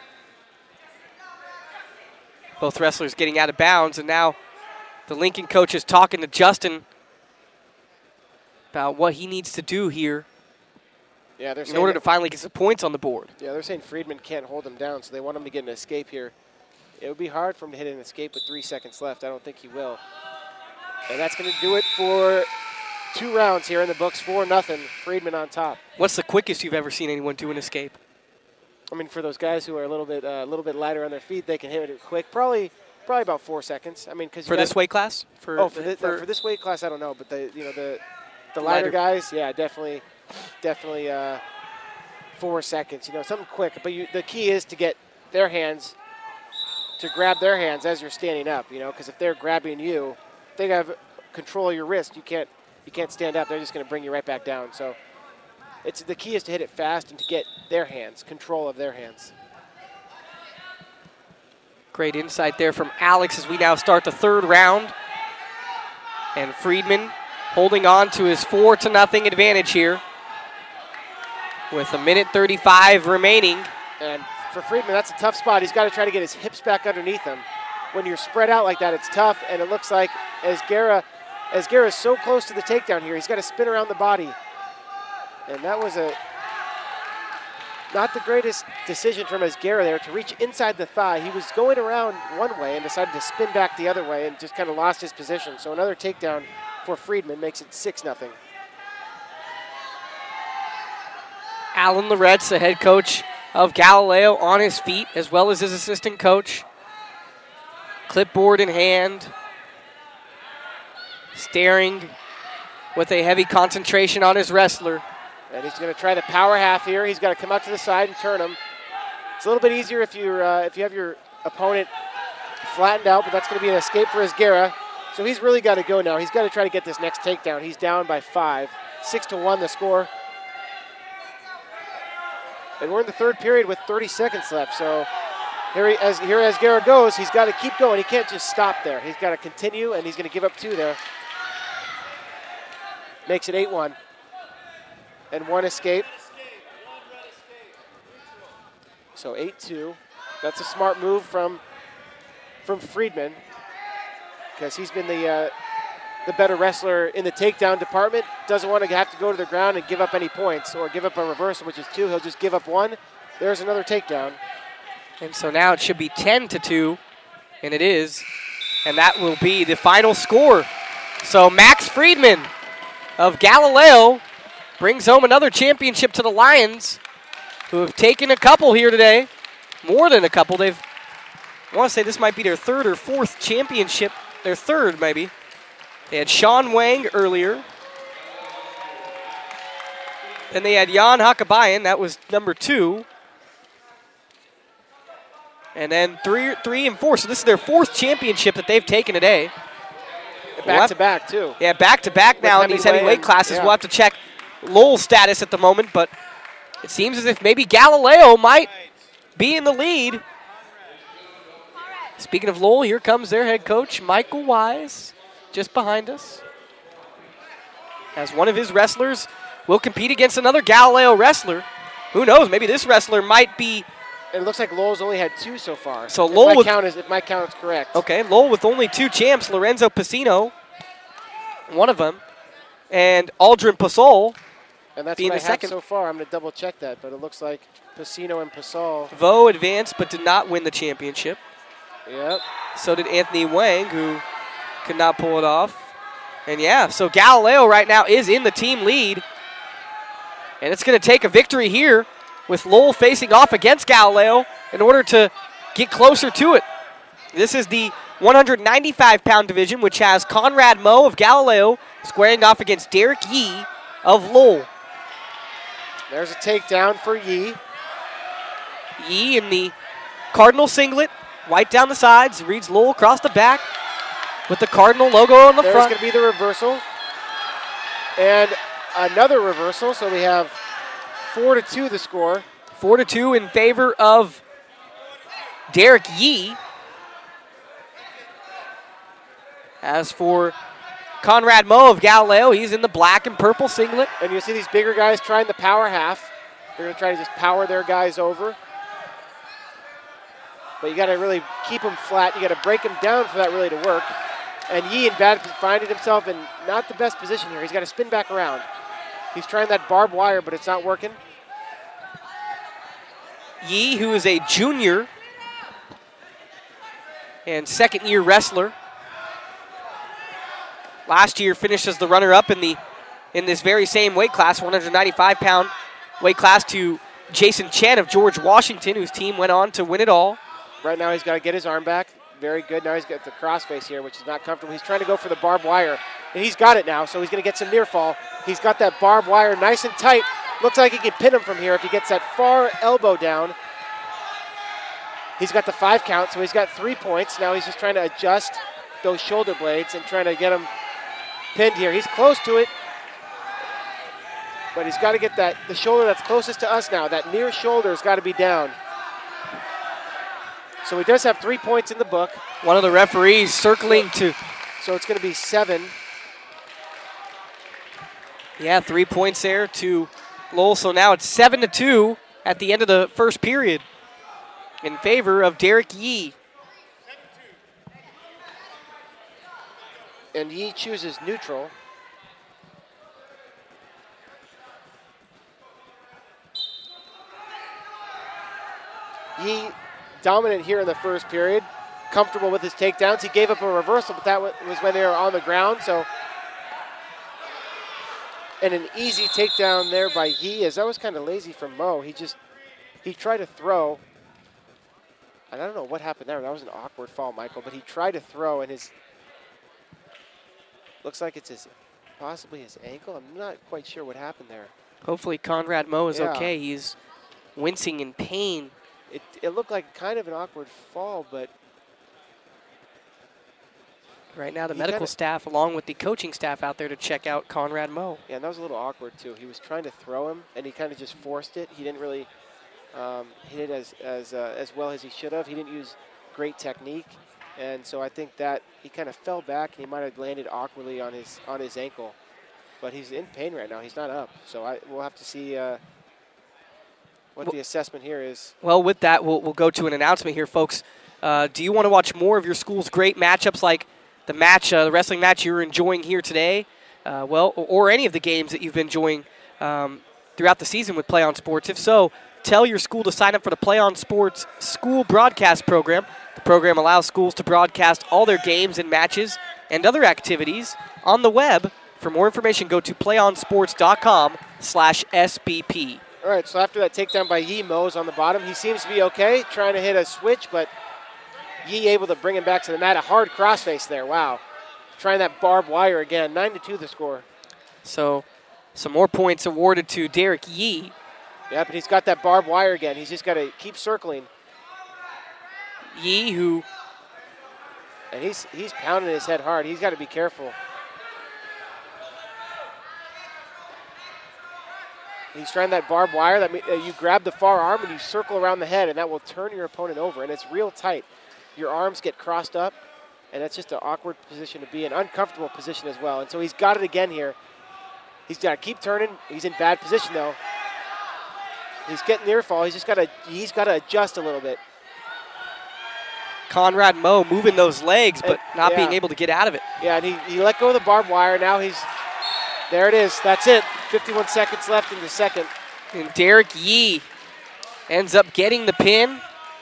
Both wrestlers getting out of bounds, and now the Lincoln coach is talking to Justin about what he needs to do here yeah, they're in order to finally get some points on the board. Yeah, they're saying Friedman can't hold him down, so they want him to get an escape here. It would be hard for him to hit an escape with three seconds left. I don't think he will. And that's going to do it for two rounds here in the books, four nothing. Friedman on top. What's the quickest you've ever seen anyone do an escape? I mean, for those guys who are a little bit, uh, a little bit lighter on their feet, they can hit it quick. Probably, probably about four seconds. I mean, because for this weight class. For oh, for this, for, uh, for this weight class, I don't know, but the you know the the lighter, lighter guys, yeah, definitely, definitely uh, four seconds. You know, something quick. But you, the key is to get their hands, to grab their hands as you're standing up. You know, because if they're grabbing you, they have control of your wrist. You can't. You can't stand up. They're just going to bring you right back down. So it's the key is to hit it fast and to get their hands, control of their hands. Great insight there from Alex as we now start the third round. And Friedman holding on to his four to nothing advantage here with a minute thirty-five remaining. And for Friedman, that's a tough spot. He's got to try to get his hips back underneath him. when you're spread out like that, it's tough, and it looks like Esguerra, Esguerra is so close to the takedown here, he's got to spin around the body. And that was a not the greatest decision from Esguerra there to reach inside the thigh. He was going around one way and decided to spin back the other way and just kind of lost his position. So another takedown for Friedman makes it six nothing. Alan Loretz, the head coach of Galileo, on his feet, as well as his assistant coach. Clipboard in hand, staring with a heavy concentration on his wrestler. And he's going to try the power half here. He's got to come out to the side and turn him. It's a little bit easier if you're uh, if you have your opponent flattened out, but that's going to be an escape for Esguerra. So he's really got to go now. He's got to try to get this next takedown. He's down by five, six to one the score. And we're in the third period with thirty seconds left. So here, he, as here Esguerra goes, he's got to keep going. He can't just stop there. He's got to continue, and he's going to give up two there. Makes it eight one. And one escape. So eight two. That's a smart move from, from Friedman, because he's been the uh, the better wrestler in the takedown department. Doesn't want to have to go to the ground and give up any points or give up a reversal, which is two. He'll just give up one. There's another takedown. And so now it should be ten to two, and it is. And that will be the final score. So Max Friedman of Galileo brings home another championship to the Lions, who have taken a couple here today. More than a couple. They've, I want to say this might be their third or fourth championship. Their third, maybe. They had Sean Wang earlier. Then they had Jan Hakabayan. That was number two. And then three, three and four. So this is their fourth championship that they've taken today. Back to back, too. Yeah, back to back now in these heavyweight classes. Yeah. We'll have to check Lowell's status at the moment, but it seems as if maybe Galileo might be in the lead. Speaking of Lowell, here comes their head coach, Michael Wise, just behind us. As one of his wrestlers will compete against another Galileo wrestler. Who knows, maybe this wrestler might be... It looks like Lowell's only had two so far. So if Lowell my with, count is, if my count is correct. Okay, Lowell with only two champs, Lorenzo Pacino, one of them, and Aldrin Pasol. And that's being what I the have second. so far. I'm going to double check that, but it looks like Pacino and Pasol. Vo advanced but did not win the championship. Yep. So did Anthony Wang, who could not pull it off. And yeah, so Galileo right now is in the team lead. And it's going to take a victory here with Lowell facing off against Galileo in order to get closer to it. This is the one ninety-five pound division, which has Conrad Moe of Galileo squaring off against Derek Yee of Lowell. There's a takedown for Yee. Yee in the Cardinal singlet, white down the sides, reads Lowell across the back with the Cardinal logo on the There's front. There's going to be the reversal. And another reversal, so we have four to two the score. Four to two in favor of Derek Yee. As for Conrad Moe of Galileo, he's in the black and purple singlet. And you see these bigger guys trying the power half. They're going to try to just power their guys over. But you got to really keep them flat. You got to break them down for that really to work. And Yee in bad finding himself in not the best position here. He's got to spin back around. He's trying that barbed wire, but it's not working. Yee, who is a junior and second-year wrestler. Last year finished as the runner-up in the in this very same weight class, one ninety-five pound weight class, to Jason Chen of George Washington, whose team went on to win it all. Right now he's got to get his arm back. Very good. Now he's got the crossface here, which is not comfortable. He's trying to go for the barbed wire, and he's got it now, so he's going to get some near fall. He's got that barbed wire nice and tight. Looks like he can pin him from here if he gets that far elbow down. He's got the five count, so he's got three points. Now he's just trying to adjust those shoulder blades and trying to get him pinned here. He's close to it, but he's got to get that the shoulder that's closest to us now. That near shoulder has got to be down. So he does have three points in the book. One of the referees circling to. So it's going to be seven. Yeah, three points there to Lowell. So now it's seven to two at the end of the first period in favor of Derek Yee. And Yee chooses neutral. Yee dominant here in the first period, comfortable with his takedowns. He gave up a reversal, but that was when they were on the ground. So, and an easy takedown there by Yee, as that was kind of lazy from Mo. He just, he tried to throw, and I don't know what happened there. That was an awkward fall, Michael, but he tried to throw, and his, looks like it's his, possibly his ankle. I'm not quite sure what happened there. Hopefully Conrad Mo is Yeah. okay. He's wincing in pain. It, it looked like kind of an awkward fall, but Right now the He medical kinda- staff along with the coaching staff out there to check out Conrad Mo. yeah, and that was a little awkward too. He was trying to throw him, and he kind of just forced it. He didn't really um, hit it as as uh, as well as he should have. He didn't use great technique, and so I think that he kind of fell back, and he might have landed awkwardly on his on his ankle. But he's in pain right now. He's not up, so I we'll have to see uh, what Well- the assessment here is. Well, with that, we'll, we'll go to an announcement here, folks. Uh, do you want to watch more of your school's great matchups like the match, uh, the wrestling match you're enjoying here today? Uh, well, or, or any of the games that you've been enjoying um, throughout the season with Play On Sports? If so, tell your school to sign up for the Play On Sports school broadcast program. The program allows schools to broadcast all their games and matches and other activities on the web. For more information, go to playonsports.com slash SBP. All right, so after that takedown by Yee, Mo's on the bottom. He seems to be okay, trying to hit a switch, but Yee able to bring him back to the mat. A hard crossface there, wow. Trying that barbed wire again, nine to two the score. So some more points awarded to Derek Yee. Yeah, but he's got that barbed wire again. He's just got to keep circling. Yee, who And he's he's pounding his head hard. He's got to be careful. He's trying that barbed wire. That uh, you grab the far arm and you circle around the head, and that will turn your opponent over. And it's real tight. Your arms get crossed up, and that's just an awkward position to be in, uncomfortable position as well. And so he's got it again here. He's got to keep turning. He's in bad position though. He's getting near fall. He's just got to he's got to adjust a little bit. Conrad Mo moving those legs, but And- not yeah. being able to get out of it. Yeah, and he, he let go of the barbed wire. Now he's there. It is. That's it. fifty-one seconds left in the second. And Derek Yee ends up getting the pin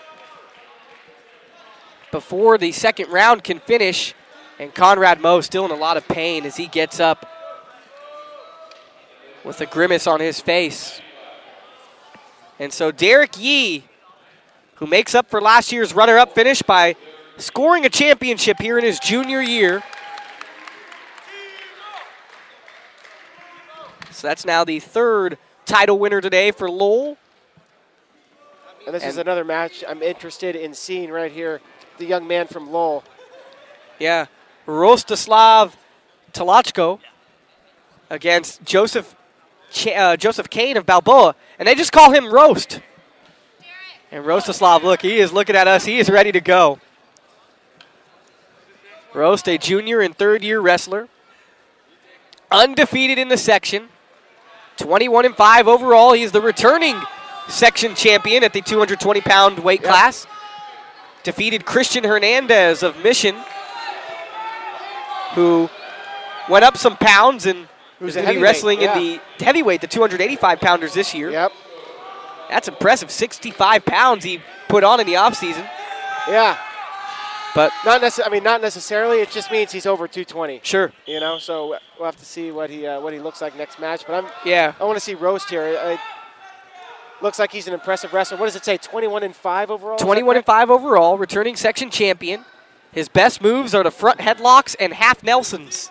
before the second round can finish. And Conrad Mo still in a lot of pain as he gets up with a grimace on his face. And so Derek Yee, who makes up for last year's runner-up finish by scoring a championship here in his junior year. So that's now the third title winner today for Lowell. And this is And- another match I'm interested in seeing right here. The young man from Lowell. Yeah, Rostislav Talachko against Joseph Ch- uh, Joseph Kane of Balboa, and they just call him Roast. And Rostislav, look, he is looking at us. He is ready to go. Roast, a junior and third-year wrestler, undefeated in the section, twenty-one and five overall. He's the returning section champion at the two hundred twenty pound weight Yep. class. Defeated Christian Hernandez of Mission, who went up some pounds and Who's is a going to be heavyweight, wrestling yeah. in the heavyweight, the two hundred eighty-five pounders this year. Yep. That's impressive. sixty-five pounds he put on in the offseason. Yeah. But Not necess- I mean, not necessarily. It just means he's over two twenty. sure, You know, so we'll have to see what he uh, what he looks like next match. But I'm yeah. I want to see Roast here. It looks like he's an impressive wrestler. What does it say? twenty-one and five overall. Is that twenty-one and correct? five overall, returning section champion. His best moves are the front headlocks and half Nelsons.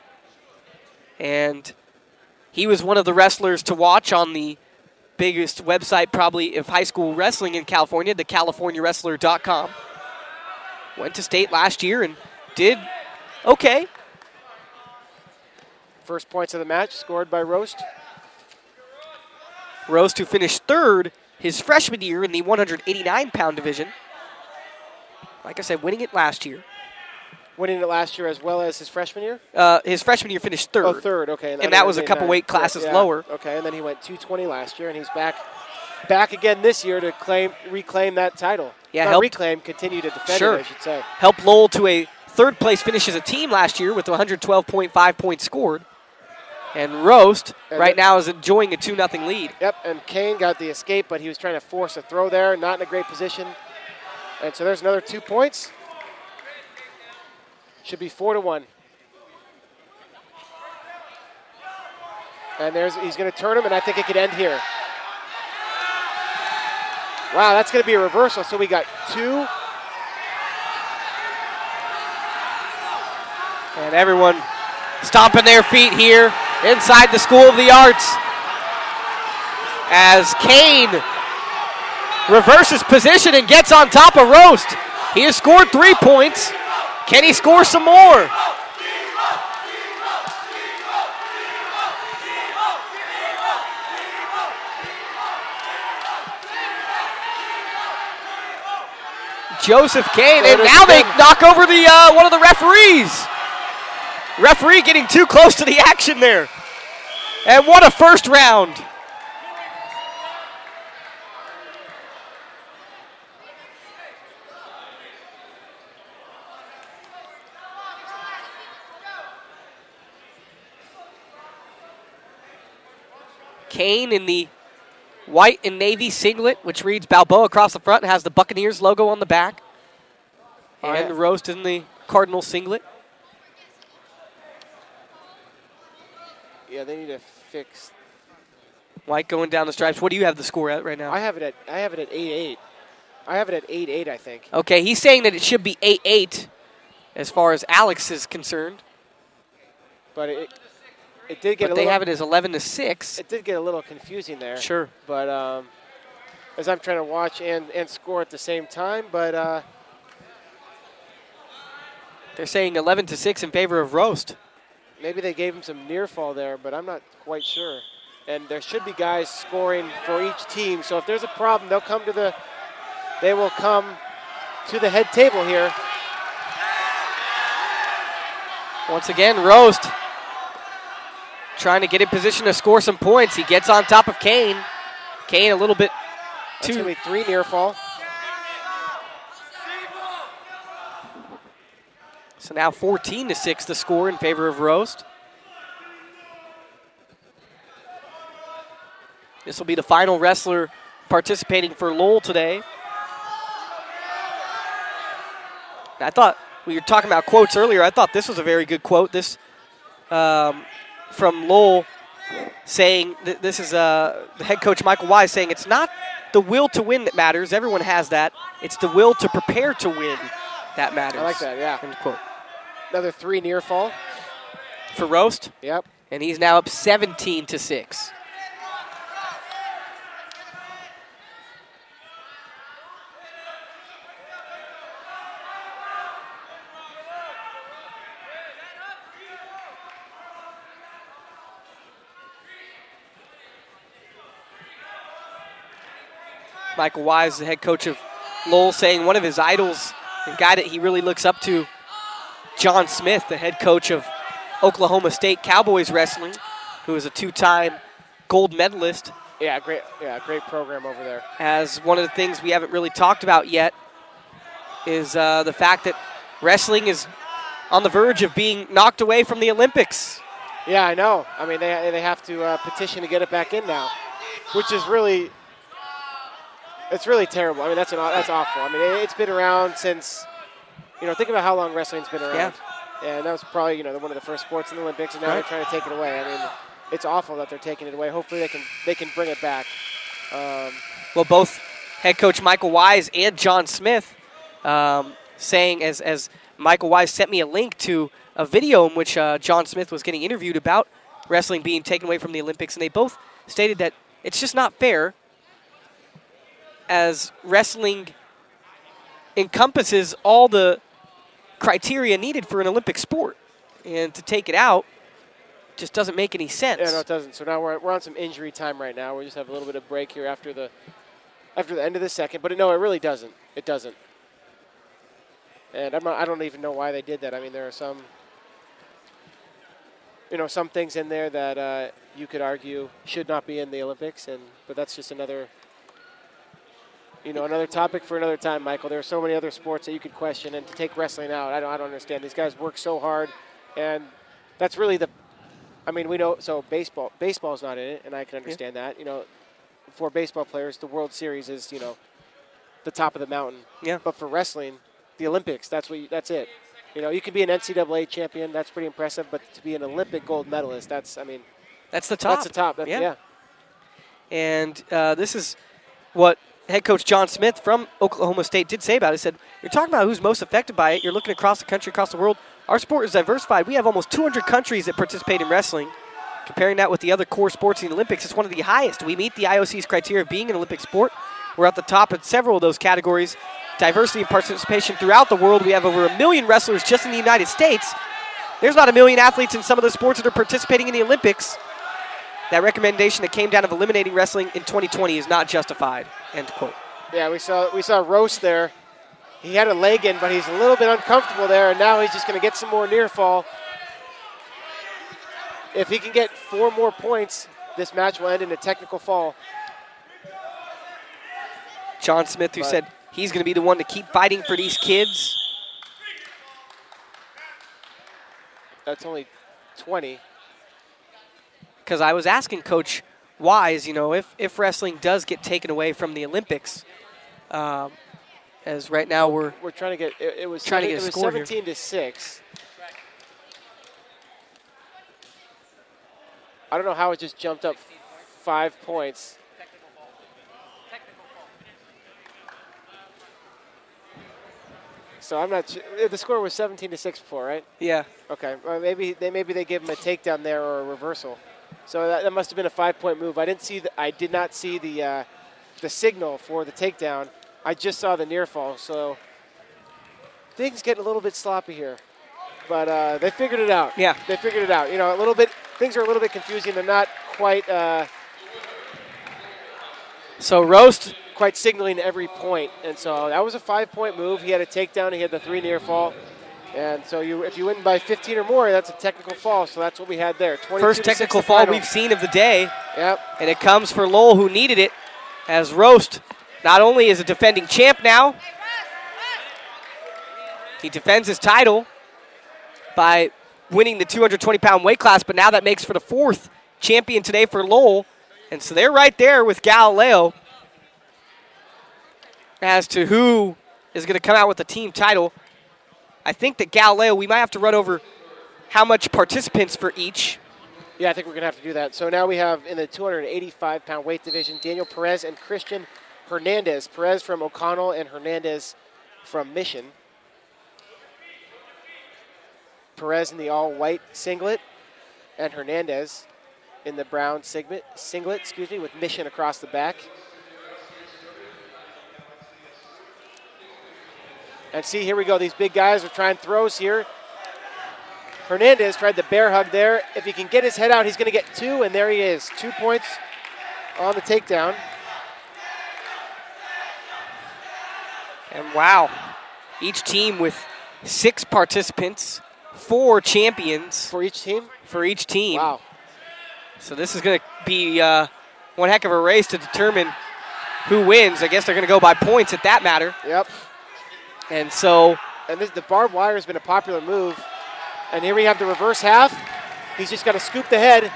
And he was one of the wrestlers to watch on the biggest website probably of high school wrestling in California, the california wrestler dot com. Went to state last year and did okay. First points of the match scored by Roast. Rose to finish third his freshman year in the one hundred eighty-nine pound division. Like I said, winning it last year. Winning it last year as well as his freshman year. Uh, his freshman year finished third. Oh, third. Okay, And that was a couple eighty-nine. weight classes Yeah, lower. Okay, and then he went two twenty last year, and he's back, back again this year to claim reclaim that title. Yeah, Not helped- reclaim, continue to defend Sure. it, I should say. Helped Lowell to a third place finish as a team last year with one hundred twelve point five points scored. And Roast and right now is enjoying a two nothing lead. Yep, and Kane got the escape, but he was trying to force a throw there, not in a great position. And so there's another two points. Should be four to one. And there's he's going to turn him, and I think it could end here. Wow, that's going to be a reversal. So we got two. And everyone stomping their feet here inside the School of the Arts as Kane reverses position and gets on top of Roast. He has scored three points. Can he score some more? Joseph Kane, and now they knock over the uh, one of the referees. Referee getting too close to the action there. And what a first round. Kane in the white and navy singlet, which reads Balboa across the front and has the Buccaneers logo on the back. And right. Roast in the Cardinal singlet. Yeah, they need to fix. White going down the stripes. What do you have the score at right now? I have it at I have it at eight eight. I have it at eight eight, I think. Okay, he's saying that it should be eight eight as far as Alex is concerned. But it it did get but a they little, have it as eleven to six. It did get a little confusing there. Sure. But um, as I'm trying to watch and, and score at the same time, but uh, they're saying eleven to six in favor of Roast. Maybe they gave him some near fall there, but I'm not quite sure. And there should be guys scoring for each team. So if there's a problem, they'll come to the they will come to the head table here. Once again, Roast trying to get in position to score some points. He gets on top of Kane. Kane a little bit That's too. gonna be three near fall. So now fourteen to six the score in favor of Roast. This will be the final wrestler participating for Lowell today. I thought we were talking about quotes earlier. I thought this was a very good quote. This um, from Lowell saying th this is uh, the head coach Michael Wise saying it's not the will to win that matters. Everyone has that. It's the will to prepare to win that matters. I like that. Yeah. End quote. Another three near fall for Roast. Yep. And he's now up seventeen to six. Michael Wise, the head coach of Lowell, saying one of his idols, the guy that he really looks up to, John Smith, the head coach of Oklahoma State Cowboys Wrestling, who is a two-time gold medalist. Yeah, great. Yeah, great program over there. As one of the things we haven't really talked about yet is uh, the fact that wrestling is on the verge of being knocked away from the Olympics. Yeah, I know. I mean, they they have to uh, petition to get it back in now, which is really. It's really terrible. I mean, that's an that's awful. I mean, it's been around since, you know, think about how long wrestling's been around. Yeah. And that was probably, you know, one of the first sports in the Olympics, and now right. they're trying to take it away. I mean, it's awful that they're taking it away. Hopefully they can they can bring it back. Um, well, both head coach Michael Wise and John Smith um, saying, as, as Michael Wise sent me a link to a video in which uh, John Smith was getting interviewed about wrestling being taken away from the Olympics, and they both stated that it's just not fair, as wrestling encompasses all the criteria needed for an Olympic sport. And to take it out just doesn't make any sense. Yeah, no, it doesn't. So now we're, we're on some injury time right now. We just have a little bit of break here after the after the end of the second. But no, it really doesn't. It doesn't. And I'm not, I don't even know why they did that. I mean, there are some, you know, some things in there that uh, you could argue should not be in the Olympics. And but that's just another you know, another topic for another time, Michael. There are so many other sports that you could question, and to take wrestling out, I don't, I don't understand. These guys work so hard, and that's really the, I mean, we know, so baseball, baseball's not in it, and I can understand yeah. that. You know, for baseball players, the World Series is, you know, the top of the mountain. Yeah. But for wrestling, the Olympics, that's what you, that's it. You know, you can be an N C double A champion, that's pretty impressive, but to be an Olympic gold medalist, that's, I mean, that's the top. That's the top. That's, yeah. yeah. And uh, this is what head coach John Smith from Oklahoma State did say about it. He said, you're talking about who's most affected by it. You're looking across the country, across the world. Our sport is diversified. We have almost two hundred countries that participate in wrestling. Comparing that with the other core sports in the Olympics, it's one of the highest. We meet the I O C's criteria of being an Olympic sport. We're at the top in several of those categories. Diversity and participation throughout the world. We have over a million wrestlers just in the United States. There's not a million athletes in some of the sports that are participating in the Olympics. That recommendation that came down of eliminating wrestling in twenty twenty is not justified, end quote. Yeah, we saw we saw Roast there. He had a leg in, but he's a little bit uncomfortable there, and now he's just going to get some more near fall. If he can get four more points, this match will end in a technical fall. John Smith, who but said he's going to be the one to keep fighting for these kids. That's only twenty. Because I was asking Coach Wise, you know, if, if wrestling does get taken away from the Olympics, um, as right now we're we're trying to get it, it was trying seven, to get a it was score seventeen here. to six. I don't know how it just jumped up five points. So I'm not sure. The score was seventeen to six before, right? Yeah. Okay. Well, maybe they maybe they gave him a takedown there or a reversal. So that, that must have been a five-point move. I didn't see. The, I did not see the uh, the signal for the takedown. I just saw the near fall. So things getting a little bit sloppy here, but uh, they figured it out. Yeah. They figured it out. You know, a little bit. Things are a little bit confusing. They're not quite. Uh, so Roast. Quite signaling every point, and so that was a five-point move. He had a takedown. He had the three near fall. And so you, if you win by fifteen or more, that's a technical fall. So that's what we had there. First technical fall we've seen of the day. Yep. And it comes for Lowell, who needed it, as Roast not only is a defending champ now, he defends his title by winning the two hundred twenty pound weight class, but now that makes for the fourth champion today for Lowell. And so they're right there with Galileo as to who is going to come out with the team title. I think that Galileo, we might have to run over how much participants for each. Yeah, I think we're going to have to do that. So now we have in the two hundred eighty-five pound weight division, Daniel Perez and Christian Hernandez. Perez from O'Connell and Hernandez from Mission. Perez in the all-white singlet and Hernandez in the brown singlet, singlet, excuse me, with Mission across the back. And see, here we go. These big guys are trying throws here. Hernandez tried the bear hug there. If he can get his head out, he's going to get two, and there he is. Two points on the takedown. And wow, each team with six participants, four champions. For each team? For each team. Wow. So this is going to be uh, one heck of a race to determine who wins. I guess they're going to go by points at that matter. Yep. And so. And this, the barbed wire has been a popular move. And here we have the reverse half. He's just got to scoop the head.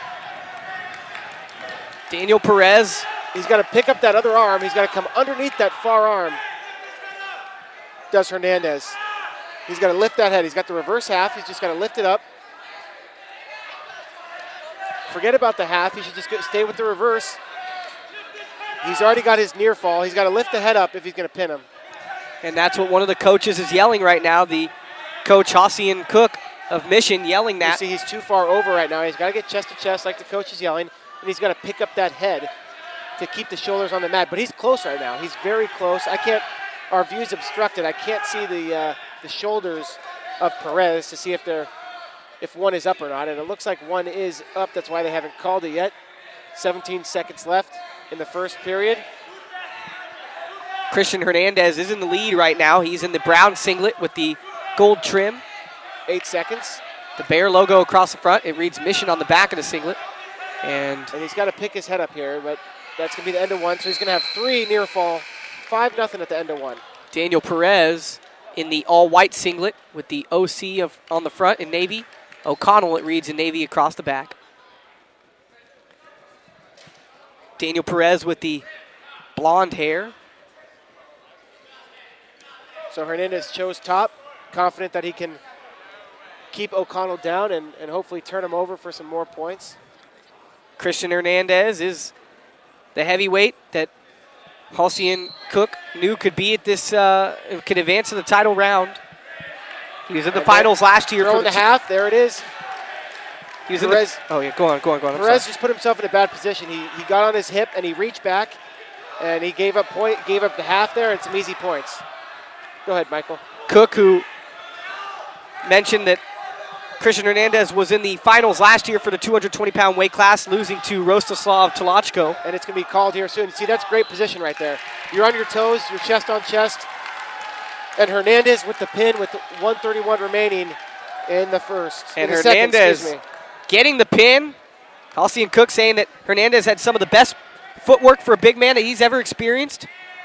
Daniel Perez. He's got to pick up that other arm. He's got to come underneath that far arm. Does Hernandez. He's got to lift that head. He's got the reverse half. He's just got to lift it up. Forget about the half. He should just go, stay with the reverse. He's already got his near fall. He's got to lift the head up if he's going to pin him. And that's what one of the coaches is yelling right now. The coach, Hassian Cook of Mission, yelling that. You see, he's too far over right now. He's got to get chest to chest like the coach is yelling, and he's got to pick up that head to keep the shoulders on the mat. But he's close right now. He's very close. I can't. Our view's obstructed. I can't see the uh, the shoulders of Perez to see if they're if one is up or not. And it looks like one is up. That's why they haven't called it yet. seventeen seconds left in the first period. Christian Hernandez is in the lead right now. He's in the brown singlet with the gold trim. Eight seconds. The Bear logo across the front. It reads Mission on the back of the singlet. And, and he's got to pick his head up here, but that's going to be the end of one. So he's going to have three near fall five nothing at the end of one. Daniel Perez in the all-white singlet with the O C of on the front in navy. O'Connell, it reads in navy across the back. Daniel Perez with the blonde hair. So Hernandez chose top, confident that he can keep O'Connell down and, and hopefully turn him over for some more points. Christian Hernandez is the heavyweight that Halcyon Cook knew could be at this, uh, could advance to the title round. He was in the and finals last year. Throw for in the the half, there it is. He was Perez, in the, oh, yeah, go on, go on, go on. I'm Perez sorry. just put himself in a bad position. He, he got on his hip and he reached back and he gave up point, gave up the half there and some easy points. Go ahead, Michael. Cook, who mentioned that Christian Hernandez was in the finals last year for the two hundred twenty pound weight class, losing to Rostislav Tolochko. And it's going to be called here soon. See, that's great position right there. You're on your toes, you're chest on chest. And Hernandez with the pin with one thirty-one remaining in the first. And in the Hernandez second, excuse me. getting the pin. Halcyon Cook saying that Hernandez had some of the best footwork for a big man that he's ever experienced.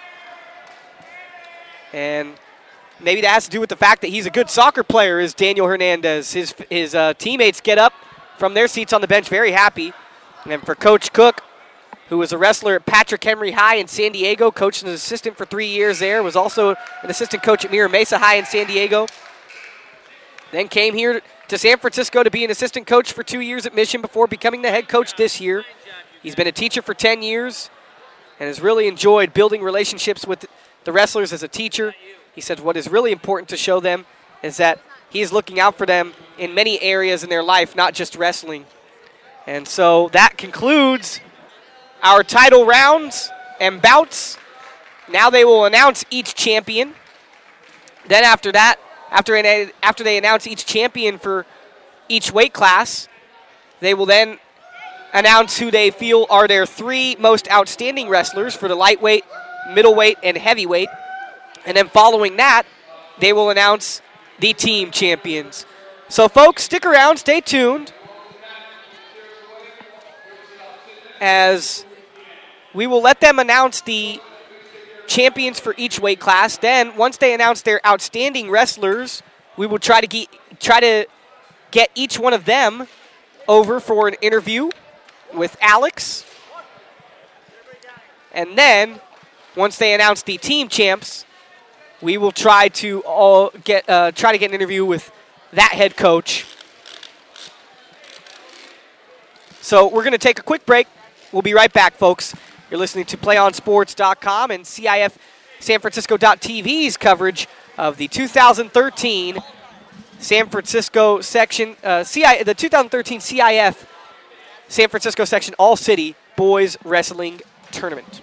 And maybe that has to do with the fact that he's a good soccer player, is Daniel Hernandez. His his uh, teammates get up from their seats on the bench very happy. And for Coach Cook, who was a wrestler at Patrick Henry High in San Diego, coached as an assistant for three years there, was also an assistant coach at Mira Mesa High in San Diego. Then came here to San Francisco to be an assistant coach for two years at Mission before becoming the head coach this year. He's been a teacher for ten years and has really enjoyed building relationships with the wrestlers as a teacher. He said what is really important to show them is that he's looking out for them in many areas in their life, not just wrestling. And so that concludes our title rounds and bouts. Now they will announce each champion. Then after that, after, after they announce each champion for each weight class, they will then announce who they feel are their three most outstanding wrestlers for the lightweight, middleweight, and heavyweight. And then following that, they will announce the team champions. So folks, stick around, stay tuned, as we will let them announce the champions for each weight class. Then once they announce their outstanding wrestlers, we will try to get, try to get each one of them over for an interview with Alex. And then once they announce the team champs, we will try to all get uh, try to get an interview with that head coach. So we're going to take a quick break. We'll be right back, folks. You're listening to play on sports dot com and C I F San Francisco dot T V's coverage of the two thousand thirteen San Francisco section, uh, C I, the two thousand thirteen C I F San Francisco section All City Boys Wrestling Tournament.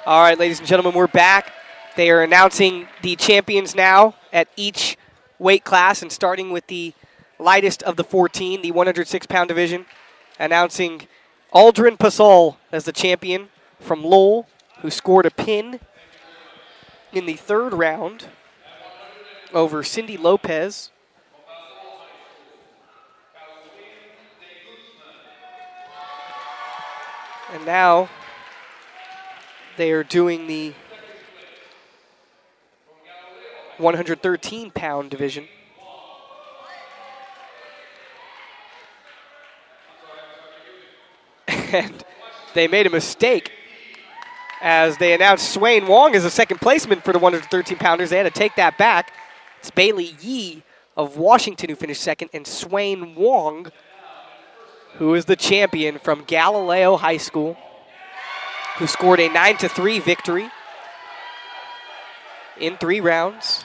All right, ladies and gentlemen, we're back. They are announcing the champions now at each weight class, and starting with the lightest of the fourteen, the one hundred six pound division, announcing Aldrin Pasol as the champion from Lowell, who scored a pin in the third round over Cindy Lopez. And now they are doing the one hundred thirteen pound division. And they made a mistake as they announced Swain Wong as a second placeman for the one hundred thirteen pounders. They had to take that back. It's Bailey Yee of Washington who finished second, and Swain Wong, who is the champion from Galileo High School, who scored a nine to three victory in three rounds.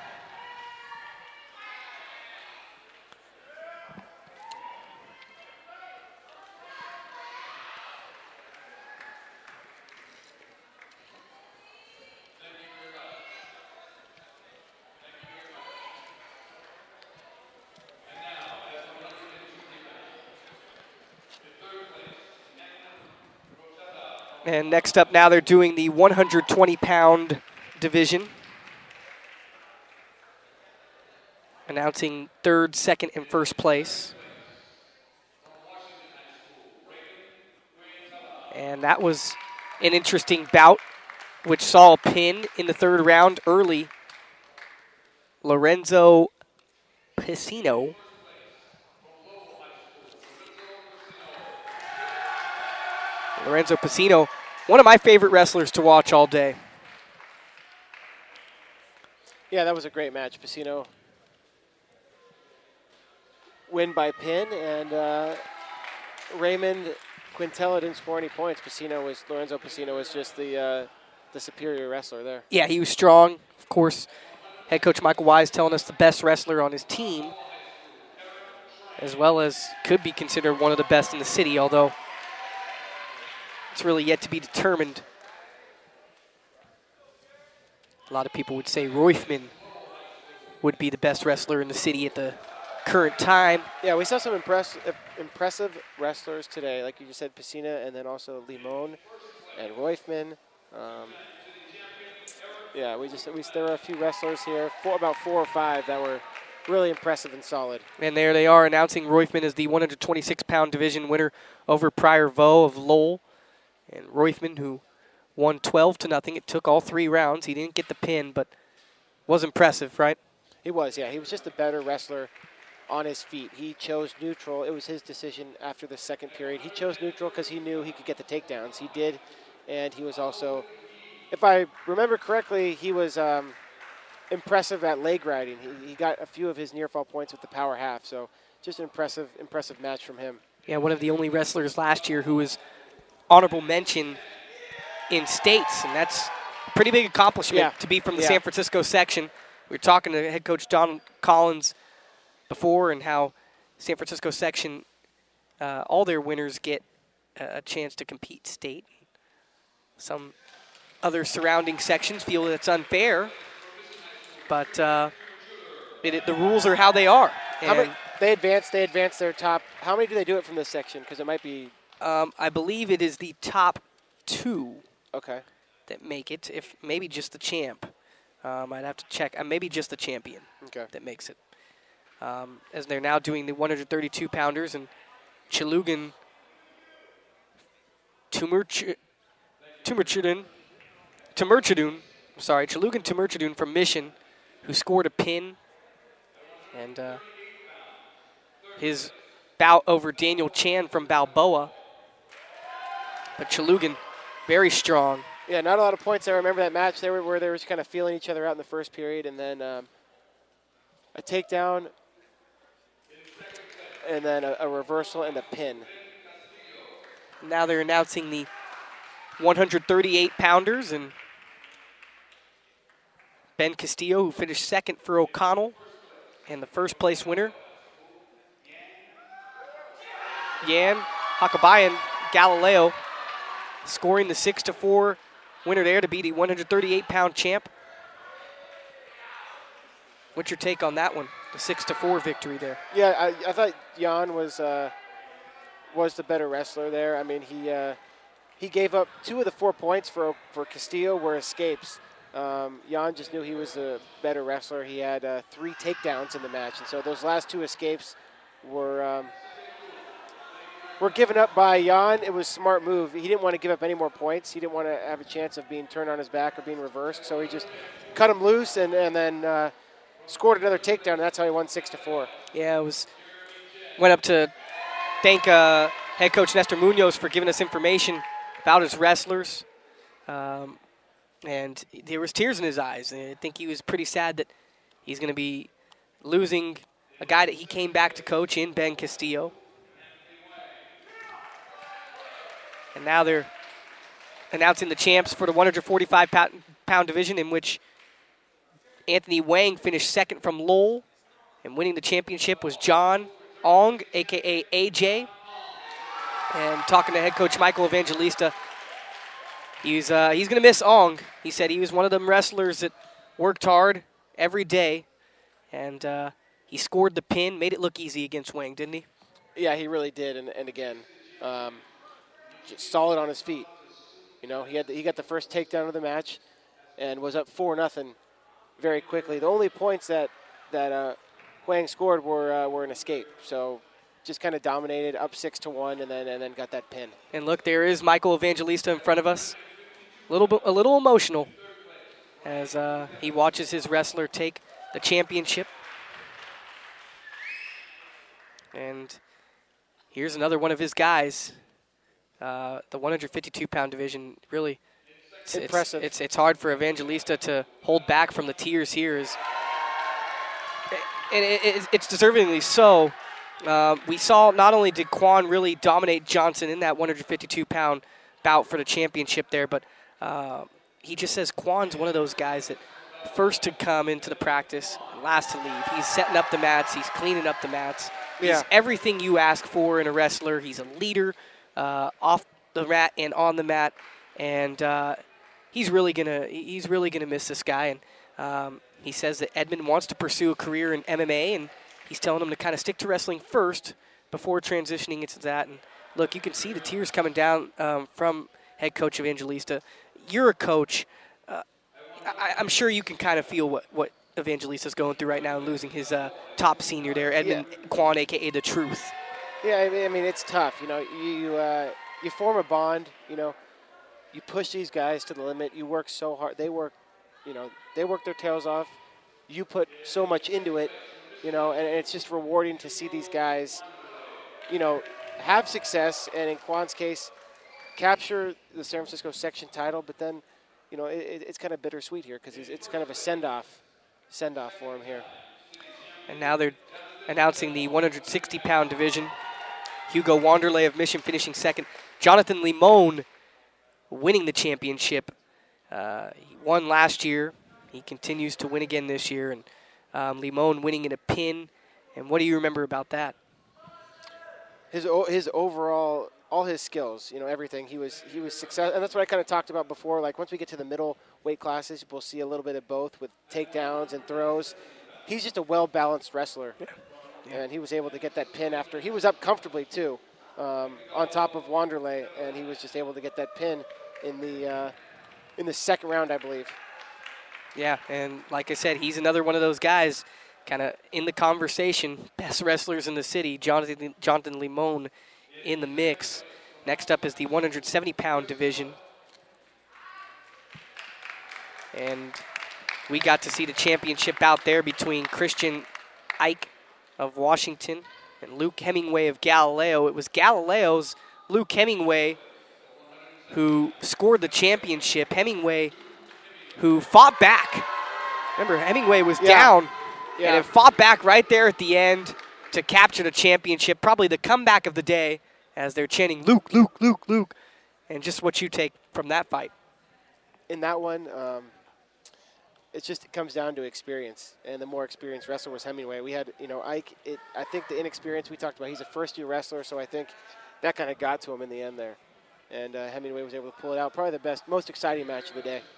And next up now, they're doing the one hundred twenty pound division. Announcing third, second, and first place. And that was an interesting bout, which saw a pin in the third round early. Lorenzo Piscino. Lorenzo Piscino, one of my favorite wrestlers to watch all day. Yeah, that was a great match. Piscino win by pin, and uh, Raymond Quintella didn't score any points. Piscino was Lorenzo Piscino was just the uh, the superior wrestler there. Yeah, he was strong. Of course, head coach Michael Wise telling us the best wrestler on his team, as well as could be considered one of the best in the city, although it's really yet to be determined. A lot of people would say Roifman would be the best wrestler in the city at the current time. Yeah, we saw some impress- impressive wrestlers today, like you just said, Piscina, and then also Limon and Roifman. Um, yeah, we just we, there were a few wrestlers here, four, about four or five that were really impressive and solid. And there they are announcing Roifman as the one hundred twenty-six pound division winner over Pryor Vo of Lowell. And Roifman, who won twelve to nothing. It took all three rounds. He didn't get the pin, but was impressive, right? He was, yeah. He was just a better wrestler on his feet. He chose neutral. It was his decision after the second period. He chose neutral because he knew he could get the takedowns. He did, and he was also, if I remember correctly, he was um, impressive at leg riding. He, he got a few of his near fall points with the power half, so just an impressive, impressive match from him. Yeah, one of the only wrestlers last year who was honorable mention in states, and that's a pretty big accomplishment yeah. to be from the yeah. San Francisco section. We were talking to head coach Don Collins before, and how San Francisco section, uh, all their winners get a chance to compete state. Some other surrounding sections feel that it's unfair, but uh, it, it, the rules are how they are. How many, they advance. They advance their top. How many do they do it from this section? Because it might be. Um, I believe it is the top two. Okay. That make it. If maybe just the champ. Um, I'd have to check. Uh, maybe just the champion. Okay. That makes it. Um, as they're now doing the one hundred thirty-two pounders, and Chalugan Tumurchidun, Tumurchidun, sorry, Chalugan Tumurchidun from Mission, who scored a pin, and uh, his bout over Daniel Chan from Balboa. But Chalugan, very strong. Yeah, not a lot of points. I remember that match. They were where they were just kind of feeling each other out in the first period, and then um, a takedown, and then a, a reversal and a pin. Now they're announcing the one hundred thirty-eight pounders, and Ben Castillo, who finished second for O'Connell, and the first place winner, Yan Hakabayan Galileo, scoring the six to four winner there to be the one hundred thirty-eight pound champ. What's your take on that one? The six to four victory there. Yeah, I, I thought Jan was uh, was the better wrestler there. I mean, he uh, he gave up two of the four points for for Castillo were escapes. Um, Jan just knew he was a better wrestler. He had uh, three takedowns in the match, and so those last two escapes were um, were given up by Jan. It was a smart move. He didn't want to give up any more points. He didn't want to have a chance of being turned on his back or being reversed, so he just cut him loose and, and then uh, scored another takedown, and that's how he won six to four. Yeah, it was. Went up to thank uh, head coach Nestor Munoz for giving us information about his wrestlers. Um, And there was tears in his eyes. I think he was pretty sad that he's going to be losing a guy that he came back to coach in, Ben Castillo. And now they're announcing the champs for the one hundred forty-five pound division, in which Anthony Wang finished second from Lowell. And winning the championship was John Ong, a k a. A J. And talking to head coach Michael Evangelista, He's uh, he's going to miss Ong. He said he was one of them wrestlers that worked hard every day, and uh, he scored the pin, made it look easy against Wang, didn't he? Yeah, he really did, and, and again, um, just solid on his feet. You know, he had the, he got the first takedown of the match, and was up four nothing very quickly. The only points that that uh, Wang scored were uh, were an escape. So just kind of dominated, up six to one, and then and then got that pin. And look, there is Michael Evangelista in front of us. A little bit, a little emotional as uh, he watches his wrestler take the championship. And here's another one of his guys. Uh, the one hundred fifty-two pound division, really it's, impressive. It's, it's it's hard for Evangelista to hold back from the tears here. Is and it, it, it's deservingly so. Uh, we saw not only did Quan really dominate Johnson in that one hundred fifty-two pound bout for the championship there, but uh, he just says Quan's one of those guys that first to come into the practice, last to leave. He's setting up the mats. He's cleaning up the mats. He's yeah. everything you ask for in a wrestler. He's a leader uh, off the mat and on the mat, and uh, he's really gonna he's really gonna miss this guy. And um, he says that Edmund wants to pursue a career in M M A, and he's telling him to kind of stick to wrestling first before transitioning into that. And look, you can see the tears coming down um, from head coach Evangelista. You're a coach. Uh, I, I'm sure you can kind of feel what, what Evangelista's going through right now, losing his uh, top senior there, Edmund yeah. Quan, a k a. The Truth. Yeah, I mean, I mean it's tough. You know, you uh, you form a bond. You know, you push these guys to the limit. You work so hard. They work, you know, they work their tails off. You put so much into it. You know, and it's just rewarding to see these guys, you know, have success, and in Quan's case, capture the San Francisco section title. But then, you know, it, it's kind of bittersweet here because it's kind of a send-off, send-off for him here. And now they're announcing the one hundred sixty pound division. Hugo Wanderlei of Mission finishing second. Jonathan Limon winning the championship. Uh, he won last year. He continues to win again this year, and Um, Limon winning in a pin. And what do you remember about that? His his overall, all his skills, you know, everything. He was he was successful, and that's what I kind of talked about before. Like once we get to the middle weight classes, we'll see a little bit of both with takedowns and throws. He's just a well-balanced wrestler, yeah. Yeah. And he was able to get that pin after he was up comfortably too, um, on top of Wanderlei, and he was just able to get that pin in the uh, in the second round, I believe. Yeah, and like I said, he's another one of those guys kind of in the conversation, best wrestlers in the city. Jonathan, Jonathan Limon in the mix. Next up is the one hundred seventy pound division. And we got to see the championship out there between Christian Ike of Washington and Luke Hemingway of Galileo. It was Galileo's Luke Hemingway who scored the championship. Hemingway who fought back. Remember, Hemingway was yeah. down yeah. and it fought back right there at the end to capture the championship. Probably the comeback of the day as they're chanting, Luke, Luke, Luke, Luke. And just what you take from that fight. In that one, um, it's just it comes down to experience. And the more experienced wrestler was Hemingway. We had, you know, Ike, it, I think the inexperience we talked about, he's a first-year wrestler, so I think that kind of got to him in the end there. and uh, Hemingway was able to pull it out. Probably the best, most exciting match of the day.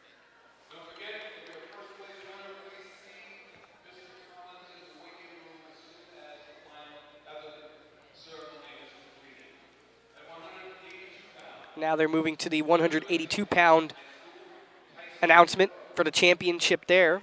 Now they're moving to the one hundred eighty-two pound announcement for the championship there,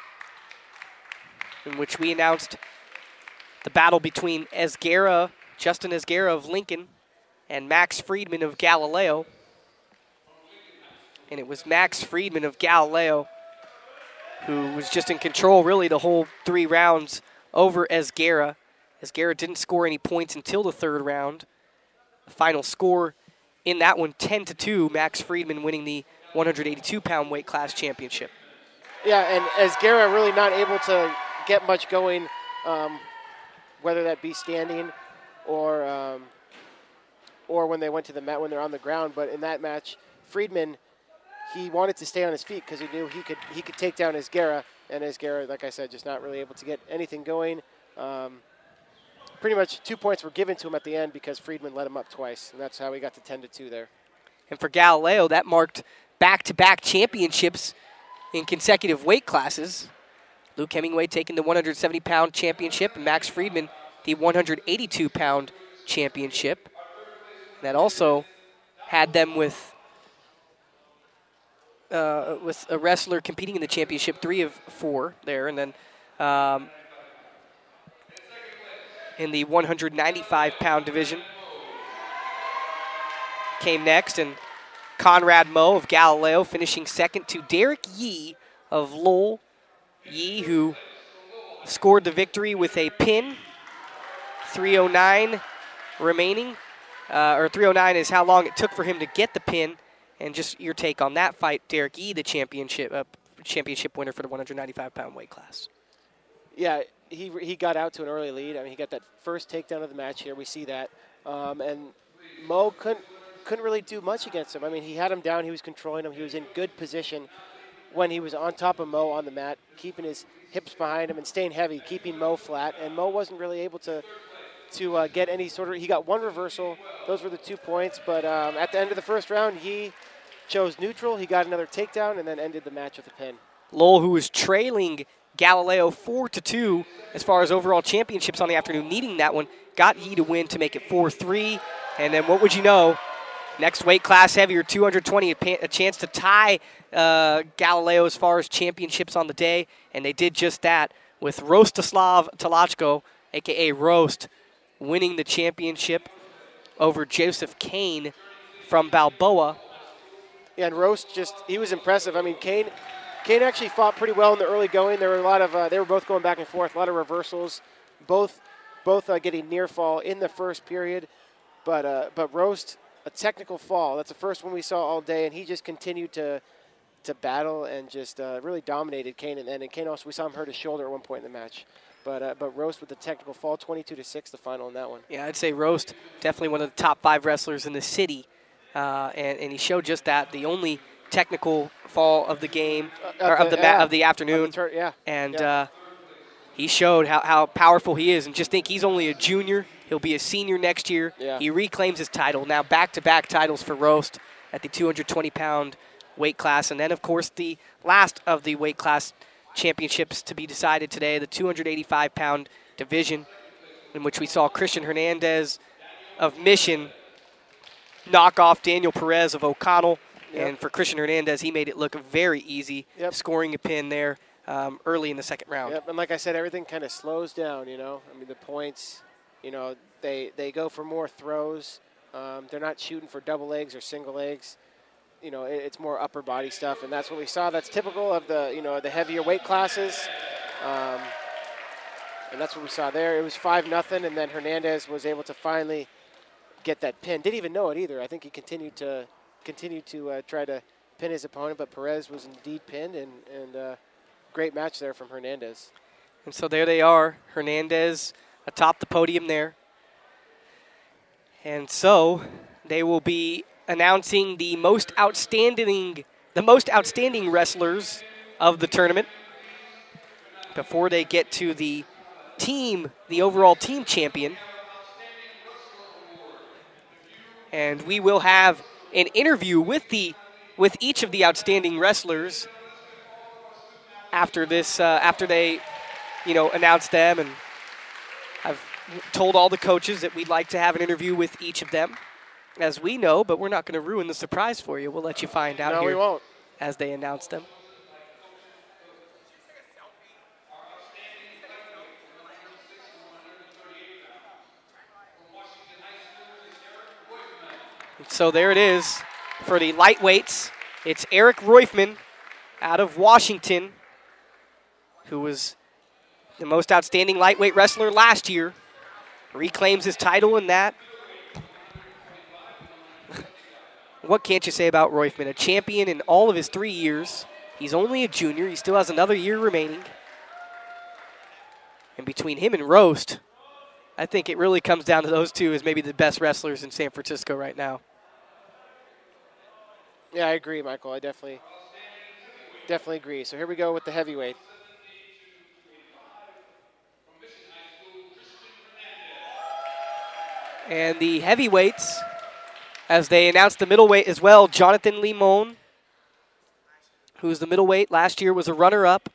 in which we announced the battle between Esguerra, Justin Esguerra of Lincoln, and Max Friedman of Galileo. And it was Max Friedman of Galileo who was just in control really the whole three rounds over Esguerra. Esguerra didn't score any points until the third round. The final score in that one, ten to two, Max Friedman winning the one hundred eighty-two pound weight class championship. Yeah, and Esguerra really not able to get much going, um, whether that be standing or um, or when they went to the mat when they're on the ground. But in that match, Friedman, he wanted to stay on his feet because he knew he could he could take down Esguerra, and Esguerra, like I said, just not really able to get anything going. Um, pretty much two points were given to him at the end because Friedman let him up twice, and that's how he got to ten to two there. And for Galileo, that marked back-to-back championships in consecutive weight classes. Luke Hemingway taking the one hundred seventy pound championship, and Max Friedman the one hundred eighty-two pound championship. That also had them with uh, with a wrestler competing in the championship, three of four there, and then um, in the one hundred ninety-five pound division came next, and Conrad Moe of Galileo finishing second to Derek Yee of Lowell. Yee, who scored the victory with a pin, three oh nine remaining, uh, or three oh nine is how long it took for him to get the pin. And just your take on that fight, Derek Yee, the championship uh, championship winner for the one hundred ninety-five pound weight class. Yeah, he he got out to an early lead. I mean, he got that first takedown of the match here. We see that, um, and Moe couldn't couldn't really do much against him. I mean, he had him down. He was controlling him. He was in good position when he was on top of Moe on the mat, keeping his hips behind him and staying heavy, keeping Moe flat. And Moe wasn't really able to to uh, get any sort of – he got one reversal. Those were the two points. But um, at the end of the first round, he chose neutral. He got another takedown and then ended the match with a pin. Lowell, who was trailing Galileo four to two as far as overall championships on the afternoon, needing that one, got Yee to win to make it four three. And then what would you know – next weight class heavier, two hundred twenty, a, pa- a chance to tie uh, Galileo as far as championships on the day, and they did just that with Rostislav Talachko, a k a. Roast, winning the championship over Joseph Kane from Balboa. Yeah, and Roast just, he was impressive. I mean, Kane Kane actually fought pretty well in the early going. There were a lot of, uh, they were both going back and forth, a lot of reversals, both both uh, getting near fall in the first period, but uh, but Roast, a technical fall. That's the first one we saw all day, and he just continued to to battle and just uh, really dominated Kane. And, and Kane also, we saw him hurt his shoulder at one point in the match. But uh, but Roast with the technical fall, twenty-two to six, the final in that one. Yeah, I'd say Roast, definitely one of the top five wrestlers in the city, uh, and, and he showed just that, the only technical fall of the game, uh, or of the, of the, yeah. ma- of the afternoon. Of the tur- yeah. And yeah. Uh, he showed how, how powerful he is, and just think he's only a junior. He'll be a senior next year. Yeah. He reclaims his title. Now back-to-back titles for Roast at the two hundred twenty pound weight class. And then, of course, the last of the weight class championships to be decided today, the two hundred eighty-five pound division, in which we saw Christian Hernandez of Mission knock off Daniel Perez of O'Connell. Yep. And for Christian Hernandez, he made it look very easy, yep. scoring a pin there um, early in the second round. Yep, and like I said, everything kind of slows down, you know. I mean, the points, you know, they, they go for more throws. Um, they're not shooting for double legs or single legs. You know, it, it's more upper body stuff, and that's what we saw. That's typical of the, you know, the heavier weight classes. Um, and that's what we saw there. It was five nothing, and then Hernandez was able to finally get that pin. Didn't even know it either. I think he continued to continue to uh, try to pin his opponent, but Perez was indeed pinned, and, and uh, great match there from Hernandez. And so there they are, Hernandez atop the podium there. And so they will be announcing the most outstanding the most outstanding wrestlers of the tournament before they get to the team, the overall team champion. And we will have an interview with the with each of the outstanding wrestlers after this, uh, after they, you know, announce them. And I've told all the coaches that we'd like to have an interview with each of them, as we know, but we're not going to ruin the surprise for you. We'll let you find out no, here we won't. as they announce them. So there it is for the lightweights. It's Eric Roifman out of Washington, who was the most outstanding lightweight wrestler last year. Reclaims his title in that. What can't you say about Roifman? A champion in all of his three years. He's only a junior. He still has another year remaining. And between him and Roast, I think it really comes down to those two as maybe the best wrestlers in San Francisco right now. Yeah, I agree, Michael. I definitely, definitely agree. So here we go with the heavyweight. And the heavyweights, as they announced the middleweight as well, Jonathan Limon, who's the middleweight, last year was a runner-up.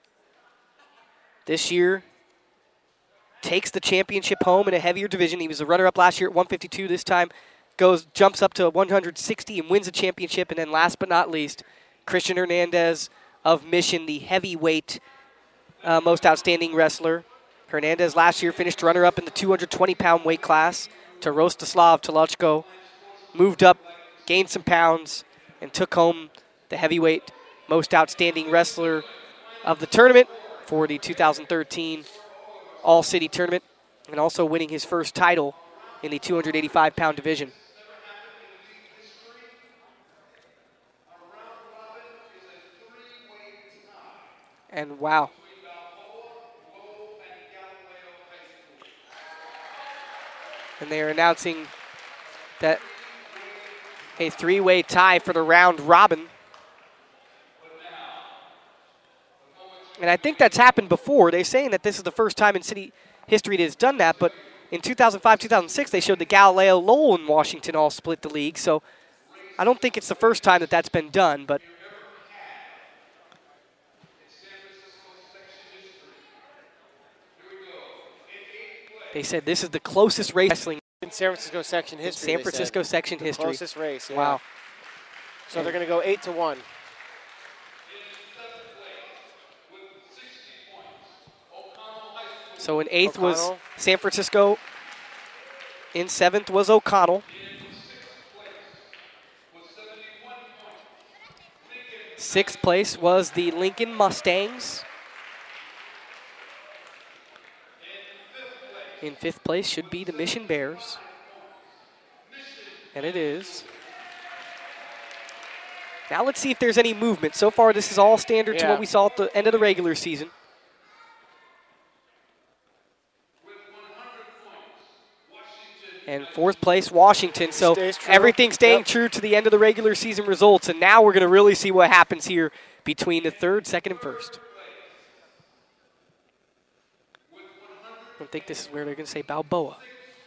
This year takes the championship home in a heavier division. He was a runner-up last year at one fifty-two. This time goes jumps up to one sixty and wins the championship. And then last but not least, Christian Hernandez of Mission, the heavyweight uh, most outstanding wrestler. Hernandez last year finished runner-up in the two twenty pound weight class to Rostislav Tolochko. Moved up, gained some pounds, and took home the heavyweight most outstanding wrestler of the tournament for the two thousand thirteen All-City Tournament, and also winning his first title in the two eighty-five pound division. And wow. And they are announcing that a three-way tie for the round robin. And I think that's happened before. They're saying that this is the first time in city history that it's done that, but in two thousand five, two thousand six, they showed the Galileo, Lowell, and Washington all split the league. So I don't think it's the first time that that's been done, but they said this is the closest race wrestling in San Francisco section history. San Francisco section the history. Closest race. Yeah. Wow. So they're going to go eight to one. So in eighth O'Connell. was San Francisco. In seventh was O'Connell. Sixth place was the Lincoln Mustangs. In fifth place should be the Mission Bears. And it is. Now let's see if there's any movement. So far, this is all standard yeah. to what we saw at the end of the regular season. And fourth place, Washington. So everything staying yep. true to the end of the regular season results. And now we're going to really see what happens here between the third, second, and first. I don't think this is where they're going to say Balboa.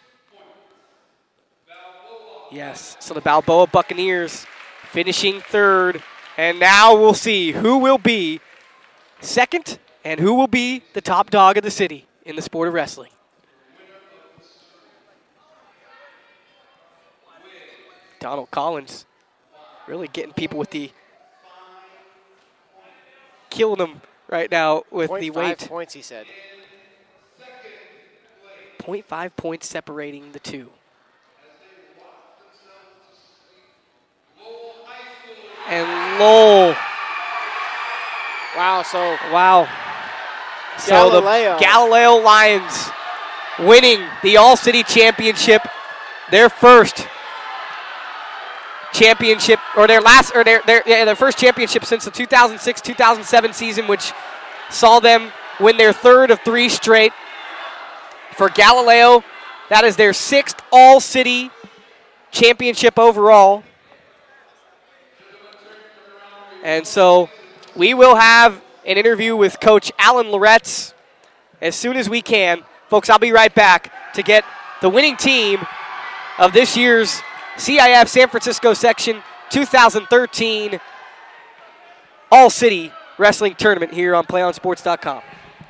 Yes, so the Balboa Buccaneers finishing third. And now we'll see who will be second and who will be the top dog of the city in the sport of wrestling. Donald Collins really getting people with the, killing them right now with the weight. Five points, he said. point five points separating the two. And Lowell. Wow, so. Wow. So Galileo. the Galileo Lions winning the All-City Championship, their first championship, or their last, or their their, yeah, their first championship since the two thousand six two thousand seven season, which saw them win their third of three straight. For Galileo, that is their sixth All-City Championship overall. And so we will have an interview with Coach Alan Loretz as soon as we can. Folks, I'll be right back to get the winning team of this year's C I F San Francisco Section two thousand thirteen All-City Wrestling Tournament here on play on sports dot com.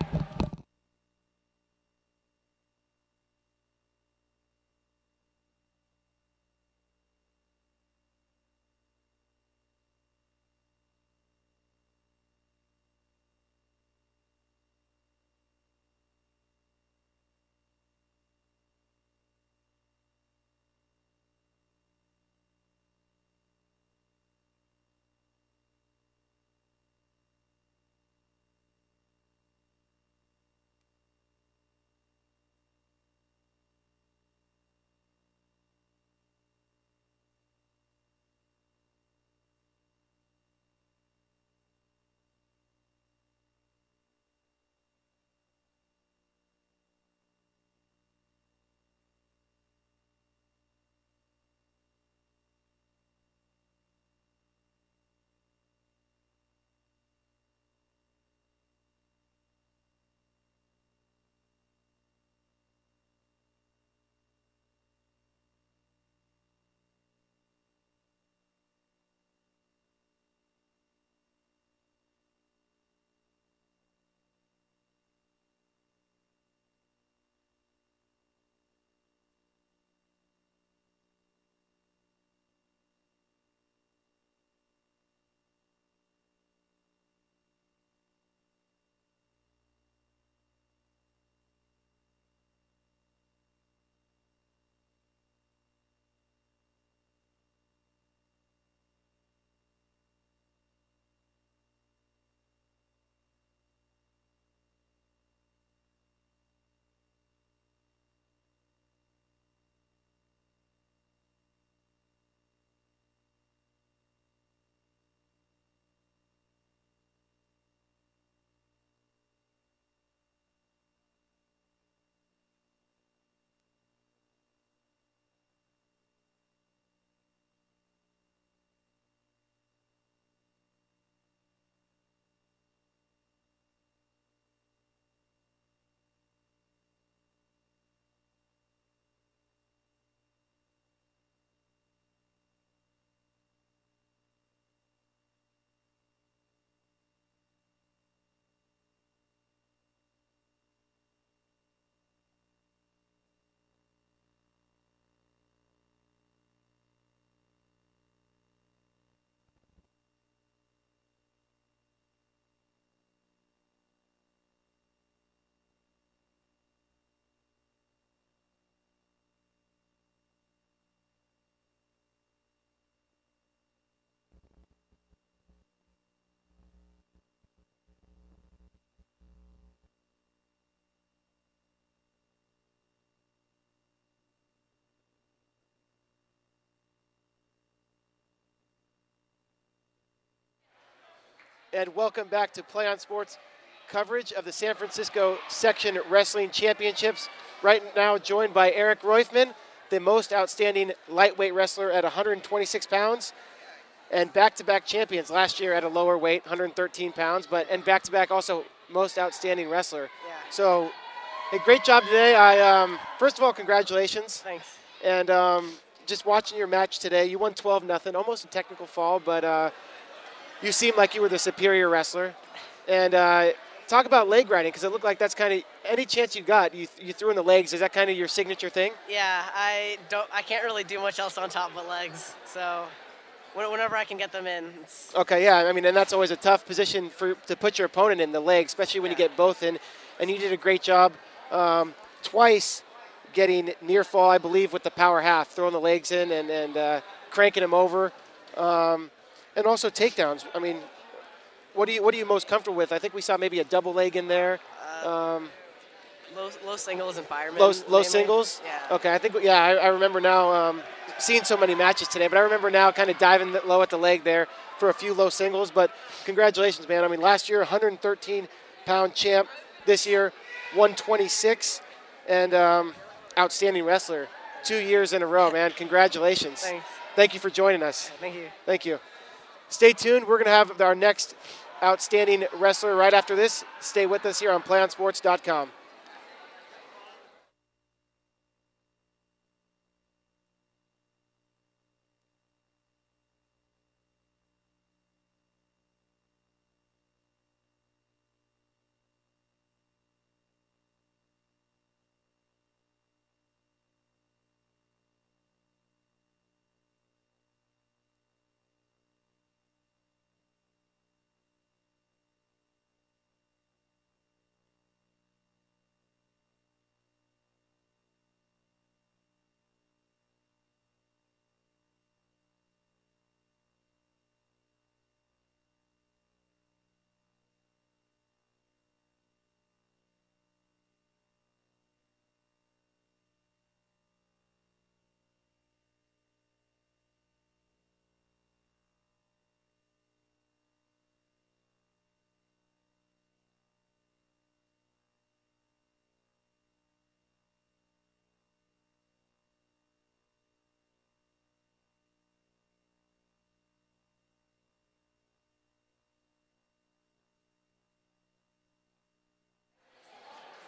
And welcome back to Play on Sports coverage of the San Francisco Section Wrestling Championships. Right now joined by Eric Roifman, the most outstanding lightweight wrestler at one hundred twenty-six pounds, and back-to-back champions last year at a lower weight, one hundred thirteen pounds, but and back-to-back also most outstanding wrestler. Yeah. So, a great job today. I um, first of all, congratulations. Thanks. And um, just watching your match today, you won twelve nothing, almost a technical fall, but uh, you seemed like you were the superior wrestler. And uh, talk about leg grinding, because it looked like that's kind of any chance you got, you you threw in the legs. Is that kind of your signature thing? Yeah, I don't. I can't really do much else on top but legs. So whenever I can get them in. It's okay, yeah. I mean, and that's always a tough position for to put your opponent in, the leg, especially when yeah. you get both in. And you did a great job um, twice getting near fall, I believe, with the power half, throwing the legs in and and uh, cranking them over, um, and also takedowns. I mean, what do you what are you most comfortable with? I think we saw maybe a double leg in there. Uh, Um, low, low singles and firemen. Low, low mainly. singles? Yeah. Okay, I think, yeah, I, I remember now um, seeing so many matches today, but I remember now kind of diving low at the leg there for a few low singles. But congratulations, man. I mean, last year, one hundred thirteen pound champ. This year, one twenty-six, and um, outstanding wrestler. Two years in a row, man. Congratulations. Thanks. Thank you for joining us. Thank you. Thank you. Stay tuned. We're going to have our next outstanding wrestler right after this. Stay with us here on play on sports dot com.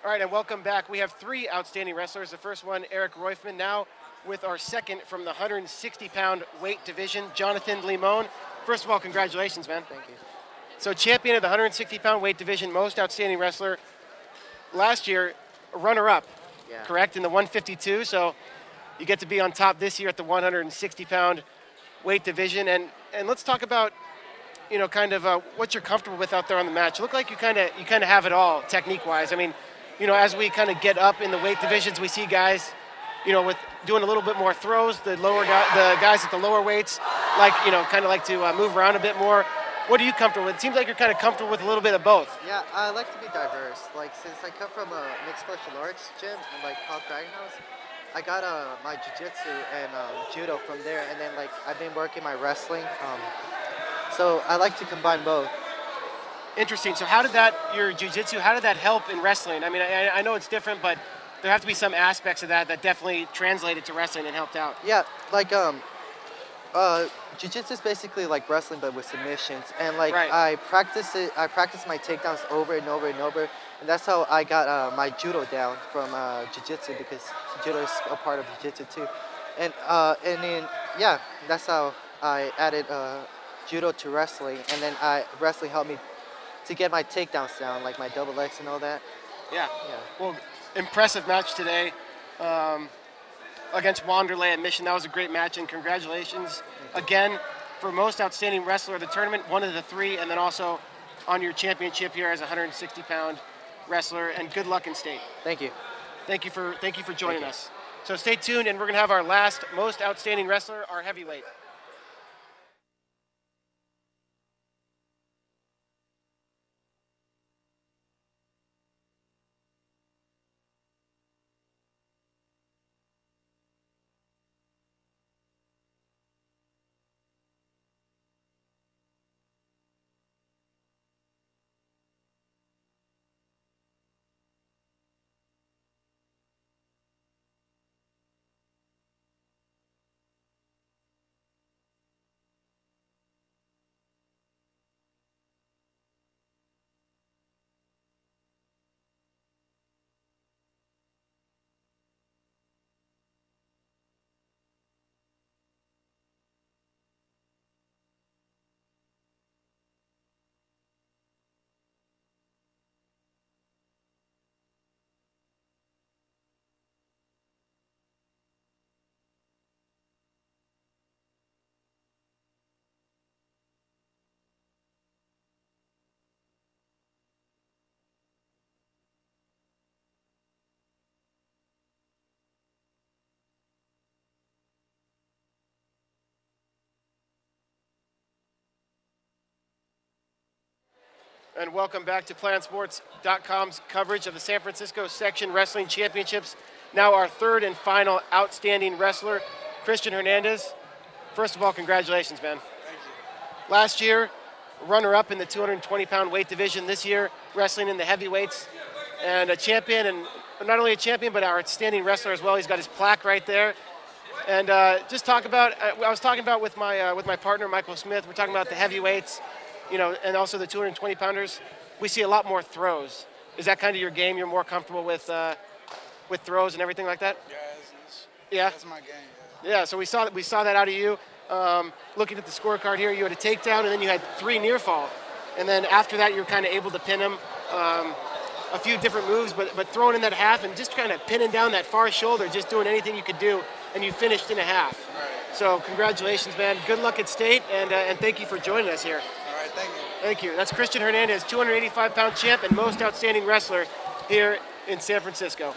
All right, and welcome back. We have three outstanding wrestlers. The first one, Eric Roifman, now with our second from the one hundred sixty pound weight division, Jonathan Limon. First of all, congratulations, man. Thank you. So champion of the one hundred sixty pound weight division, most outstanding wrestler. Last year, runner-up, Yeah. correct, in the one fifty-two. So you get to be on top this year at the one hundred sixty pound weight division. And and let's talk about, you know, kind of uh, what you're comfortable with out there on the match. You look like you kind of you kind of have it all technique-wise. I mean, you know, as we kind of get up in the weight divisions, we see guys, you know, with doing a little bit more throws. The lower guy, the guys at the lower weights, like, you know, kind of like to uh, move around a bit more. What are you comfortable with? It seems like you're kind of comfortable with a little bit of both. Yeah, I like to be diverse. Like, since I come from a mixed martial arts gym in, like, Pop Dragon House, I got uh, my jiu-jitsu and um, judo from there, and then, like, I've been working my wrestling. Um, so I like to combine both. Interesting. So how did that, your jiu-jitsu, how did that help in wrestling? I mean, I, I know it's different, but there have to be some aspects of that that definitely translated to wrestling and helped out. Yeah, like, um, uh, jiu-jitsu is basically like wrestling, but with submissions. And, like, Right. I practice it, I practice my takedowns over and over and over. And that's how I got uh, my judo down from uh, jiu-jitsu, because judo is a part of jiu-jitsu too. And, uh, and then, yeah, that's how I added uh, judo to wrestling. And then I wrestling helped me to get my takedowns down, like my double legs and all that. Yeah. Yeah. Well, impressive match today um, against Wanderlei at Mission. That was a great match, and congratulations again for most outstanding wrestler of the tournament, one of the three, and then also on your championship here as a one hundred sixty pound wrestler. And good luck in state. Thank you. Thank you for thank you for joining Thank you. us. So stay tuned, and we're gonna have our last most outstanding wrestler, our heavyweight. And welcome back to play on sports dot com's coverage of the San Francisco Section Wrestling Championships. Now our third and final outstanding wrestler, Christian Hernandez. First of all, congratulations, man. Thank you. Last year, runner-up in the two hundred twenty pound weight division. This year, wrestling in the heavyweights. And a champion, and not only a champion, but our outstanding wrestler as well. He's got his plaque right there. And uh, just talk about, I was talking about with my, uh, with my partner, Michael Smith, we're talking about the heavyweights, you know, and also the two hundred twenty pounders. We see a lot more throws. Is that kind of your game? You're more comfortable with uh, with throws and everything like that? Yeah, it's, it's, Yeah. that's my game. Yeah. So we saw that we saw that out of you. Um, looking at the scorecard here, you had a takedown, and then you had three near fall, and then after that, you were kind of able to pin him. Um, a few different moves, but but throwing in that half and just kind of pinning down that far shoulder, just doing anything you could do, and you finished in a half. Right. So congratulations, man. Good luck at state, and uh, and thank you for joining us here. All right, thank you. Thank you. That's Christian Hernandez, two hundred eighty-five pound champ and most outstanding wrestler here in San Francisco.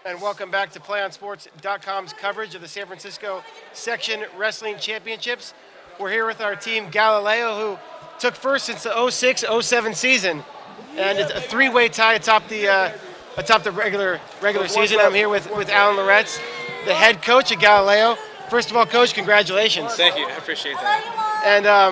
And welcome back to play on sports dot com's coverage of the San Francisco Section Wrestling Championships. We're here with our team Galileo, who took first since the oh six oh seven season. And it's a three-way tie atop the uh, atop the regular regular season. I'm here with, with Alan Loretz, the head coach of Galileo. First of all, Coach, congratulations. Thank you. I appreciate that. And um,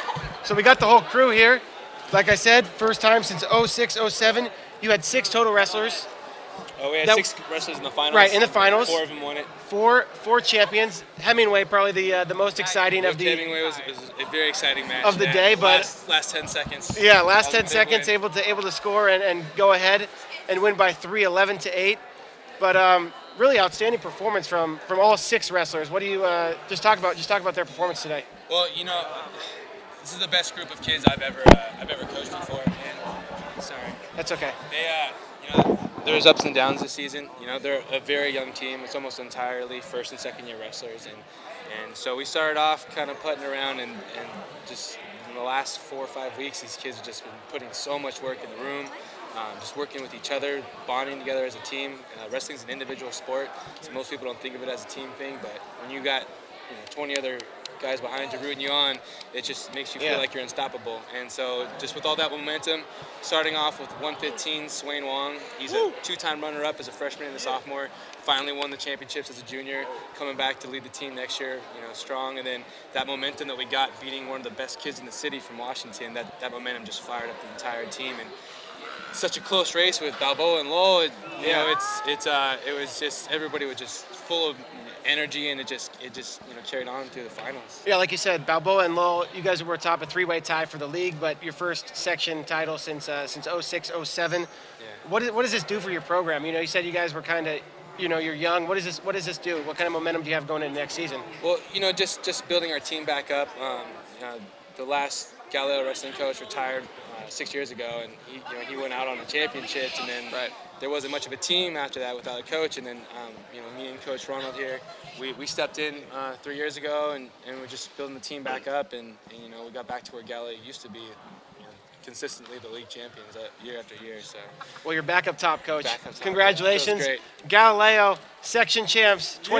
so we got the whole crew here. Like I said, first time since oh six oh seven. You had six total wrestlers. Oh, we had that, six wrestlers in the finals. Right, in the finals. Four of them won it. Four four champions. Hemingway probably the uh, the most exciting With of the Hemingway was, was a very exciting match of the yeah. day, but last, last ten seconds. Yeah, last ten big seconds win. able to able to score and, and go ahead and win by three, eleven to eight. But um, really outstanding performance from from all six wrestlers. What do you uh, just talk about? Just talk about their performance today. Well, you know, this is the best group of kids I've ever uh, I've ever coached before. And sorry, That's okay. they uh, you know. There's ups and downs this season. You know, they're a very young team. It's almost entirely first and second year wrestlers, and and so we started off kind of putting around, and, and just in the last four or five weeks, these kids have just been putting so much work in the room, um, just working with each other, bonding together as a team. Uh, wrestling's an individual sport, so most people don't think of it as a team thing, but when you got you know twenty other guys behind you rooting you on, it just makes you feel Yeah. like you're unstoppable. And so just with all that momentum, starting off with one fifteen, Swain Wong, he's Woo! a two-time runner-up as a freshman and a sophomore, finally won the championships as a junior, coming back to lead the team next year, you know, strong. And then that momentum that we got beating one of the best kids in the city from Washington, that, that momentum just fired up the entire team. And such a close race with Balboa and Lowell, it, you Yeah. know, it's it's uh, it was just everybody was just full of energy, and it just it just you know carried on through the finals. Yeah, like you said, Balboa and Lowell, you guys were atop a three-way tie for the league, but your first section title since uh, since oh six oh seven. Yeah. What is, what does this do for your program? You know, you said you guys were kind of, you know, you're young. What does this what does this do? What kind of momentum do you have going into next season? Well, you know, just just building our team back up. Um, you know, the last Galileo wrestling coach retired uh, six years ago, and he you know he went out on the championships, and then Right. there wasn't much of a team after that without a coach. And then um, you know me and Coach Ronald here, we, we stepped in uh, three years ago, and, and we're just building the team back up, and, and you know we got back to where Galileo used to be, you know, consistently the league champions uh, year after year. So Well, you're back up top, Coach. Back up top. Congratulations. Feels Galileo, section champs, twenty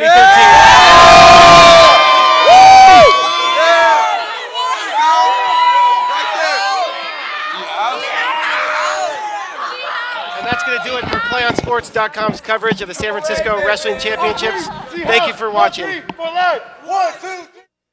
fifteen. And that's going to do it for play on sports dot com's coverage of the San Francisco Wrestling Championships. Thank you for watching. One, two, three.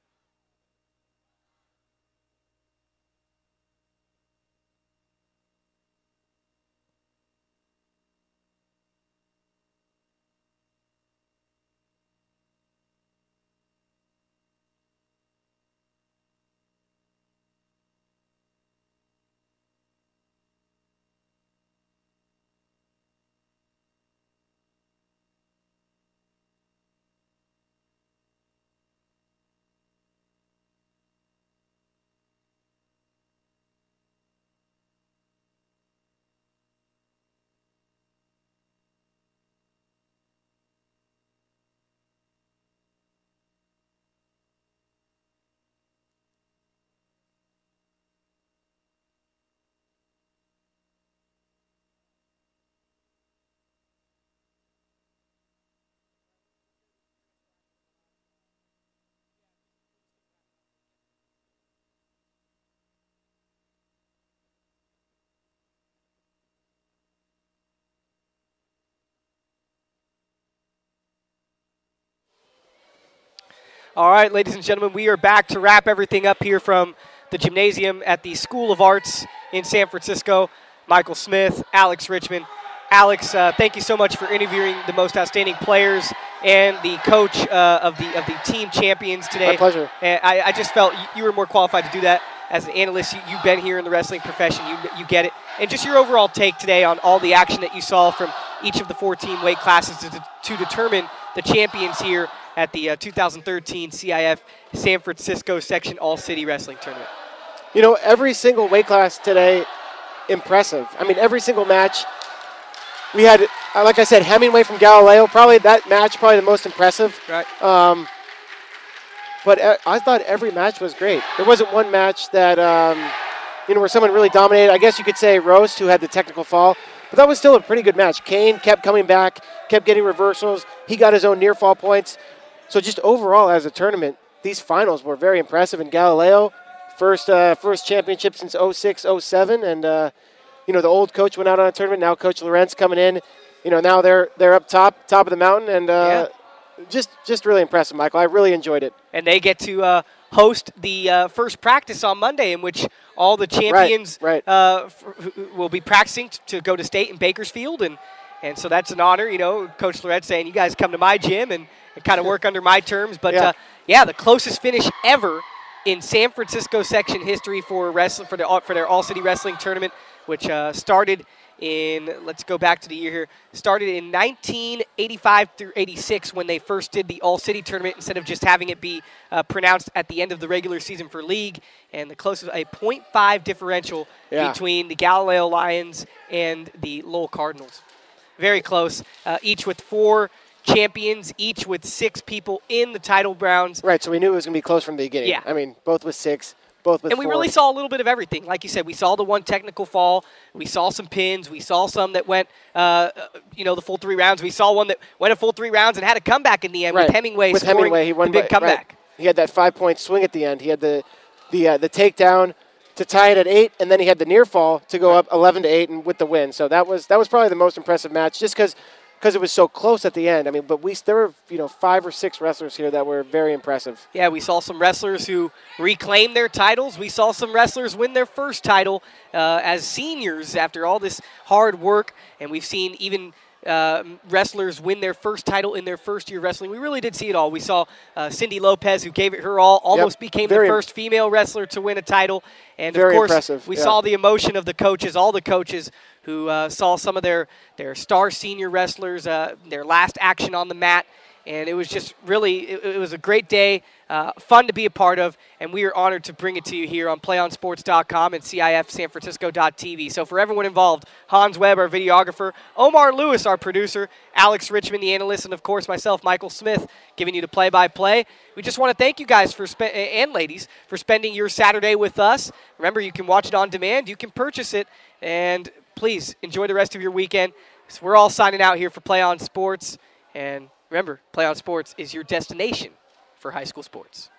All right, ladies and gentlemen, we are back to wrap everything up here from the gymnasium at the School of Arts in San Francisco. Michael Smith, Alex Richmond. Alex, uh, thank you so much for interviewing the most outstanding players and the coach uh, of the of the team champions today. My pleasure. And I, I just felt you, you were more qualified to do that as an analyst. You, you've been here in the wrestling profession. You you get it. And just your overall take today on all the action that you saw from each of the fourteen weight classes to, to determine the champions here at the uh, two thousand thirteen C I F San Francisco Section All-City Wrestling Tournament. You know, every single weight class today, impressive. I mean, every single match. We had, uh, like I said, Hemingway from Galileo. Probably that match, probably the most impressive. Right. Um, but uh, I thought every match was great. There wasn't one match that, um, you know, where someone really dominated. I guess you could say Roast, who had the technical fall. But that was still a pretty good match. Kane kept coming back, kept getting reversals. He got his own near fall points. So just overall as a tournament, these finals were very impressive. And Galileo, first uh, first championship since oh six oh seven. And, uh, you know, the old coach went out on a tournament. Now Coach Lorenz coming in. You know, now they're they're up top, top of the mountain. And uh, yeah. just, just really impressive, Michael. I really enjoyed it. And they get to uh, host the uh, first practice on Monday in which all the champions right, right. Uh, f- will be practicing t- to go to state in Bakersfield. And, and so that's an honor, you know, Coach Lorenz saying, you guys come to my gym and, and kind of work under my terms. But, yeah. Uh, yeah, the closest finish ever in San Francisco section history for wrestling for, the, for their All-City Wrestling Tournament, which uh, started in, let's go back to the year here, started in nineteen eighty-five through eighty-six when they first did the All-City Tournament instead of just having it be uh, pronounced at the end of the regular season for league. And the closest, a point five differential yeah. between the Galileo Lions and the Lowell Cardinals. Very close, uh, each with four champions, each with six people in the title rounds. Right, so we knew it was going to be close from the beginning. Yeah. I mean, both with six. Both with and we four. really saw a little bit of everything. Like you said, we saw the one technical fall. We saw some pins. We saw some that went, uh, you know, the full three rounds. We saw one that went a full three rounds and had a comeback in the end right. with Hemingway with scoring Hemingway, he won the big by, comeback. Right. He had that five-point swing at the end. He had the the uh, the takedown to tie it at eight, and then he had the near fall to go up eleven to eight and with the win. So that was that was probably the most impressive match, just because. Because it was so close at the end. I mean, but we there were you know five or six wrestlers here that were very impressive. Yeah, we saw some wrestlers who reclaimed their titles. We saw some wrestlers win their first title uh, as seniors after all this hard work, and we've seen even uh, wrestlers win their first title in their first year wrestling. We really did see it all. We saw uh, Cindy Lopez, who gave it her all, almost yep. became very the first female wrestler to win a title, and very of course, impressive. we yeah. saw the emotion of the coaches, all the coaches. Who uh, saw some of their, their star senior wrestlers, uh, their last action on the mat. And it was just really, it, it was a great day, uh, fun to be a part of, and we are honored to bring it to you here on play on sports dot com and C I F San Francisco dot T V. So for everyone involved, Hans Webb, our videographer, Omar Lewis, our producer, Alex Richmond, the analyst, and of course myself, Michael Smith, giving you the play-by-play. We just want to thank you guys for spe- and ladies for spending your Saturday with us. Remember, you can watch it on demand, you can purchase it, and please enjoy the rest of your weekend. So we're all signing out here for Play On Sports. And remember, Play On Sports is your destination for high school sports.